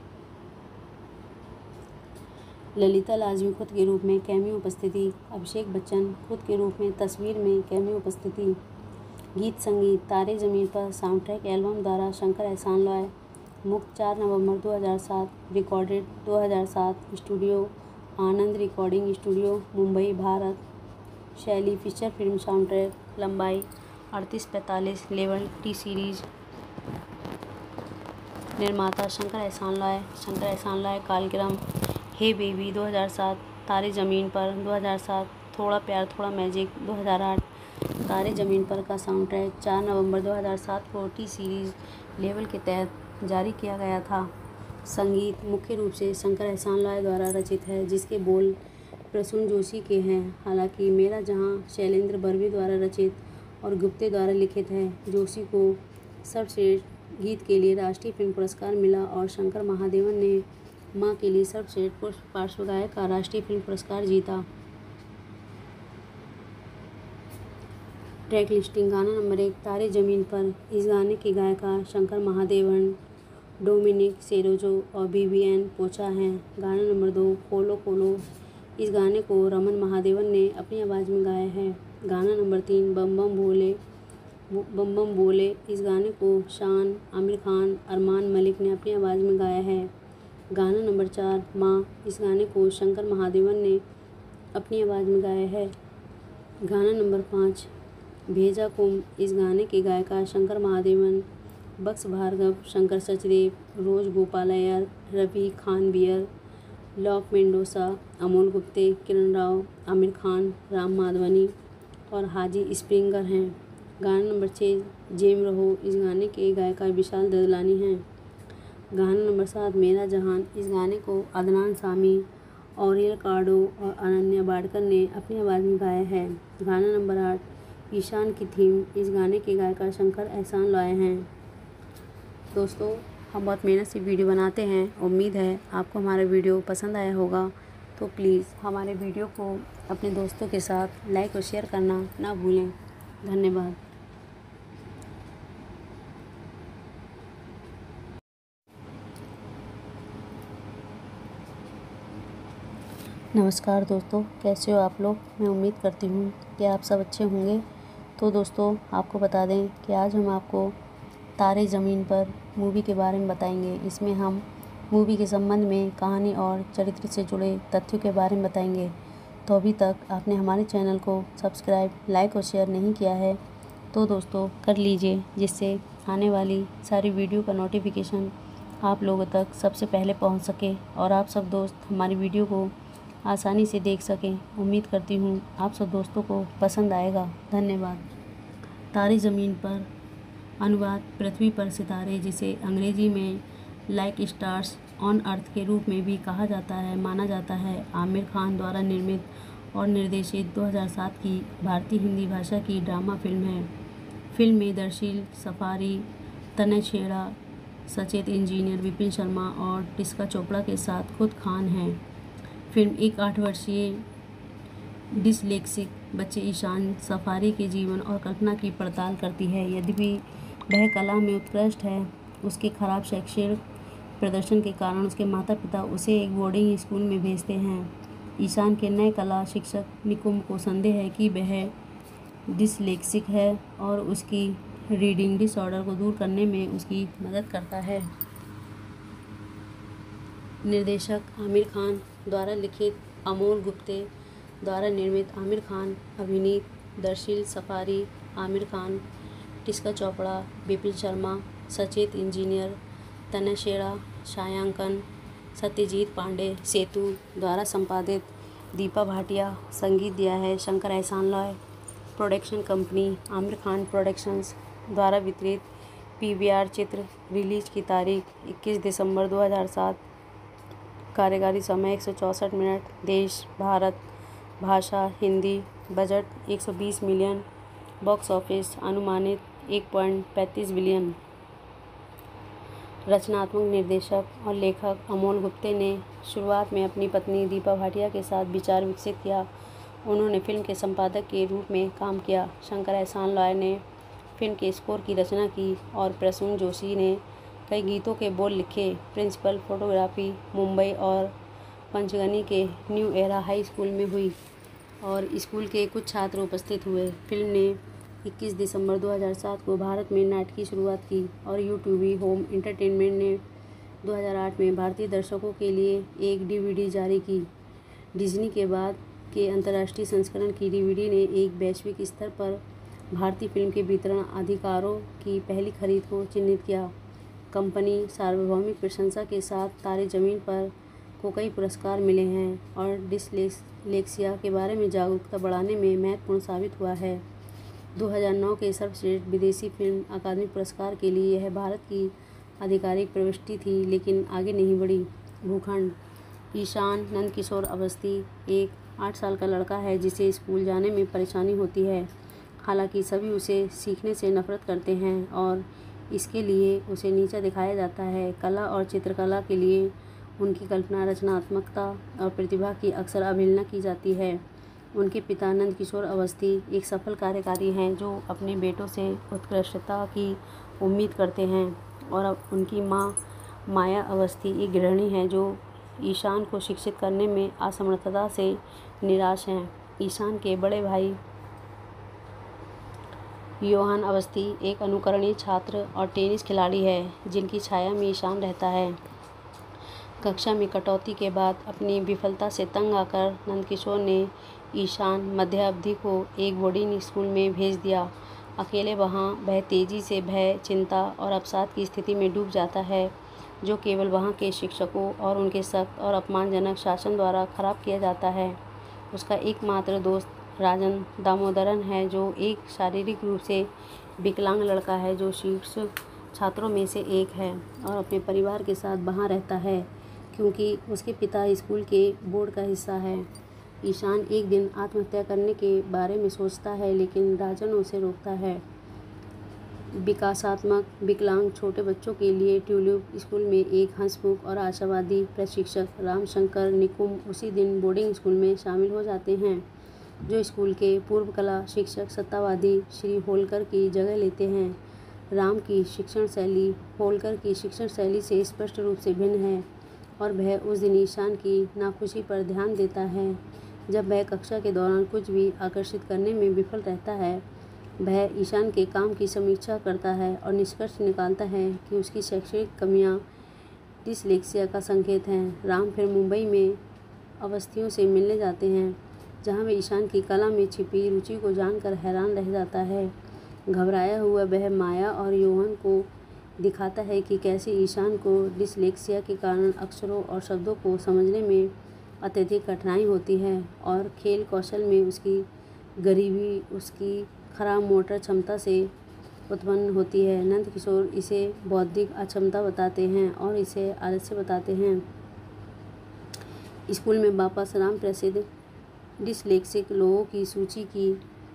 ललिता लाजमी खुद के रूप में कैमियो उपस्थिति, अभिषेक बच्चन खुद के रूप में तस्वीर में कैमियो उपस्थिति। गीत संगीत तारे ज़मीन पर साउंडट्रैक एल्बम द्वारा शंकर एहसान लॉय, मुक्त 4 नवंबर 2007, recorded 2007, studio Anand recording studio Mumbai Bharat. शैली फीचर फिल्म साउंडट्रैक, लंबाई 38-45, लेवल T सीरीज। निर्माता शंकर एहसान लॉय कालक्रम हे बेबी 2007, तारे ज़मीन पर 2007, थोड़ा प्यार थोड़ा मैजिक 2008। तारे ज़मीन पर का साउंडट्रैक 4 नवंबर 2007 को T सीरीज़ लेवल के तहत जारी किया गया था। संगीत मुख्य रूप से शंकर एहसान लॉय द्वारा रचित है, जिसके बोल प्रसून जोशी के हैं। हालांकि मेरा जहां शैलेंद्र बर्वे द्वारा रचित और गुप्ते द्वारा लिखित है। जोशी को सर्वश्रेष्ठ गीत के लिए राष्ट्रीय फिल्म पुरस्कार मिला और शंकर महादेवन ने माँ के लिए सर्वश्रेष्ठ पार्श्व गायक का राष्ट्रीय फिल्म पुरस्कार जीता। ट्रैक लिस्टिंग गाना नंबर 1 तारे ज़मीन पर। इस गाने की गायिका शंकर महादेवन डोमिनिक सेरोजो और विवियन पोचा हैं। गाना नंबर 2 कोलो कोलो। इस गाने को रमन महादेवन ने अपनी आवाज़ में गाया है। गाना नंबर 3 बम बम बोले। इस गाने को शान, आमिर खान, अरमान मलिक ने अपनी आवाज़ में गाया है। गाना नंबर 4 माँ। इस गाने को शंकर महादेवन ने अपनी आवाज़ में गाया है। गाना नंबर 5 भेजा कुम। इस गाने के गायकार शंकर महादेवन, बक्स भार्गव, शंकर सचदेव, रोज गोपालयर, रवि खानवियर, लॉक मेंडोसा, अमोल गुप्ते, किरण राव, आमिर खान, राम माधवनी और हाजी स्प्रिंगर हैं। गाना नंबर 6 जेम रहो। इस गाने के गायकार विशाल ददलानी हैं। गाना नंबर 7 मेरा जहान। इस गाने को अदनान सामी, ऑरियल कार्डो और अनन्या बाड़कर ने अपनी आवाज़ में गाया है। गाना नंबर 8 ईशान की थीम। इस गाने के गायकार शंकर एहसान लॉय हैं। दोस्तों, हम बहुत मेहनत से वीडियो बनाते हैं। उम्मीद है आपको हमारा वीडियो पसंद आया होगा। तो प्लीज़ हमारे वीडियो को अपने दोस्तों के साथ लाइक और शेयर करना ना भूलें। धन्यवाद। नमस्कार दोस्तों, कैसे हो आप लोग। मैं उम्मीद करती हूँ कि आप सब अच्छे होंगे। तो दोस्तों, आपको बता दें कि आज हम आपको तारे ज़मीन पर मूवी के बारे में बताएंगे। इसमें हम मूवी के संबंध में कहानी और चरित्र से जुड़े तथ्यों के बारे में बताएंगे। तो अभी तक आपने हमारे चैनल को सब्सक्राइब, लाइक और शेयर नहीं किया है तो दोस्तों कर लीजिए, जिससे आने वाली सारी वीडियो का नोटिफिकेशन आप लोगों तक सबसे पहले पहुंच सके और आप सब दोस्त हमारी वीडियो को आसानी से देख सकें। उम्मीद करती हूँ आप सब दोस्तों को पसंद आएगा। धन्यवाद। तारे ज़मीन पर अनुवाद पृथ्वी पर सितारे, जिसे अंग्रेजी में लाइक स्टार्स ऑन अर्थ के रूप में भी कहा जाता है, माना जाता है, आमिर खान द्वारा निर्मित और निर्देशित 2007 की भारतीय हिंदी भाषा की ड्रामा फिल्म है। फिल्म में दर्शील सफारी, तनय छेड़ा, सचेत इंजीनियर विपिन शर्मा और टिस्का चोपड़ा के साथ खुद खान हैं। फिल्म एक 8 वर्षीय डिसलेक्सिक बच्चे ईशान सफारी के जीवन और कल्पना की पड़ताल करती है। यद्यपि वह कला में उत्कृष्ट है, उसके खराब शैक्षणिक प्रदर्शन के कारण उसके माता पिता उसे एक बोर्डिंग स्कूल में भेजते हैं। ईशान के नए कला शिक्षक निकुम को संदेह है कि वह डिसलेक्सिक है और उसकी रीडिंग डिसऑर्डर को दूर करने में उसकी मदद करता है। निर्देशक आमिर खान द्वारा लिखित, अमोल गुप्ते द्वारा निर्मित, आमिर खान अभिनीत, दर्शील सफारी, आमिर खान, टिस्का चोपड़ा, विपिन शर्मा, सचेत इंजीनियर, तनय छेड़ा, छायांकन सत्यजीत पांडे, सेतु द्वारा संपादित, दीपा भाटिया। संगीत दिया है Shankar Ehsaan Loy. Production company Aamir Khan productions द्वारा वितरित। PVR चित्र। रिलीज की तारीख 21 दिसंबर 2007। कार्यकारी समय 164 मिनट। देश भारत। भाषा Hindi. Budget 120 million. Box office अनुमानित 1.35 बिलियन। रचनात्मक निर्देशक और लेखक अमोल गुप्ते ने शुरुआत में अपनी पत्नी दीपा भाटिया के साथ विचार विकसित किया। उन्होंने फिल्म के संपादक के रूप में काम किया। शंकर एहसान लॉय ने फिल्म के स्कोर की रचना की और प्रसून जोशी ने कई गीतों के बोल लिखे। प्रिंसिपल फोटोग्राफी मुंबई और पंचगनी के न्यू एरा हाई स्कूल में हुई और स्कूल के कुछ छात्र उपस्थित हुए। फिल्म ने 21 दिसंबर 2007 को भारत में नाटक की शुरुआत की और यूट्यूब होम एंटरटेनमेंट ने 2008 में भारतीय दर्शकों के लिए एक DVD जारी की। डिज्नी के बाद के अंतर्राष्ट्रीय संस्करण की DVD ने एक वैश्विक स्तर पर भारतीय फिल्म के वितरण अधिकारों की पहली खरीद को चिन्हित किया। कंपनी सार्वभौमिक प्रशंसा के साथ तारे ज़मीन पर को कई पुरस्कार मिले हैं और डिसलेक्सिया के बारे में जागरूकता बढ़ाने में महत्वपूर्ण साबित हुआ है। 2009 के सर्वश्रेष्ठ विदेशी फिल्म अकादमी पुरस्कार के लिए यह भारत की आधिकारिक प्रविष्टि थी, लेकिन आगे नहीं बढ़ी। भूखंड। ईशान नंदकिशोर अवस्थी एक 8 साल का लड़का है जिसे स्कूल जाने में परेशानी होती है। हालांकि सभी उसे सीखने से नफरत करते हैं और इसके लिए उसे नीचा दिखाया जाता है। कला और चित्रकला के लिए उनकी कल्पना, रचनात्मकता और प्रतिभा की अक्सर अवहेलना की जाती है। उनके पिता नंदकिशोर अवस्थी एक सफल कार्यकारी हैं जो अपने बेटों से उत्कृष्टता की उम्मीद करते हैं और अब उनकी मां माया अवस्थी एक गृहिणी है जो ईशान को शिक्षित करने में असमर्थता से निराश हैं। ईशान के बड़े भाई योहान अवस्थी एक अनुकरणीय छात्र और टेनिस खिलाड़ी है जिनकी छाया में ईशान रहता है। कक्षा में कटौती के बाद अपनी विफलता से तंग आकर नंदकिशोर ने ईशान मध्य अवधि को एक बोर्डिंग स्कूल में भेज दिया। अकेले वहाँ वह तेज़ी से भय, चिंता और अवसाद की स्थिति में डूब जाता है जो केवल वहाँ के शिक्षकों और उनके सख्त और अपमानजनक शासन द्वारा खराब किया जाता है। उसका एकमात्र दोस्त राजन दामोदरन है जो एक शारीरिक रूप से विकलांग लड़का है जो शीर्ष छात्रों में से एक है और अपने परिवार के साथ वहाँ रहता है क्योंकि उसके पिता स्कूल के बोर्ड का हिस्सा है। ईशान एक दिन आत्महत्या करने के बारे में सोचता है लेकिन राजन उसे रोकता है। विकासात्मक विकलांग छोटे बच्चों के लिए ट्यूलिप स्कूल में एक हंसमुख और आशावादी प्रशिक्षक रामशंकर निकुम उसी दिन बोर्डिंग स्कूल में शामिल हो जाते हैं जो स्कूल के पूर्व कला शिक्षक सत्तावादी श्री होलकर की जगह लेते हैं। राम की शिक्षण शैली होलकर की शिक्षण शैली से स्पष्ट रूप से भिन्न है और वह उस दिन ईशान की नाखुशी पर ध्यान देता है। जब वह कक्षा के दौरान कुछ भी आकर्षित करने में विफल रहता है, वह ईशान के काम की समीक्षा करता है और निष्कर्ष निकालता है कि उसकी शैक्षणिक कमियां डिसलेक्सिया का संकेत हैं। राम फिर मुंबई में अवस्थियों से मिलने जाते हैं जहां वे ईशान की कला में छिपी रुचि को जानकर हैरान रह जाता है। घबराया हुआ वह माया और योहन को दिखाता है कि कैसे ईशान को डिसलेक्सिया के कारण अक्षरों और शब्दों को समझने में अत्यधिक कठिनाई होती है और खेल कौशल में उसकी गरीबी उसकी खराब मोटर क्षमता से उत्पन्न होती है। नंदकिशोर इसे बौद्धिक अक्षमता बताते हैं और इसे आलस्य बताते हैं। स्कूल में वापस राम प्रसिद्ध डिसलेक्सिक लोगों की सूची की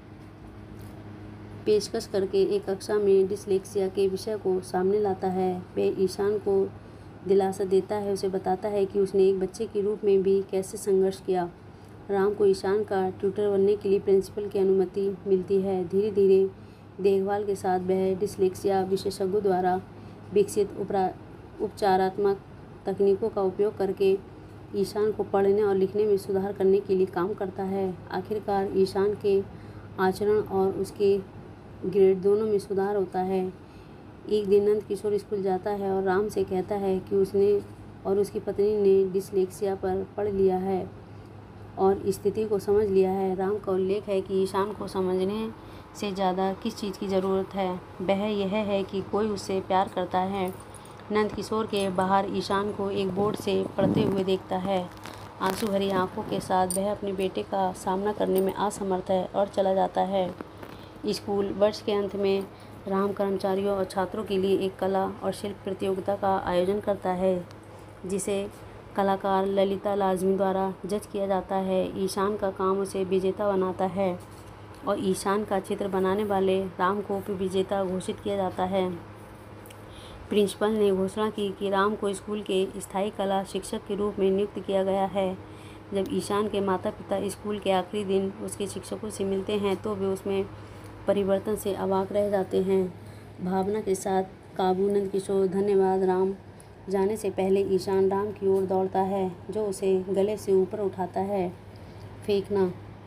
पेशकश करके एक कक्षा में डिसलेक्सिया के विषय को सामने लाता है। वह ईशान को दिलासा देता है, उसे बताता है कि उसने एक बच्चे के रूप में भी कैसे संघर्ष किया। राम को ईशान का ट्यूटर बनने के लिए प्रिंसिपल की अनुमति मिलती है। धीरे धीरे देखभाल के साथ वह डिसलेक्सिया विशेषज्ञों द्वारा विकसित उपचारात्मक तकनीकों का उपयोग करके ईशान को पढ़ने और लिखने में सुधार करने के लिए काम करता है। आखिरकार ईशान के आचरण और उसके ग्रेड दोनों में सुधार होता है। एक दिन नंदकिशोर स्कूल जाता है और राम से कहता है कि उसने और उसकी पत्नी ने डिसलेक्सिया पर पढ़ लिया है और स्थिति को समझ लिया है। राम का उल्लेख है कि ईशान को समझने से ज़्यादा किस चीज़ की ज़रूरत है, वह यह है कि कोई उससे प्यार करता है। नंदकिशोर के बाहर ईशान को एक बोर्ड से पढ़ते हुए देखता है। आंसू भरी आंखों के साथ वह अपने बेटे का सामना करने में असमर्थ है और चला जाता है। स्कूल वर्ष के अंत में राम कर्मचारियों और छात्रों के लिए एक कला और शिल्प प्रतियोगिता का आयोजन करता है जिसे कलाकार ललिता लाजमी द्वारा जज किया जाता है। ईशान का काम उसे विजेता बनाता है और ईशान का चित्र बनाने वाले राम को विजेता घोषित किया जाता है। प्रिंसिपल ने घोषणा की कि राम को स्कूल के स्थायी कला शिक्षक के रूप में नियुक्त किया गया है। जब ईशान के माता पिता स्कूल के आखिरी दिन उसके शिक्षकों से मिलते हैं तो वे उसमें परिवर्तन से अवाक रह जाते हैं। भावना के साथ काबू नंदकिशोर धन्यवाद राम जाने से पहले ईशान राम की ओर दौड़ता है जो उसे गले से ऊपर उठाता है। फेंकना।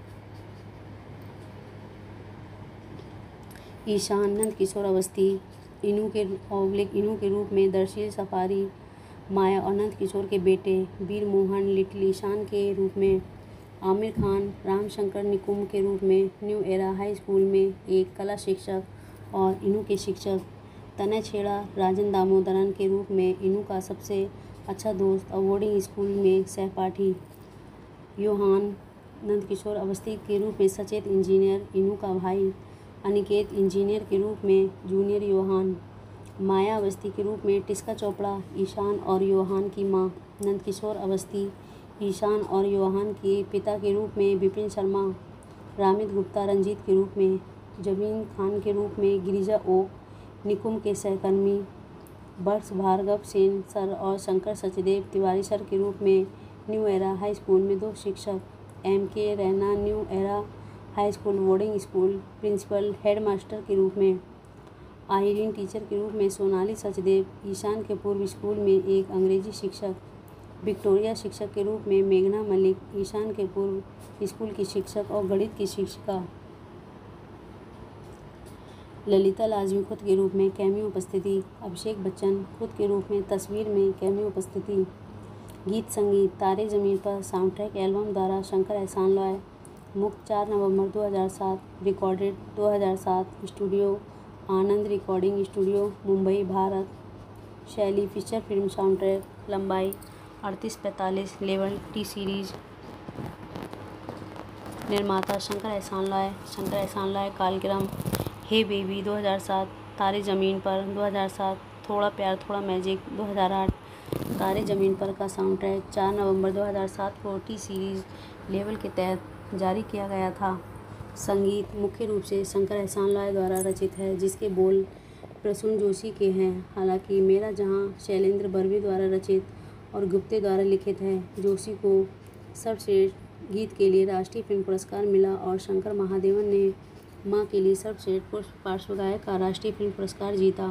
ईशान नंदकिशोर अवस्थी इनू के रूप में दरअसल सफारी माया और नंदकिशोर के बेटे वीर मोहन लिटिल ईशान के रूप में, आमिर खान रामशंकर निकुम के रूप में न्यू एरा हाई स्कूल में एक कला शिक्षक और इनू के शिक्षक, तनय छेड़ा राजन दामोदरन के रूप में इनू का सबसे अच्छा दोस्त और बोर्डिंग स्कूल में सहपाठी, योहान नंदकिशोर अवस्थी के रूप में सचेत इंजीनियर इनू का भाई, अनिकेत इंजीनियर के रूप में जूनियर योहान, माया अवस्थी के रूप में टिस्का चोपड़ा ईशान और योहान की माँ, नंदकिशोर अवस्थी ईशान और योहान के पिता के रूप में विपिन शर्मा, रामित गुप्ता रंजीत के रूप में, जबीन खान के रूप में गिरिजा ओक निकुम के सहकर्मी, वर्ष भार्गव सेन सर और शंकर सचदेव तिवारी सर के रूप में न्यू एरा हाई स्कूल में दो शिक्षक, MK Raina new era high school boarding school principal headmaster के रूप में, आइरीन टीचर के रूप में सोनाली सचदेव, ईशान के पूर्व स्कूल में एक अंग्रेजी शिक्षक, विक्टोरिया शिक्षक के रूप में मेघना मलिक, ईशान के पूर्व स्कूल की शिक्षक और गणित की शिक्षिका ललिता लाजमी के रूप में कैमियो उपस्थिति, अभिषेक बच्चन खुद के रूप में तस्वीर में कैमियो उपस्थिति। गीत संगीत तारे ज़मीन पर साउंडट्रैक एल्बम द्वारा शंकर एहसान लॉय, मुक्त 4 नवंबर 2007, recorded 2007, studio Anand recording studio Mumbai Bharat. शैली फीचर फिल्म साउंडट्रैक, लंबाई 38-45, लेवल टी सीरीज। निर्माता शंकर एहसान लॉय। शंकर एहसान लॉय कालक्रम हे बेबी 2007, तारे ज़मीन पर 2007, थोड़ा प्यार थोड़ा मैजिक 2008। तारे ज़मीन पर का साउंडट्रैक 4 नवंबर 2007 को टी सीरीज़ लेवल के तहत जारी किया गया था। संगीत मुख्य रूप से शंकर एहसान लॉय द्वारा रचित है, जिसके बोल प्रसून जोशी के हैं। हालांकि मेरा जहां शैलेंद्र बर्वे द्वारा रचित और गुप्ते द्वारा लिखित है। जोशी को सर्वश्रेष्ठ गीत के लिए राष्ट्रीय फिल्म पुरस्कार मिला और शंकर महादेवन ने मां के लिए सर्वश्रेष्ठ पार्श्व गायक का राष्ट्रीय फिल्म पुरस्कार जीता।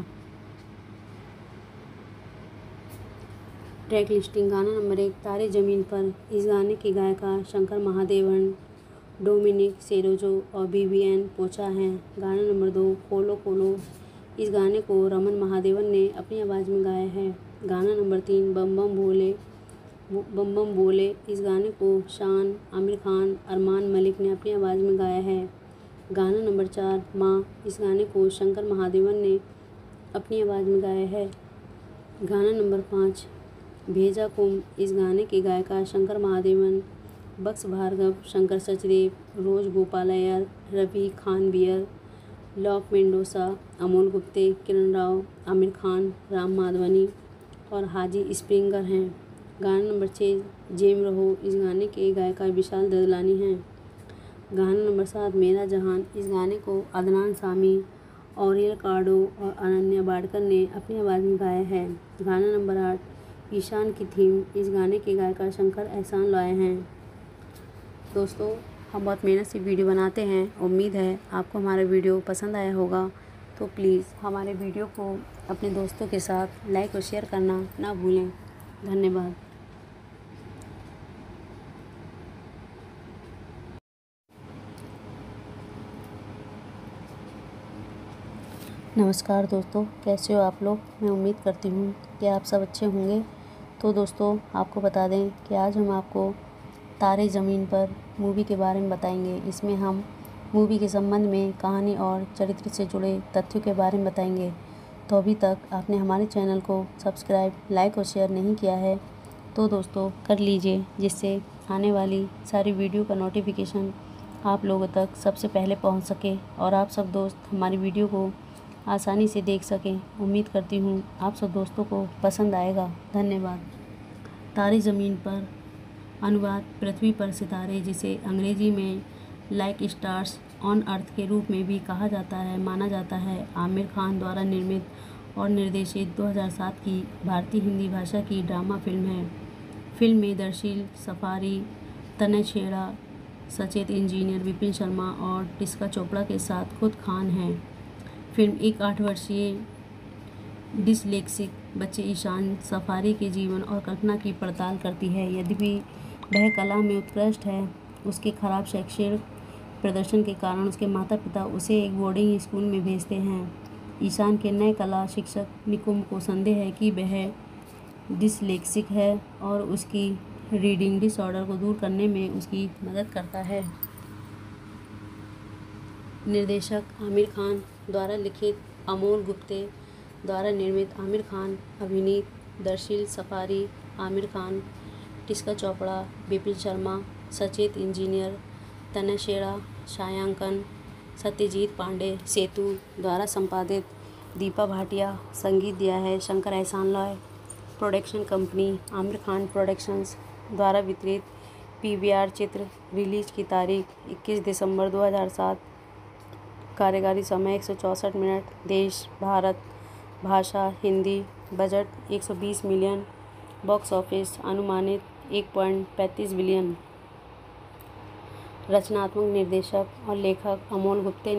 Track listing. गाना नंबर 1 तारे ज़मीन पर। इस गाने की गायिका शंकर महादेवन, डोमिनिक सेरोजो और बीबीएन पोचा हैं। गाना नंबर 2 कोलो कोलो। इस गाने को रमन महादेवन ने अपनी आवाज़ में गाया है। गाना नंबर 3 बम बम बोले। इस गाने को शान, आमिर खान, अरमान मलिक ने अपनी आवाज़ में गाया है। गाना नंबर 4 माँ। इस गाने को शंकर महादेवन ने अपनी आवाज़ में गाया है। गाना नंबर 5 भेजा कुम। इस गाने की गायिका शंकर महादेवन, बक्स भार्गव, शंकर सचदेव, रोज गोपालयर, रवि खानवियर, लॉक मेंडोसा, अमोल गुप्ते, किरण राव, आमिर खान, राम माधवनी और हाजी स्प्रिंगर हैं। गाना नंबर 6 जेम रहो। इस गाने के गायिका विशाल ददलानी हैं। गाना नंबर 7 मेरा जहान। इस गाने को अदनान सामी, ऑरियल कार्डो और अनन्या बाड़कर ने अपनी आवाज़ में गाया है। गाना नंबर 8 ईशान की थीम। इस गाने के गायिका शंकर एहसान लॉय हैं। दोस्तों, हम बहुत मेहनत से वीडियो बनाते हैं। उम्मीद है आपको हमारा वीडियो पसंद आया होगा। तो प्लीज़ हमारे वीडियो को अपने दोस्तों के साथ लाइक और शेयर करना ना भूलें। धन्यवाद। नमस्कार दोस्तों, कैसे हो आप लोग। मैं उम्मीद करती हूँ कि आप सब अच्छे होंगे। तो दोस्तों, आपको बता दें कि आज हम आपको तारे ज़मीन पर मूवी के बारे में बताएंगे। इसमें हम मूवी के संबंध में कहानी और चरित्र से जुड़े तथ्यों के बारे में बताएंगे। तो अभी तक आपने हमारे चैनल को सब्सक्राइब, लाइक और शेयर नहीं किया है तो दोस्तों कर लीजिए, जिससे आने वाली सारी वीडियो का नोटिफिकेशन आप लोगों तक सबसे पहले पहुंच सके और आप सब दोस्त हमारी वीडियो को आसानी से देख सकें। उम्मीद करती हूँ आप सब दोस्तों को पसंद आएगा। धन्यवाद। तारे ज़मीन पर अनुवाद पृथ्वी पर सितारे, जिसे अंग्रेजी में लाइक स्टार्स ऑन अर्थ के रूप में भी कहा जाता है, माना जाता है, आमिर खान द्वारा निर्मित और निर्देशित 2007 की भारतीय हिंदी भाषा की ड्रामा फिल्म है। फिल्म में दर्शील सफारी, तनय छेड़ा, सचेत इंजीनियर विपिन शर्मा और टिस्का चोपड़ा के साथ खुद खान हैं। फिल्म एक 8 वर्षीय डिसलेक्सिक बच्चे ईशान सफारी के जीवन और कल्पना की पड़ताल करती है। यद्यपि वह कला में उत्कृष्ट है, उसके खराब शैक्षणिक प्रदर्शन के कारण उसके माता पिता उसे एक बोर्डिंग स्कूल में भेजते हैं। ईशान के नए कला शिक्षक निकुंब को संदेह है कि वह डिसलेक्सिक है और उसकी रीडिंग डिसऑर्डर को दूर करने में उसकी मदद करता है। निर्देशक आमिर खान द्वारा लिखित, अमोल गुप्ते द्वारा निर्मित, आमिर खान अभिनीत, दर्शील सफारी, आमिर खान, टिस्का चोपड़ा, विपिन शर्मा, सचेत इंजीनियर, तनय छेड़ा, छायांकन सत्यजीत पांडे, सेतु द्वारा संपादित, दीपा भाटिया। संगीत दिया है Shankar Ehsaan Loy. Production company Aamir Khan productions द्वारा वितरित। पीवीआर चित्र। रिलीज की तारीख 21 दिसंबर 2007। कार्यकारी समय 164 मिनट। देश भारत। भाषा Hindi. Budget 120 million. Box office अनुमानित 1.35 बिलियन। रचनात्मक निर्देशक और लेखक अमोल गुप्ते ने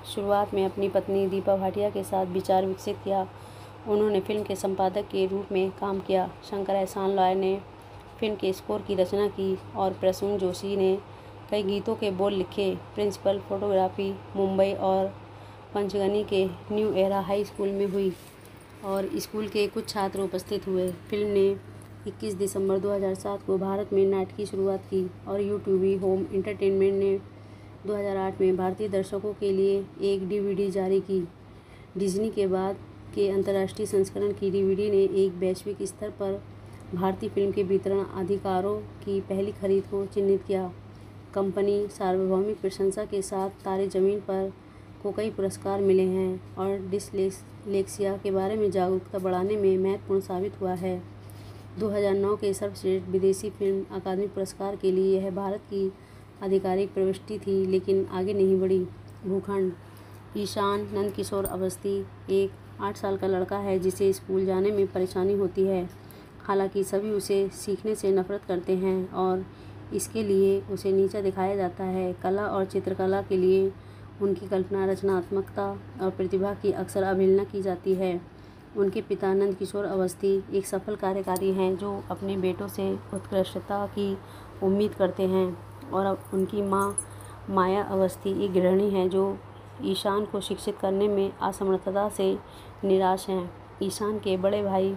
शुरुआत में अपनी पत्नी दीपा भाटिया के साथ विचार विकसित किया। उन्होंने फिल्म के संपादक के रूप में काम किया। शंकर एहसान लॉय ने फिल्म के स्कोर की रचना की और प्रसून जोशी ने कई गीतों के बोल लिखे। प्रिंसिपल फोटोग्राफी मुंबई और पंचगनी के न्यू एरा हाई स्कूल में हुई और स्कूल के कुछ छात्र उपस्थित हुए। फिल्म ने 21 दिसंबर 2007 को भारत में नाटक की शुरुआत की और यूट्यूब होम एंटरटेनमेंट ने 2008 में भारतीय दर्शकों के लिए एक डीवीडी जारी की। डिज्नी के बाद के अंतर्राष्ट्रीय संस्करण की डीवीडी ने एक वैश्विक स्तर पर भारतीय फिल्म के वितरण अधिकारों की पहली खरीद को चिन्हित किया। कंपनी सार्वभौमिक प्रशंसा के साथ तारे ज़मीन पर को कई पुरस्कार मिले हैं और डिसलेक्सिया के बारे में जागरूकता बढ़ाने में महत्वपूर्ण साबित हुआ है। 2009 के सर्वश्रेष्ठ विदेशी फिल्म अकादमी पुरस्कार के लिए यह भारत की आधिकारिक प्रविष्टि थी, लेकिन आगे नहीं बढ़ी। भूखंड। ईशान नंदकिशोर अवस्थी एक 8 साल का लड़का है जिसे स्कूल जाने में परेशानी होती है। हालांकि सभी उसे सीखने से नफरत करते हैं और इसके लिए उसे नीचा दिखाया जाता है। कला और चित्रकला के लिए उनकी कल्पना, रचनात्मकता और प्रतिभा की अक्सर अवहेलना की जाती है। उनके पिता नंदकिशोर अवस्थी एक सफल कार्यकारी हैं जो अपने बेटों से उत्कृष्टता की उम्मीद करते हैं और अब उनकी मां माया अवस्थी एक गृहिणी हैं जो ईशान को शिक्षित करने में असमर्थता से निराश हैं। ईशान के बड़े भाई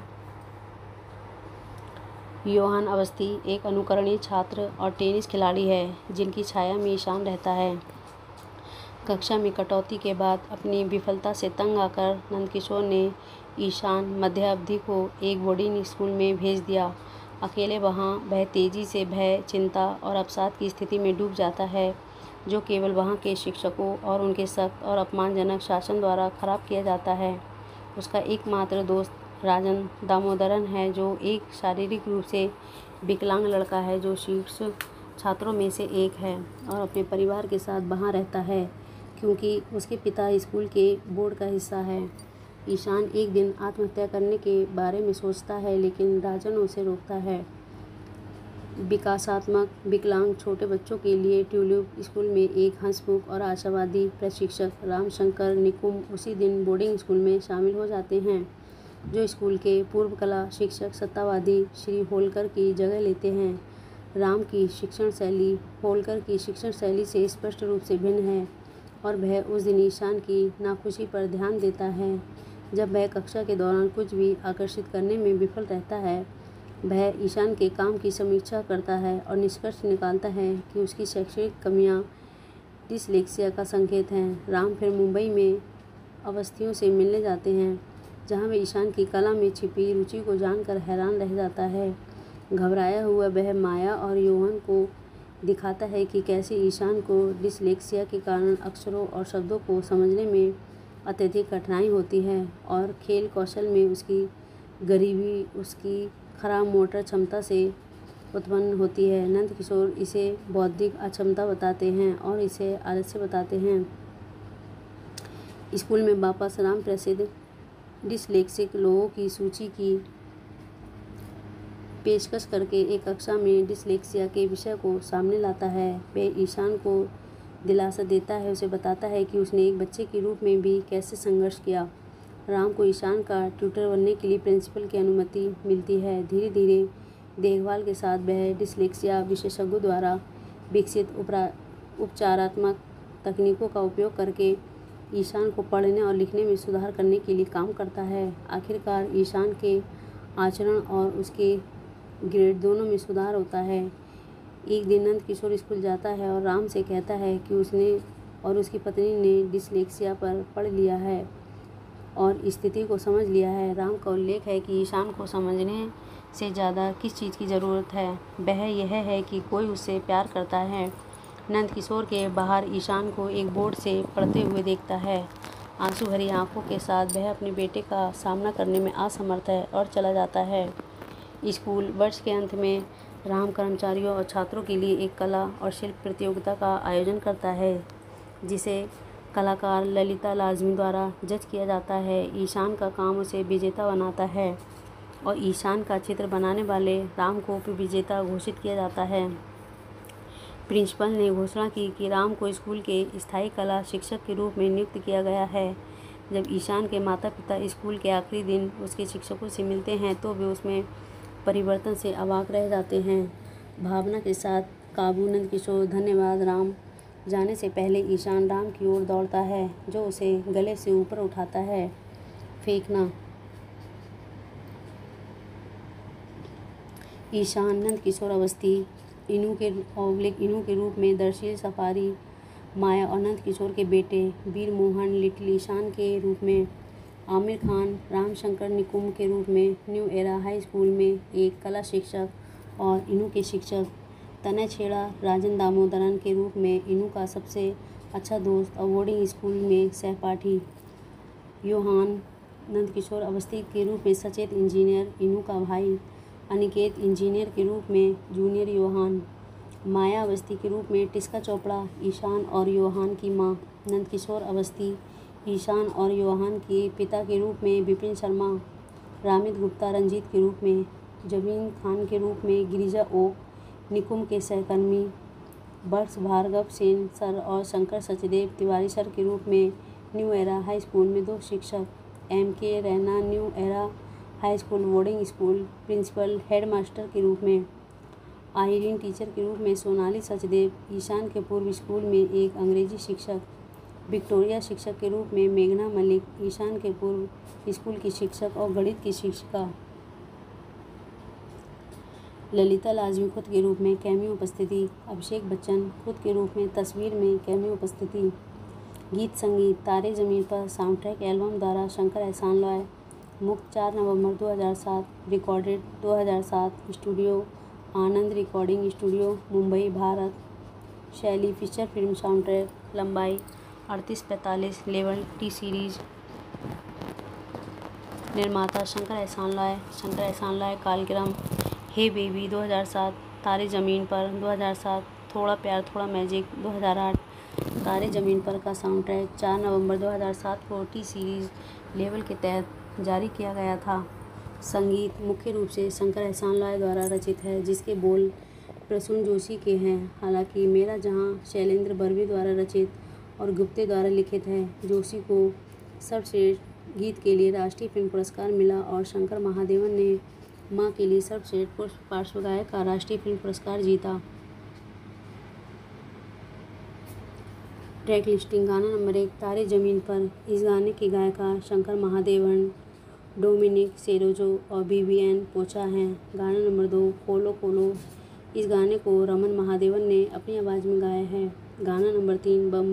योहान अवस्थी एक अनुकरणीय छात्र और टेनिस खिलाड़ी है जिनकी छाया में ईशान रहता है। कक्षा में कटौती के बाद अपनी विफलता से तंग आकर नंदकिशोर ने ईशान मध्य अवधि को एक बोर्डिंग स्कूल में भेज दिया। अकेले वहाँ वह तेज़ी से भय, चिंता और अवसाद की स्थिति में डूब जाता है जो केवल वहाँ के शिक्षकों और उनके सख्त और अपमानजनक शासन द्वारा खराब किया जाता है। उसका एकमात्र दोस्त राजन दामोदरन है जो एक शारीरिक रूप से विकलांग लड़का है जो शीर्ष छात्रों में से एक है और अपने परिवार के साथ वहाँ रहता है क्योंकि उसके पिता स्कूल के बोर्ड का हिस्सा है। ईशान एक दिन आत्महत्या करने के बारे में सोचता है लेकिन राजन उसे रोकता है। विकासात्मक विकलांग छोटे बच्चों के लिए ट्यूलिप स्कूल में एक हंसमुख और आशावादी प्रशिक्षक रामशंकर निकुम उसी दिन बोर्डिंग स्कूल में शामिल हो जाते हैं जो स्कूल के पूर्व कला शिक्षक सत्तावादी श्री होलकर की जगह लेते हैं। राम की शिक्षण शैली होलकर की शिक्षण शैली से स्पष्ट रूप से भिन्न है और वह उस दिन ईशान की नाखुशी पर ध्यान देता है। जब वह कक्षा के दौरान कुछ भी आकर्षित करने में विफल रहता है, वह ईशान के काम की समीक्षा करता है और निष्कर्ष निकालता है कि उसकी शैक्षणिक कमियां डिसलेक्सिया का संकेत हैं। राम फिर मुंबई में अवस्थियों से मिलने जाते हैं जहां वह ईशान की कला में छिपी रुचि को जानकर हैरान रह जाता है। घबराया हुआ वह माया और योहन को दिखाता है कि कैसे ईशान को डिसलेक्सिया के कारण अक्षरों और शब्दों को समझने में अत्यधिक कठिनाई होती है और खेल कौशल में उसकी गरीबी उसकी खराब मोटर क्षमता से उत्पन्न होती है। नंदकिशोर इसे बौद्धिक अक्षमता बताते हैं और इसे आलस्य बताते हैं। स्कूल में वापस राम प्रसिद्ध डिसलेक्सिक लोगों की सूची की पेशकश करके एक कक्षा में डिसलेक्सिया के विषय को सामने लाता है। वह ईशान को दिलासा देता है, उसे बताता है कि उसने एक बच्चे के रूप में भी कैसे संघर्ष किया। राम को ईशान का ट्यूटर बनने के लिए प्रिंसिपल की अनुमति मिलती है। धीरे धीरे देखभाल के साथ वह डिसलेक्सिया विशेषज्ञों द्वारा विकसित उपचारात्मक तकनीकों का उपयोग करके ईशान को पढ़ने और लिखने में सुधार करने के लिए काम करता है। आखिरकार ईशान के आचरण और उसके ग्रेड दोनों में सुधार होता है। एक दिन नंदकिशोर स्कूल जाता है और राम से कहता है कि उसने और उसकी पत्नी ने डिसलेक्सिया पर पढ़ लिया है और स्थिति को समझ लिया है। राम का उल्लेख है कि ईशान को समझने से ज़्यादा किस चीज़ की ज़रूरत है, वह यह है कि कोई उससे प्यार करता है। नंदकिशोर के बाहर ईशान को एक बोर्ड से पढ़ते हुए देखता है। आंसू भरी आंखों के साथ वह अपने बेटे का सामना करने में असमर्थ है और चला जाता है। स्कूल वर्ष के अंत में राम कर्मचारियों और छात्रों के लिए एक कला और शिल्प प्रतियोगिता का आयोजन करता है जिसे कलाकार ललिता लाजमी द्वारा जज किया जाता है। ईशान का काम उसे विजेता बनाता है और ईशान का चित्र बनाने वाले राम को उपविजेता घोषित किया जाता है। प्रिंसिपल ने घोषणा की कि राम को स्कूल के स्थायी कला शिक्षक के रूप में नियुक्त किया गया है। जब ईशान के माता पिता स्कूल के आखिरी दिन उसके शिक्षकों से मिलते हैं तो वे उसमें परिवर्तन से अवाक रह जाते हैं। भावना के साथ काबू नंदकिशोर धन्यवाद राम। जाने से पहले ईशान राम की ओर दौड़ता है जो उसे गले से ऊपर उठाता है। फेंकना। ईशान नंदकिशोर अवस्थी इनू के रूप में दर्शील सफारी माया और नंदकिशोर के बेटे वीर मोहन लिटिल ईशान के रूप में आमिर खान रामशंकर निकुम के रूप में न्यू एरा हाई स्कूल में एक कला शिक्षक और इनू के शिक्षक तनय छेड़ा राजन दामोदरन के रूप में इनू का सबसे अच्छा दोस्त और बोर्डिंग स्कूल में सहपाठी योहान नंदकिशोर अवस्थी के रूप में सचेत इंजीनियर इनू का भाई अनिकेत इंजीनियर के रूप में जूनियर योहान माया अवस्थी के रूप में टिस्का चोपड़ा ईशान और योहान की मां नंदकिशोर अवस्थी ईशान और योहान के पिता के रूप में विपिन शर्मा रामित गुप्ता रंजीत के रूप में जबीन खान के रूप में गिरिजा ओक निकुम के सहकर्मी बर्ष भार्गव सेन सर और शंकर सचदेव तिवारी सर के रूप में न्यू एरा हाई स्कूल में 2 शिक्षक MK Raina new era high school boarding school principal headmaster के रूप में आयरीन टीचर के रूप में सोनाली सचदेव ईशान के पूर्व स्कूल में एक अंग्रेजी शिक्षक विक्टोरिया शिक्षक के रूप में मेघना मलिक ईशान के पूर्व स्कूल की शिक्षक और गणित की शिक्षिका ललिता लाजमी खुद के रूप में कैमियो उपस्थिति अभिषेक बच्चन खुद के रूप में तस्वीर में कैमियो उपस्थिति गीत संगीत तारे ज़मीन पर साउंड ट्रैक एल्बम द्वारा शंकर एहसान लॉय मुक्त 4 नवंबर 2007 recorded 2007 studio Anand recording studio Mumbai Bharat शैली फीचर फिल्म साउंड ट्रैक लंबाई 38-45 लेवल T सीरीज निर्माता शंकर एहसान लॉय कालक्रम हे बेबी 2007 तारे ज़मीन पर 2007 थोड़ा प्यार थोड़ा मैजिक 2008 तारे ज़मीन पर का साउंड ट्रैक 4 नवंबर 2007 को T सीरीज लेवल के तहत जारी किया गया था। संगीत मुख्य रूप से शंकर एहसान लॉय द्वारा रचित है जिसके बोल प्रसून जोशी के हैं। हालांकि मेरा जहां शैलेंद्र बर्वे द्वारा रचित और गुप्ते द्वारा लिखित है। जोशी को सर्वश्रेष्ठ गीत के लिए राष्ट्रीय फिल्म पुरस्कार मिला और शंकर महादेवन ने मां के लिए सर्वश्रेष्ठ पार्श्व गायक का राष्ट्रीय फिल्म पुरस्कार जीता। ट्रैक लिस्टिंग गाना नंबर 1 तारे ज़मीन पर इस गाने की गायिका शंकर महादेवन डोमिनिक सेरोजो और BBN पोचा हैं। गाना नंबर 2 कोलो कोलो इस गाने को रमन महादेवन ने अपनी आवाज़ में गाया है। गाना नंबर 3 बम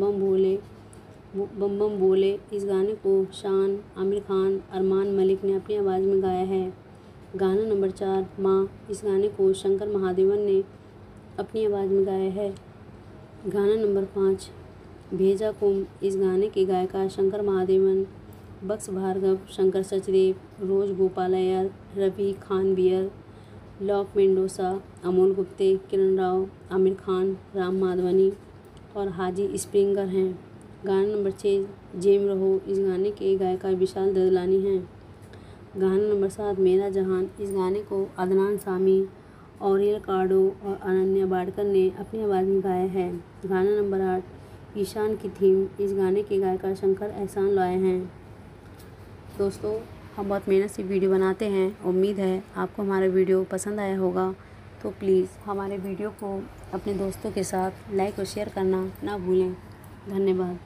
बम बोले इस गाने को शान आमिर खान अरमान मलिक ने अपनी आवाज़ में गाया है। गाना नंबर 4 माँ इस गाने को शंकर महादेवन ने अपनी आवाज़ में गाया है। गाना नंबर 5 भेजा कुम इस गाने की गायिका शंकर महादेवन बक्स भार्गव शंकर सचदेव रोज गोपाल अय्यर रवि खान बियर लॉक मेंडोसा अमोल गुप्ते किरण राव आमिर खान राम माधवनी और हाजी स्प्रिंगर हैं। गाना नंबर 6 जेम रहो इस गाने के गायिका विशाल ददलानी हैं। गाना नंबर 7 मेरा जहान इस गाने को अदनान सामी ऑरियल कार्डो और अनन्या बाड़कर ने अपनी आवाज़ में गाया है। गाना नंबर 8 ईशान की थीम इस गाने के गायिका शंकर एहसान लॉय हैं। दोस्तों हम बहुत मेहनत से वीडियो बनाते हैं। उम्मीद है आपको हमारा वीडियो पसंद आया होगा। तो प्लीज़ हमारे वीडियो को अपने दोस्तों के साथ लाइक और शेयर करना ना भूलें। धन्यवाद।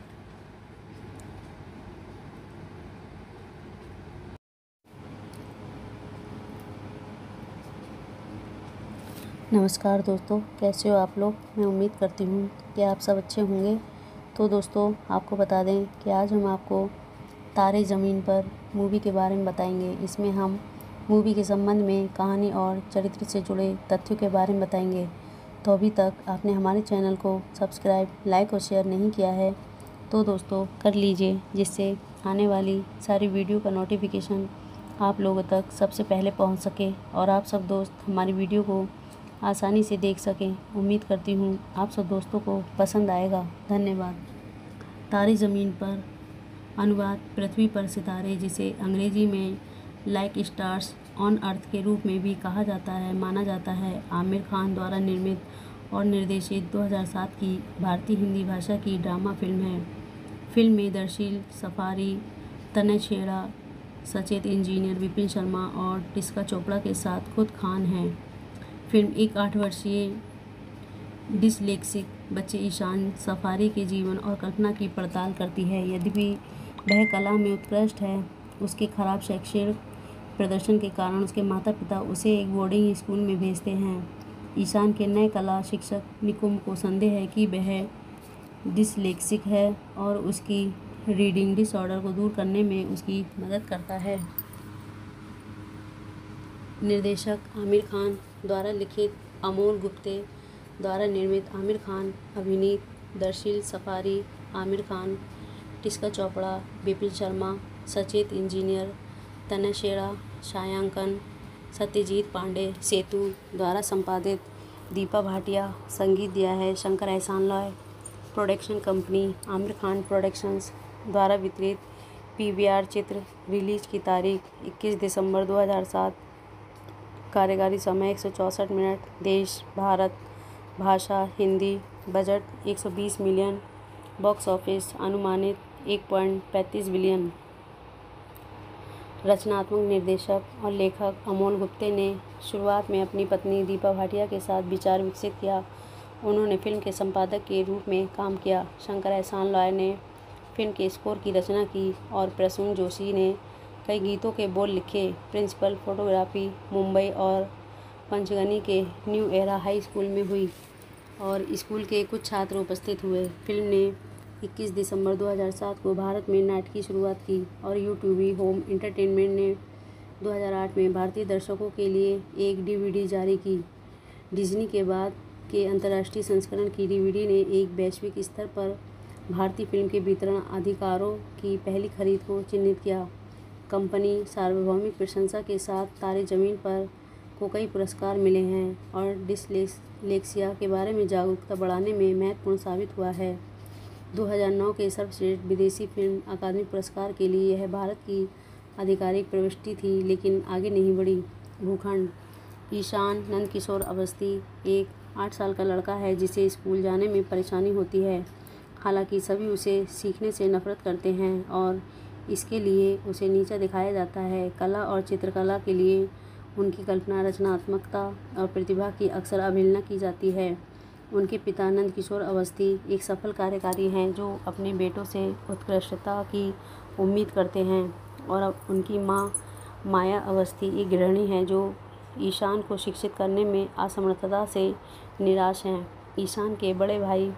नमस्कार दोस्तों, कैसे हो आप लोग। मैं उम्मीद करती हूँ कि आप सब अच्छे होंगे। तो दोस्तों आपको बता दें कि आज हम आपको तारे ज़मीन पर मूवी के बारे में बताएंगे। इसमें हम मूवी के संबंध में कहानी और चरित्र से जुड़े तथ्यों के बारे में बताएंगे। तो अभी तक आपने हमारे चैनल को सब्सक्राइब लाइक और शेयर नहीं किया है तो दोस्तों कर लीजिए, जिससे आने वाली सारी वीडियो का नोटिफिकेशन आप लोगों तक सबसे पहले पहुंच सके और आप सब दोस्त हमारी वीडियो को आसानी से देख सकें। उम्मीद करती हूँ आप सब दोस्तों को पसंद आएगा। धन्यवाद। तारे ज़मीन पर अनुवाद पृथ्वी पर सितारे, जिसे अंग्रेजी में लाइक स्टार्स ऑन अर्थ के रूप में भी कहा जाता है, माना जाता है। आमिर खान द्वारा निर्मित और निर्देशित 2007 की भारतीय हिंदी भाषा की ड्रामा फिल्म है। फिल्म में दर्शील सफारी, तन्मय छेड़ा, सचेत इंजीनियर विपिन शर्मा और टिस्का चोपड़ा के साथ खुद खान हैं। फिल्म एक 8 वर्षीय डिसलेक्सिक बच्चे ईशान सफारी के जीवन और कल्पना की पड़ताल करती है। यद्यपि वह कला में उत्कृष्ट है, उसके खराब शैक्षणिक प्रदर्शन के कारण उसके माता पिता उसे एक बोर्डिंग स्कूल में भेजते हैं। ईशान के नए कला शिक्षक निकुंब को संदेह है कि वह डिसलेक्सिक है और उसकी रीडिंग डिसऑर्डर को दूर करने में उसकी मदद करता है। निर्देशक आमिर खान द्वारा लिखित, अमोल गुप्ते द्वारा निर्मित, आमिर खान अभिनीत, दर्शील सफारी, आमिर खान, टिस्का चोपड़ा, विपिन शर्मा, सचेत इंजीनियर, तन्मय छेड़ा, छायांकन सत्यजीत पांडे, सेतु द्वारा संपादित, दीपा भाटिया, संगीत दिया है Shankar Ehsaan Loy, production company Aamir Khan productions द्वारा वितरित, PVR चित्र, रिलीज की तारीख 21 दिसंबर 2007, कार्यकारी समय 164 मिनट, देश भारत, भाषा Hindi, budget 120 million, box office अनुमानित 1.35 बिलियन। रचनात्मक निर्देशक और लेखक अमोल गुप्ते ने शुरुआत में अपनी पत्नी दीपा भाटिया के साथ विचार विकसित किया। उन्होंने फिल्म के संपादक के रूप में काम किया। शंकर एहसान लॉय ने फिल्म के स्कोर की रचना की और प्रसून जोशी ने कई गीतों के बोल लिखे। प्रिंसिपल फोटोग्राफी मुंबई और पंचगनी के न्यू एरा हाई स्कूल में हुई और स्कूल के कुछ छात्र उपस्थित हुए। फिल्म ने 21 दिसंबर 2007 को भारत में नाटक की शुरुआत की और यूट्यूब होम एंटरटेनमेंट ने 2008 में भारतीय दर्शकों के लिए एक DVD जारी की। डिज्नी के बाद के अंतर्राष्ट्रीय संस्करण की DVD ने एक वैश्विक स्तर पर भारतीय फिल्म के वितरण अधिकारों की पहली खरीद को चिन्हित किया। कंपनी सार्वभौमिक प्रशंसा के साथ तारे ज़मीन पर को कई पुरस्कार मिले हैं और डिसलेक्सिया के बारे में जागरूकता बढ़ाने में महत्वपूर्ण साबित हुआ है। 2009 के सर्वश्रेष्ठ विदेशी फिल्म अकादमी पुरस्कार के लिए यह भारत की आधिकारिक प्रविष्टि थी, लेकिन आगे नहीं बढ़ी। भूखंड। ईशान नंदकिशोर अवस्थी एक 8 साल का लड़का है जिसे स्कूल जाने में परेशानी होती है। हालांकि सभी उसे सीखने से नफरत करते हैं और इसके लिए उसे नीचा दिखाया जाता है। कला और चित्रकला के लिए उनकी कल्पना, रचनात्मकता और प्रतिभा की अक्सर अवहेलना की जाती है। उनके पिता नंदकिशोर अवस्थी एक सफल कार्यकारी हैं जो अपने बेटों से उत्कृष्टता की उम्मीद करते हैं और अब उनकी मां माया अवस्थी एक गृहिणी हैं जो ईशान को शिक्षित करने में असमर्थता से निराश हैं। ईशान के बड़े भाई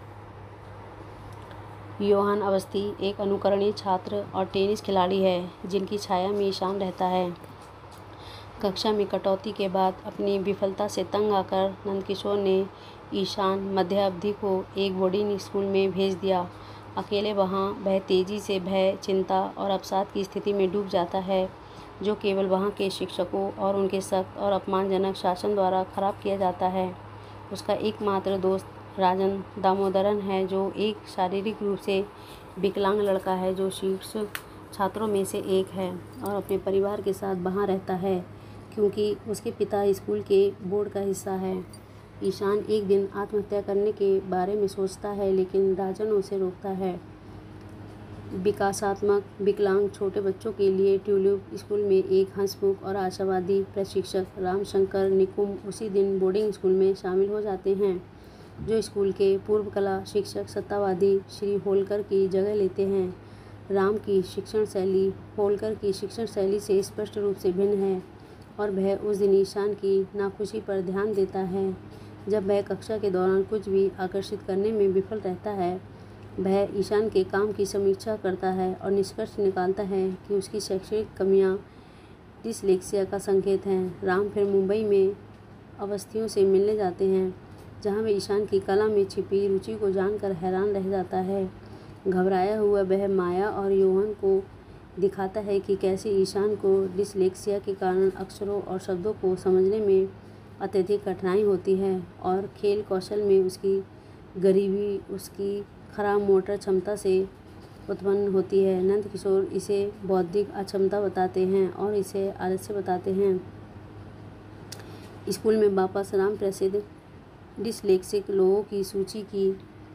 योहान अवस्थी एक अनुकरणीय छात्र और टेनिस खिलाड़ी है जिनकी छाया में ईशान रहता है। कक्षा में कटौती के बाद अपनी विफलता से तंग आकर नंदकिशोर ने ईशान मध्य अवधि को एक बोर्डिंग स्कूल में भेज दिया। अकेले वहाँ वह तेज़ी से भय, चिंता और अवसाद की स्थिति में डूब जाता है जो केवल वहाँ के शिक्षकों और उनके सख्त और अपमानजनक शासन द्वारा खराब किया जाता है। उसका एकमात्र दोस्त राजन दामोदरन है जो एक शारीरिक रूप से विकलांग लड़का है जो शीर्ष छात्रों में से एक है और अपने परिवार के साथ वहाँ रहता है क्योंकि उसके पिता स्कूल के बोर्ड का हिस्सा है। ईशान एक दिन आत्महत्या करने के बारे में सोचता है लेकिन राजन उसे रोकता है। विकासात्मक विकलांग छोटे बच्चों के लिए ट्यूलिप स्कूल में एक हंसमुख और आशावादी प्रशिक्षक रामशंकर निकुंब उसी दिन बोर्डिंग स्कूल में शामिल हो जाते हैं जो स्कूल के पूर्व कला शिक्षक सत्तावादी श्री होलकर की जगह लेते हैं। राम की शिक्षण शैली होलकर की शिक्षण शैली से स्पष्ट रूप से भिन्न है और वह उस दिन ईशान की नाखुशी पर ध्यान देता है। जब वह कक्षा के दौरान कुछ भी आकर्षित करने में विफल रहता है, वह ईशान के काम की समीक्षा करता है और निष्कर्ष निकालता है कि उसकी शैक्षणिक कमियां डिसलेक्सिया का संकेत हैं। राम फिर मुंबई में अवस्थियों से मिलने जाते हैं जहां वह ईशान की कला में छिपी रुचि को जानकर हैरान रह जाता है। घबराया हुआ वह माया और योहन को दिखाता है कि कैसे ईशान को डिसलेक्सिया के कारण अक्षरों और शब्दों को समझने में अत्यधिक कठिनाई होती है और खेल कौशल में उसकी गरीबी उसकी खराब मोटर क्षमता से उत्पन्न होती है। नंदकिशोर इसे बौद्धिक अक्षमता बताते हैं और इसे आलस्य बताते हैं। स्कूल में वापस राम प्रसिद्ध डिसलेक्सिक लोगों की सूची की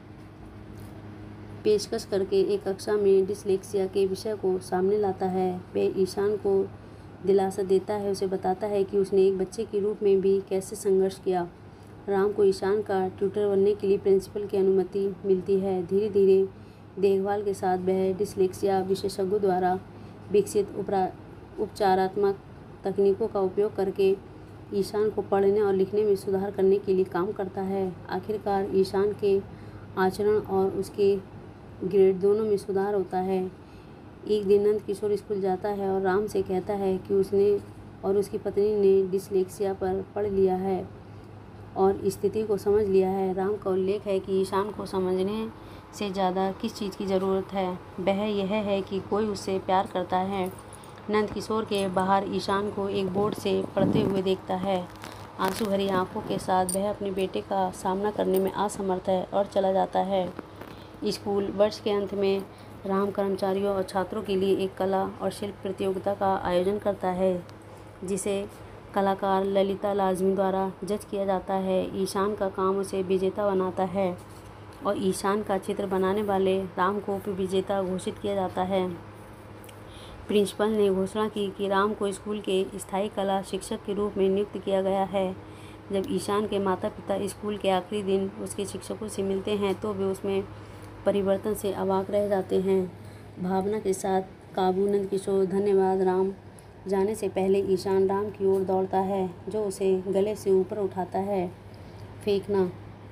पेशकश करके एक कक्षा में डिसलेक्सिया के विषय को सामने लाता है। वह ईशान को दिलासा देता है, उसे बताता है कि उसने एक बच्चे के रूप में भी कैसे संघर्ष किया। राम को ईशान का ट्यूटर बनने के लिए प्रिंसिपल की अनुमति मिलती है। धीरे धीरे देखभाल के साथ वह डिसलेक्सिया विशेषज्ञों द्वारा विकसित उपचारात्मक तकनीकों का उपयोग करके ईशान को पढ़ने और लिखने में सुधार करने के लिए काम करता है। आखिरकार ईशान के आचरण और उसके ग्रेड दोनों में सुधार होता है। एक दिन नंद किशोर स्कूल जाता है और राम से कहता है कि उसने और उसकी पत्नी ने डिसलेक्सिया पर पढ़ लिया है और स्थिति को समझ लिया है। राम का उल्लेख है कि ईशान को समझने से ज़्यादा किस चीज़ की ज़रूरत है, वह यह है कि कोई उससे प्यार करता है। नंद किशोर के बाहर ईशान को एक बोर्ड से पढ़ते हुए देखता है। आंसू भरी आंखों के साथ वह अपने बेटे का सामना करने में असमर्थ है और चला जाता है। स्कूल वर्ष के अंत में राम कर्मचारियों और छात्रों के लिए एक कला और शिल्प प्रतियोगिता का आयोजन करता है, जिसे कलाकार ललिता लाजमी द्वारा जज किया जाता है। ईशान का काम उसे विजेता बनाता है और ईशान का चित्र बनाने वाले राम को उपविजेता घोषित किया जाता है। प्रिंसिपल ने घोषणा की कि राम को स्कूल के स्थायी कला शिक्षक के रूप में नियुक्त किया गया है। जब ईशान के माता पिता स्कूल के आखिरी दिन उसके शिक्षकों से मिलते हैं तो वे उसमें परिवर्तन से अवाक रह जाते हैं। भावना के साथ काबू नंद किशोर धन्यवाद राम जाने से पहले ईशान राम की ओर दौड़ता है, जो उसे गले से ऊपर उठाता है। फेंकना।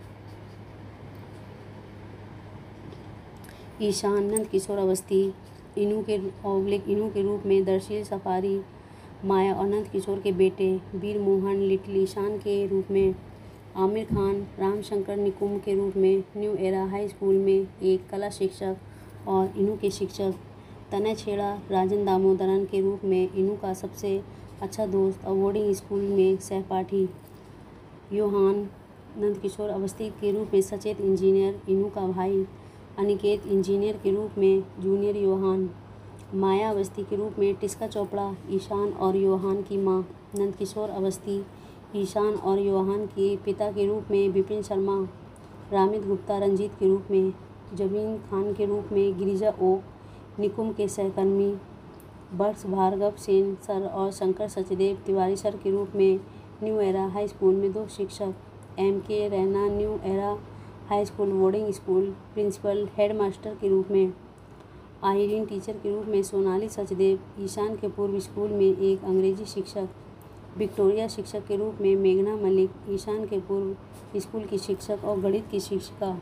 ईशान नंद किशोर अवस्थी इनू के रूप में दरअसल सफारी माया और नंद किशोर के बेटे वीर मोहन लिटिल ईशान के रूप में, आमिर खान रामशंकर निकुम्ब के रूप में न्यू एरा हाई स्कूल में एक कला शिक्षक और इनू के शिक्षक, तनय छेड़ा राजन दामोदरन के रूप में इनू का सबसे अच्छा दोस्त और बोर्डिंग स्कूल में सहपाठी, योहान नंद किशोर अवस्थी के रूप में सचेत इंजीनियर इनू का भाई, अनिकेत इंजीनियर के रूप में जूनियर योहान, माया अवस्थी के रूप में टिस्का चोपड़ा ईशान और योहान की माँ, नंद किशोर अवस्थी ईशान और योहान के पिता के रूप में विपिन शर्मा, रामित गुप्ता रंजीत के रूप में, जमीन खान के रूप में गिरिजा ओ, निकुम्ब के सहकर्मी बक्स भार्गव सेन सर और शंकर सचदेव तिवारी सर के रूप में न्यू एरा हाई स्कूल में दो शिक्षक, MK Raina new era high school boarding school principal headmaster के रूप में, आयरीन टीचर के रूप में सोनाली सचदेव ईशान के पूर्व स्कूल में एक अंग्रेजी शिक्षक, विक्टोरिया शिक्षक के रूप में मेघना मलिक ईशान के पूर्व स्कूल की शिक्षक और गणित की शिक्षिका,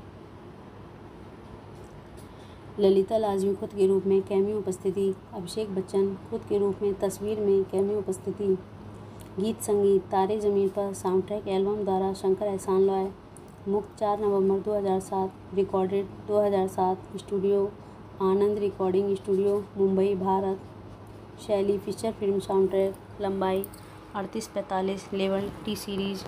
ललिता लाजमी खुद के रूप में कैमियो उपस्थिति, अभिषेक बच्चन खुद के रूप में तस्वीर में कैमियो उपस्थिति। गीत संगीत तारे ज़मीन पर साउंडट्रैक एल्बम द्वारा शंकर एहसान लॉय, मुक्त 4 नवंबर 2007, recorded 2007, studio Anand recording studio Mumbai Bharat. शैली फीचर फिल्म साउंडट्रैक, लंबाई 38-45, लेवल T सीरीज।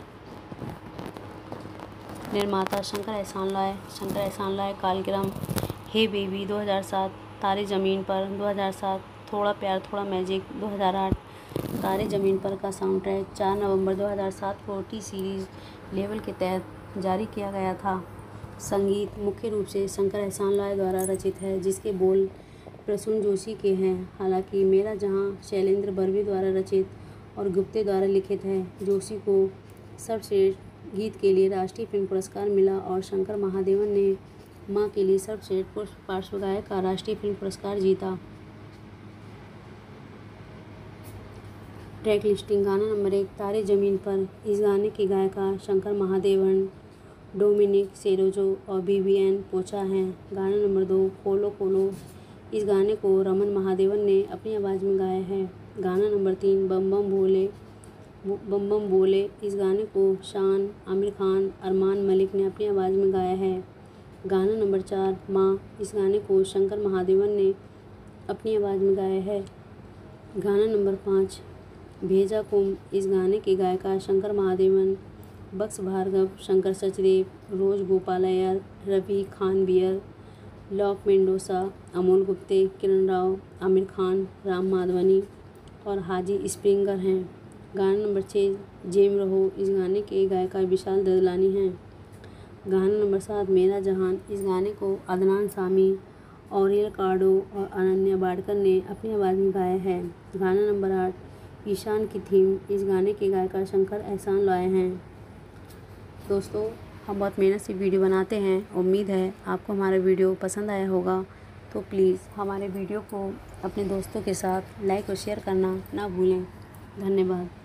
निर्माता शंकर एहसान लॉय। शंकर एहसान लॉय कालक्रम हे बेबी 2007, तारे ज़मीन पर 2007, थोड़ा प्यार थोड़ा मैजिक 2008। तारे ज़मीन पर का साउंडट्रैक 4 नवंबर 2007 को T सीरीज़ लेवल के तहत जारी किया गया था। संगीत मुख्य रूप से शंकर एहसान लॉय द्वारा रचित है, जिसके बोल प्रसून जोशी के हैं। हालांकि मेरा जहां शैलेंद्र बर्वे द्वारा रचित और गुप्ते द्वारा लिखित है। जोशी को सर्वश्रेष्ठ गीत के लिए राष्ट्रीय फिल्म पुरस्कार मिला और शंकर महादेवन ने माँ के लिए सर्वश्रेष्ठ पार्श्व गायक का राष्ट्रीय फिल्म पुरस्कार जीता। Track listing. गाना नंबर 1 तारे ज़मीन पर। इस गाने की गायिका शंकर महादेवन, डोमिनिक सेरोजो और BBN पोचा हैं। गाना नंबर 2 कोलो कोलो। इस गाने को रमन महादेवन ने अपनी आवाज़ में गाया है। गाना नंबर 3 बम बम बोले। इस गाने को शान, आमिर खान, अरमान मलिक ने अपनी आवाज़ में गाया है। गाना नंबर 4 माँ। इस गाने को शंकर महादेवन ने अपनी आवाज़ में गाया है। गाना नंबर 5 भेजा कुम। इस गाने की गायिका शंकर महादेवन, बक्स भार्गव, शंकर सचदेव, रोज गोपालयर, रवि खानवियर, लॉक मेंडोसा, अमोल गुप्ते, किरण राव, आमिर खान, राम माधवनी और हाजी स्प्रिंगर हैं। गाना नंबर 6 जेम रहो। इस गाने के गायिका विशाल ददलानी हैं। गाना नंबर 7 मेरा जहान। इस गाने को अदनान सामी, ऑरियल कार्डो और अनन्या वाडकर ने अपनी आवाज़ में गाया है। गाना नंबर 8 ईशान की थीम। इस गाने के गायकार शंकर एहसान लॉय हैं। दोस्तों, हम बहुत मेहनत से वीडियो बनाते हैं। उम्मीद है आपको हमारा वीडियो पसंद आया होगा। तो प्लीज़ हमारे वीडियो को अपने दोस्तों के साथ लाइक और शेयर करना ना भूलें। धन्यवाद।